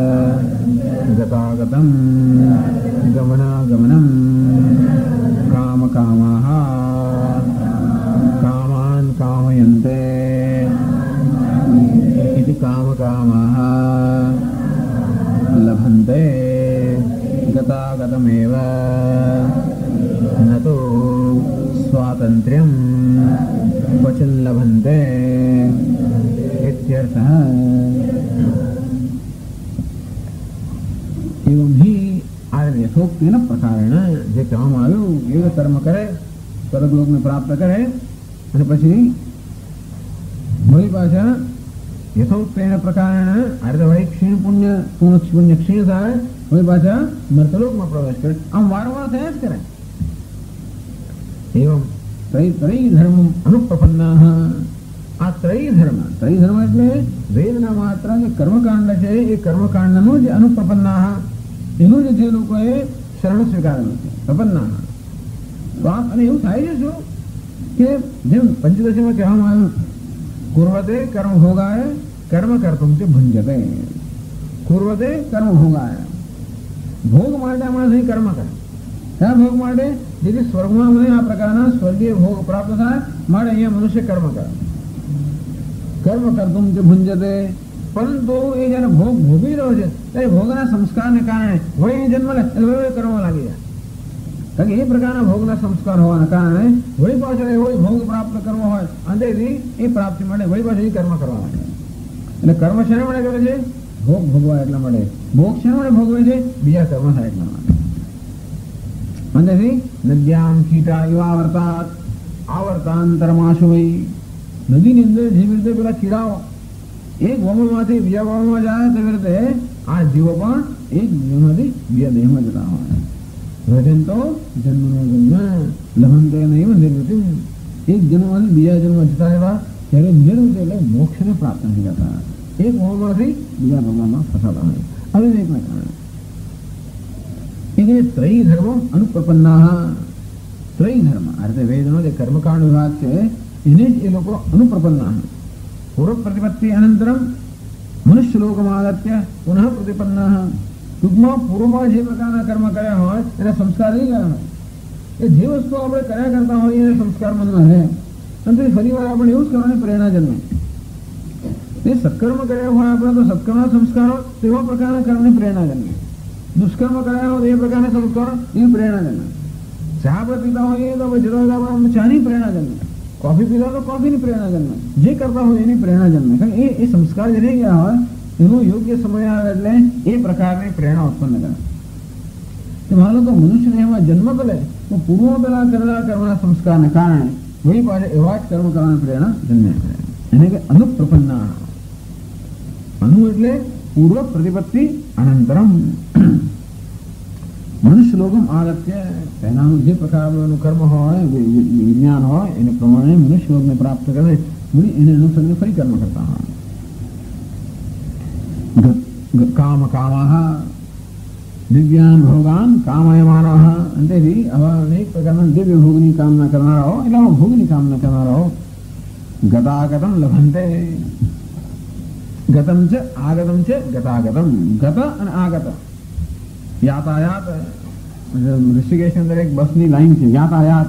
गतागतं गमनागमनं कामकामाः कामान् कामयन्ते इति कामकामाः लभन्ते गतागतमेव न तो स्वातन्त्र्यं क्वचिन् लभन्ते इत्यर्थः। एवं ही आगे यथोक्तेन प्रकारेण जे कहेવામાં આવ્યું એ કર્મ કરે સ્વર્ગલોકને પ્રાપ્ત કરે અને પછી વળી પાછા यथोक्तेन प्रकारेण अर्धवै क्षीण पुण्य पूर्ण पुण्य क्षीण થાય वही पाछा मर्तलोकમાં प्रवेश करे। આમ વારંવાર થયા જ કરે। एवं त्रयी त्रयी धर्म अनुप्रपन्नाः आ त्रयी धर्म त्रयी धर्म એટલે વેદના માત્ર જે કર્મકાંડ છે એ કર્મકાંડનો જે અનુપ્રપન્નાः એનું જે લોકોએ શરણ સ્વીકારેલું છે પ્રપન્નાः। તો આ અને એવું થાય છે શું કે જેમ પંચદશીમાં કહેવામાં આવ્યું कुर्वते कर्म भोगाय कर्म कर्तुं च भुंजते। कुर्वते कर्म भोगाय भोग माटे माणस कर्म करे। क्या भोग माटे जेથી સ્વર્ગમાં મને આ પ્રકારના સ્વર્ગીય ભોગ પ્રાપ્ત થાય માટે અહીંયા મનુષ્ય કર્મ કરે। કર્મ કર્તુમ ચ ભુંજતે પરંતુ એ જ્યારે ભોગ ભોગવી રહ્યો છે ત્યારે ભોગના સંસ્કારને કારણે વળી જન્મ લે એટલે વળી કરવા લાગી જાય। કારણ કે એ પ્રકારના ભોગના સંસ્કાર હોવાના કારણે વળી પાછળ એવો ભોગ પ્રાપ્ત કરવો હોય અંતેથી એ પ્રાપ્તિ માટે વળી પાછળ કર્મ કરવા માટે એટલે કર્મ શેના માટે કરે છે ભોગ ભોગવા એટલા માટે ભોગ શેના માટે ભોગવે છે બીજા કર્મ થાય એટલા માટે। અંતેથી નદ્યામ કીટા યુવાવર્તાત આવર્તાંતરમાશુ વૈ નદીની અંદર જેવી રીતે પેલા કીડાઓ એક વમળમાંથી બીજા વમળમાં જાય તેવી રીતે આ જીવો પણ એક દેહમાંથી બીજા દેહમાં જતા હોય। रजंतो जन्म जन्म लभंते नहीं निर्वृत्ति एक जन्म में बीजा जन्म जता है ત્યારે નિર્વૃત્તિ એટલે મોક્ષને પ્રાપ્ત નથી કરતા। એક મોહમાંથી બીજા ભોગમાં ફસાતા હોય અવિવેકના કારણે। એટલે ત્રયી ધર્મ અનુપ્રપન્નાः ત્રયી ધર્મ અર્થે વેદનો જે કર્મકાંડ વિભાગ છે એને જ એ લોકો અનુપ્રપન્નાः પૂર્વ પ્રતિપત્તિ અનંતરમ મનુષ્ય લોકમાં આગત્ય પુનઃ પ્રતિપન્નાः। ટૂંકમાં પૂર્વમાં જે પ્રકારના કર્મ કર્યા હોય એના સંસ્કાર નહીં કર્યા હોય એ જે વસ્તુ આપણે કર્યા કરતા હોઈએ એને સંસ્કાર મનમાં રહે અને ફરી વાર આપણે એવું જ કરવાની પ્રેરણા જન્મે। એ સત્કર્મ કર્યા હોય આપણે તો સત્કર્મના સંસ્કારો તેવા પ્રકારના કર્મની પ્રેરણા જન્મે। દુષ્કર્મ કર્યા હોય એ પ્રકારના સંસ્કારો એની પ્રેરણા જન્મે। ચા આપણે પીતા હોઈએ તો જુદા જુદા આપણે ચાની પ્રેરણા જન્મે। કોફી પીતા તો કોફીની પ્રેરણા જન્મે। જે કરતા હોય એની પ્રેરણા જન્મે કારણ કે એ સંસ્કાર જે રહી ગયા હોય એનું યોગ્ય સમય આવે એટલે એ પ્રકારની પ્રેરણા ઉત્પન્ન કરે। માનો તો મનુષ્ય એમાં જન્મ કરે તો પૂર્વ પેલા કરેલા કર્મના સંસ્કારને કારણે વળી પાછળ એવા જ કર્મ કરવાની પ્રેરણા જન્મે કરે એને કે અનુપ્રપન્ના। અનુ એટલે પૂર્વ પ્રતિપત્તિ અનંતરમ મનુષ્ય લોકમ આગત્ય તેનાનું જે પ્રકારનું કર્મ હોય વિજ્ઞાન હોય એને પ્રમાણે મનુષ્ય લોકને પ્રાપ્ત કરે વળી એને અનુસરીને ફરી કર્મ કરતા હોય। काम कामाः दिव्यान भोगान कामयमानाः अंतेથી આવા અનેક પ્રકારના દિવ્ય ભોગની કામના કરનારાઓ એટલે ભોગની કામના કરનારાઓ ગતાગતમ લભંતે। ગતમ ચ આગતમ ચ ગતાગતમ ગત અને આગત યાતાયાત ઋષિકેશની અંદર એક બસની લાઈન છે યાતાયાત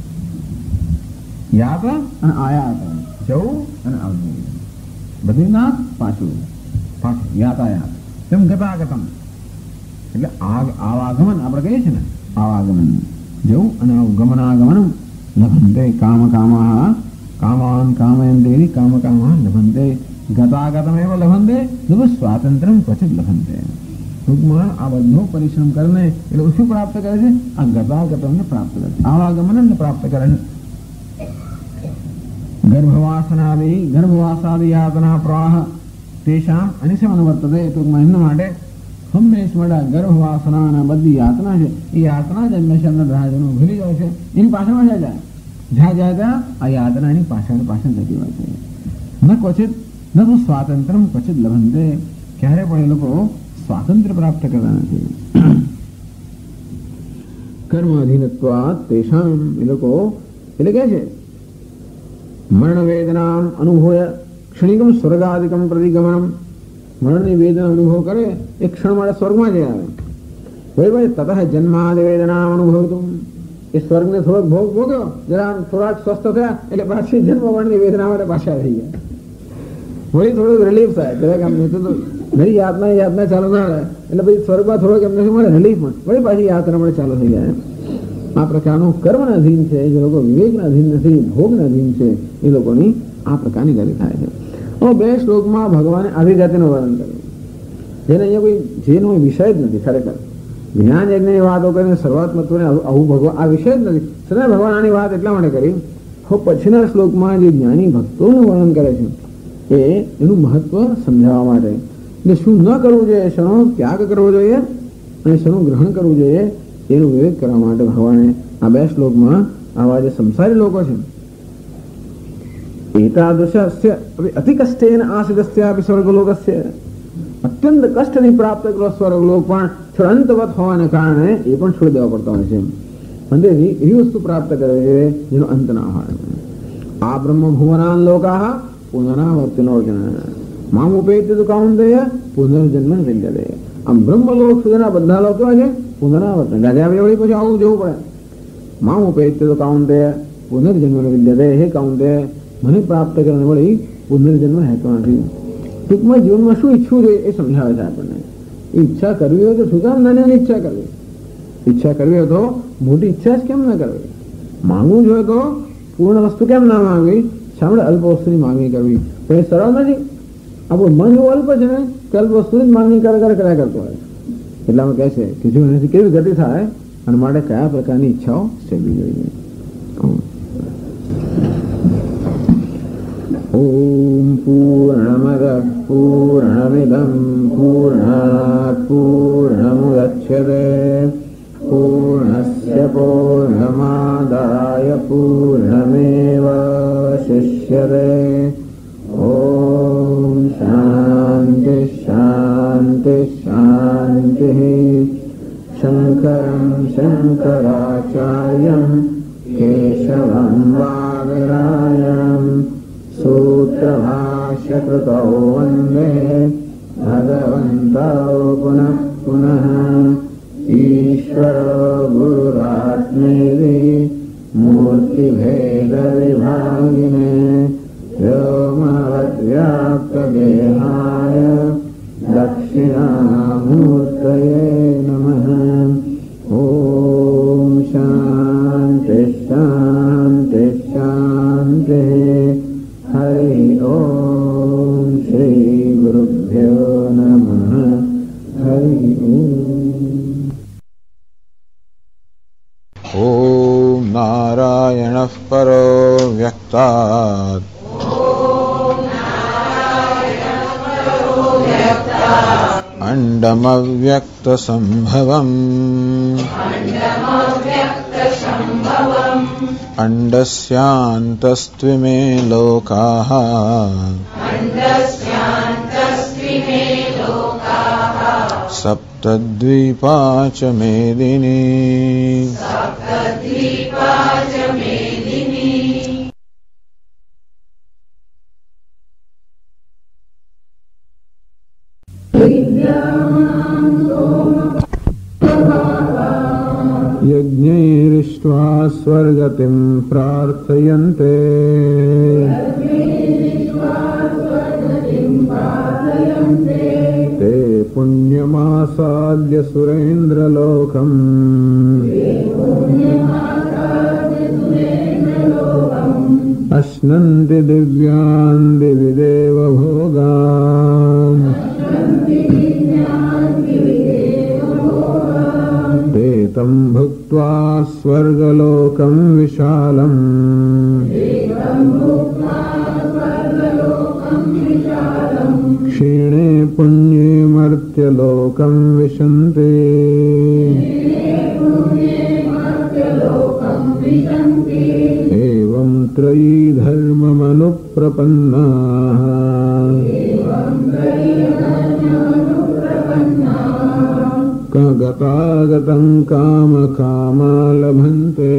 યાત અને આયાત જવું અને આવવું બદ્રીનાથ પાછું यातायात तेम गतागतम એટલે આવાગમન આપણે કહીએ છીએ ને આવાગમન જવું અને ગમનાગમન લભંતે કામ કામાः કામાન કામયન્તે કામ કામાः લભંતે ગતાગતમેવ લભંતે નવ સ્વાતંત્ર્યમ ક્વચિત લભંતે। ટૂંકમાં આ બધો પરિશ્રમ કરીને એટલે શું પ્રાપ્ત કરે છે આ ગતાગતમને પ્રાપ્ત કરે આવાગમનને પ્રાપ્ત કરે। ગર્ભવાસનાદિ ગર્ભવાસાદિ યાતના પ્રવાહ તેષામ અનિસમન વર્તતે. ટૂંકમાં એમના માટે હંમેશ મળે ગર્ભવાસના બધી યાતના છે એ યાતના જ હંમેશા એમના રાહજનો ભૂલી જાય છે. એની પાછળમાં જાય જાય જ્યાં જાય ત્યાં આ યાતના એની પાછળ પાછળ જતી હોય છે. ન ક્વચિત ન તો સ્વાતંત્ર્ય ક્વચિત લભંતે. ક્યારે પણ એ લોકો સ્વાતંત્ર્ય પ્રાપ્ત કરતા નથી. કર્મ અધીનત્વાત તેષામ એ લોકો એટલે કે છે મરણ વેદના અનુભવ ક્ષણિકમ સ્વર્ગાદિકમ પ્રતિગમનમ. મરણની વેદના અનુભવ કરે એક ક્ષણ માટે સ્વર્ગમાં જઈ આવે. ભાઈ તતઃ જન્માદિ વેદના અનુભવતું. એ સ્વર્ગને થોડોક ભોગ ભોગ્યો, જરા થોડાક સ્વસ્થ થયા એટલે પાછી જન્મ મરણની વેદના માટે પાછા થઈ ગયા. વળી થોડુંક રિલીફ થાય જરાક આમ તો ઘણી યાતના યાતના ચાલુ ના રહે એટલે પછી સ્વર્ગમાં થોડોક એમને શું મળે રિલીફ મળે. વળી પાછી યાત્રા મળે ચાલુ થઈ જાય. આ પ્રકારનું કર્મના અધીન છે. જે લોકો વિવેકના અધીન નથી, ભોગના અધીન છે, એ લોકોની આ પ્રકારની ગતિ થાય છે. હવે બે શ્લોકમાં ભગવાને અભિગતિનું વર્ણન કર્યું, જેને અહીંયા કોઈ જેનો વિષય જ નથી. ખરેખર જ્ઞાન યજ્ઞની વાતો કરીને સર્વાત્મત્વને આવું ભગવાન આ વિષય જ નથી. સદા ભગવાન આની વાત એટલા માટે કરી. હવે પછીના શ્લોકમાં જે જ્ઞાની ભક્તોનું વર્ણન કરે છે એ એનું મહત્વ સમજાવવા માટે. એટલે શું ન કરવું જોઈએ, શેનો ત્યાગ કરવો જોઈએ અને શેનું ગ્રહણ કરવું જોઈએ એનું વિવેક કરવા માટે ભગવાને આ બે શ્લોકમાં આવા જે સંસારી લોકો છે એતાદૃશસ્ય અતિ કષ્ટેન આસિતસ્યાપી સ્વર્ગલોકસ્ય, અત્યંત કષ્ટથી પ્રાપ્ત કરેલો સ્વર્ગલોક પણ છળંતવત હોવાને કારણે એ પણ છોડી દેવા પડતો હોય છે. અને એવી વસ્તુ પ્રાપ્ત કરે છે જેનો અંત ના હોય. આ બ્રહ્મ ભુવનાન લોકાહ પુનરાવર્તિનો મામ ઉપેત્ય તો કૌંતેય પુનર્જન્મ વિદ્યતે. આમ બ્રહ્મલોક સુધીના બધા લોકો છે પુનરાવર્તન. ગાજા વળી પછી આવું જવું પડે. મામ ઉપેત્ય તો કૌંતેય પુનર્જન્મ વિદ્યતે. હે કૌંતેય, મને પ્રાપ્ત કરીને વળી પુનર્જન્મ રહેતો નથી. ટૂંકમાં જીવનમાં શું ઈચ્છવું જોઈએ એ સમજાવે છે આપણને. ઈચ્છા કરવી હોય તો શું કામ નાની નાની ઈચ્છા કરવી? ઈચ્છા કરવી હોય તો મોટી ઈચ્છા જ કેમ ના કરવી? માંગવું જોઈએ તો પૂર્ણ વસ્તુ કેમ ના માંગવી? સાંભળે અલ્પ વસ્તુની માંગણી કરવી પણ એ સરળ નથી. આપણું મન એવું અલ્પ છે ને કે અલ્પ વસ્તુની જ માંગણી કરે કરે કર્યા કરતો હોય. એટલામાં કહે છે કે જો એનાથી કેવી ગતિ થાય અને માટે કયા પ્રકારની ઈચ્છાઓ સેવી જોઈએ. ઓમ પૂર્ણમદ પૂર્ણમિદં પૂર્ણાત પૂર્ણમુદચ્યતે પૂર્ણસ્ય પૂર્ણમાદાય પૂર્ણમેવાવશિષ્યતે. ઓમ શાંતિ શાંતિ શાંતિ. શંકરં શંકરાચાર્યં કેશવં વાદરાયણં સૂત્રભાષ્યકૃતૌ વંદે ભગવन्तौ પુનઃ પુનઃ. ઈશ્વરો ગુરુરાત્મેતિ મૂર્તિભેદવિભાગિને વ્યોમવદ્વ્યાપ્તદેહાય દક્ષિણામૂર્તયે નમઃ. ઓમ શાંતિ શાંતિ શાંતિ. હરિ ઓમ શ્રી ગુરુભ્યો નમઃ. હરિ ઓમ. ઓમ નારાયણઃ પરો વ્યક્તાત અંડમવ્યક્તસંભવम् અંડસ્યાन्तસ્ત્વિમે લોકાઃ સપ્તદ્વીપા ચ મેદિની. યજ્ઞૈરિષ્ટ્વા સ્વર્ગતિં પ્રાર્થયન્તે તે પુણ્યમાસાદ્ય સુરેન્દ્રલોકમ. અશ્નન્તિ દિવ્યાન દિવિ દેવ ભોગાન. તે તમ ભુક્ત્વા સ્વર્ગલોકમ વિશાલમ. मर्त्यलोकं विशन्ति। एवं त्रयी धर्ममनुप्रपन्नाः गतागतं काम कामा लभन्ते।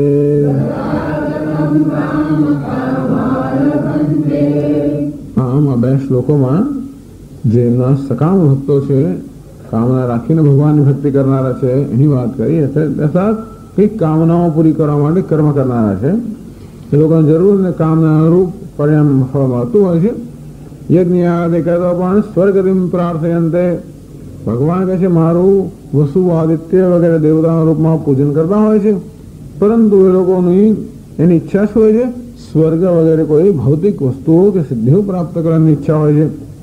આમ આ બે શ્લોકોમાં જે એમના સકામ ભક્તો છે, કામના રાખીને ભગવાનની ભક્તિ કરનારા છે, એની વાત કરી. અર્થાત કંઈક કામનાઓ પૂરી કરવા માટે કર્મ કરનારા છે. એ લોકોને જરૂર ને કામના અનુરૂપ પરિણામ ફળ મળતું હોય છે. યજ્ઞ આદિ કરતા પણ સ્વર્ગતિમ પ્રાર્થયંતે, ભગવાન કહે છે મારું વસુ આદિત્ય વગેરે દેવતાના રૂપમાં પૂજન કરતા હોય છે, પરંતુ એ લોકોની એની ઈચ્છા શું હોય છે? સ્વર્ગ વગેરે કોઈ ભૌતિક વસ્તુઓ કે સિદ્ધિઓ પ્રાપ્ત કરવાની ઈચ્છા હોય છે.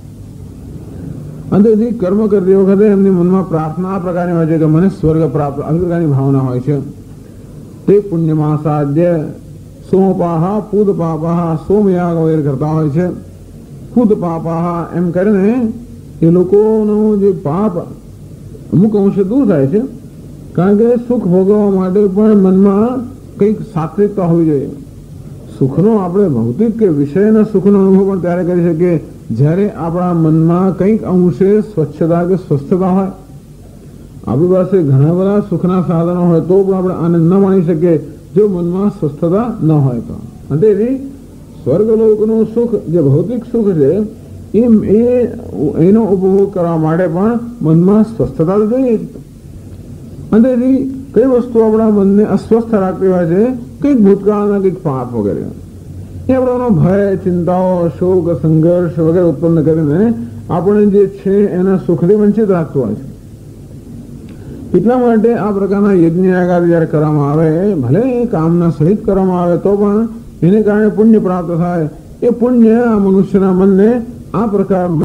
અંતેથી કર્મ કરતી વખતે એમની મનમાં પ્રાર્થના આ પ્રકારની હોય છે કે મને સ્વર્ગ પ્રાપ્ત, આવી પ્રકારની ભાવના હોય છે. તે પુણ્યમાં સાધ્ય સોમપાહા પૂદ પાપાહા સોમયાગ વગેરે કરતા હોય છે. પૂદ પાપાહા એમ કરીને એ લોકોનું જે પાપ અમુક અંશે દૂર થાય છે. કારણ કે સુખ ભોગવવા માટે પણ મનમાં કંઈક સાત્વિકતા હોવી જોઈએ. સુખનો આપણે ભૌતિક કે વિષયના સુખનો અનુભવ પણ ત્યારે કરી શકીએ જ્યારે આપણા મનમાં કંઈક અંશે સ્વચ્છતા કે સ્વસ્થતા હોય. આપણી પાસે ઘણા બધા સુખના સાધનો હોય તો પણ આપણે આનંદ ન માણી શકીએ જો મનમાં સ્વસ્થતા ન હોય તો. અને સ્વર્ગલોકનું સુખ જે ભૌતિક સુખ છે એમ એ એનો ઉપભોગ કરવા માટે પણ મનમાં સ્વસ્થતા તો જોઈએ જ. અને કઈ વસ્તુ આપણા મનને અસ્વસ્થ રાખતી હોય છે? કંઈક ભૂતકાળના કંઈક પાપ વગેરે એ આપણો ભય, ચિંતાઓ, શોક, સંઘર્ષ વગેરે ઉત્પન્ન કરીને આપણે જે છે એના સુખથી વંચિત રાખતું હોય છે. એટલા માટે આ પ્રકારના યજ્ઞ યાગાદિ જ્યારે કરવામાં આવે, ભલે કામના સહિત કરવામાં આવે તો પણ એને કારણે પુણ્ય પ્રાપ્ત થાય. એ પુણ્ય આ મનુષ્યના મનને આ પ્રકાર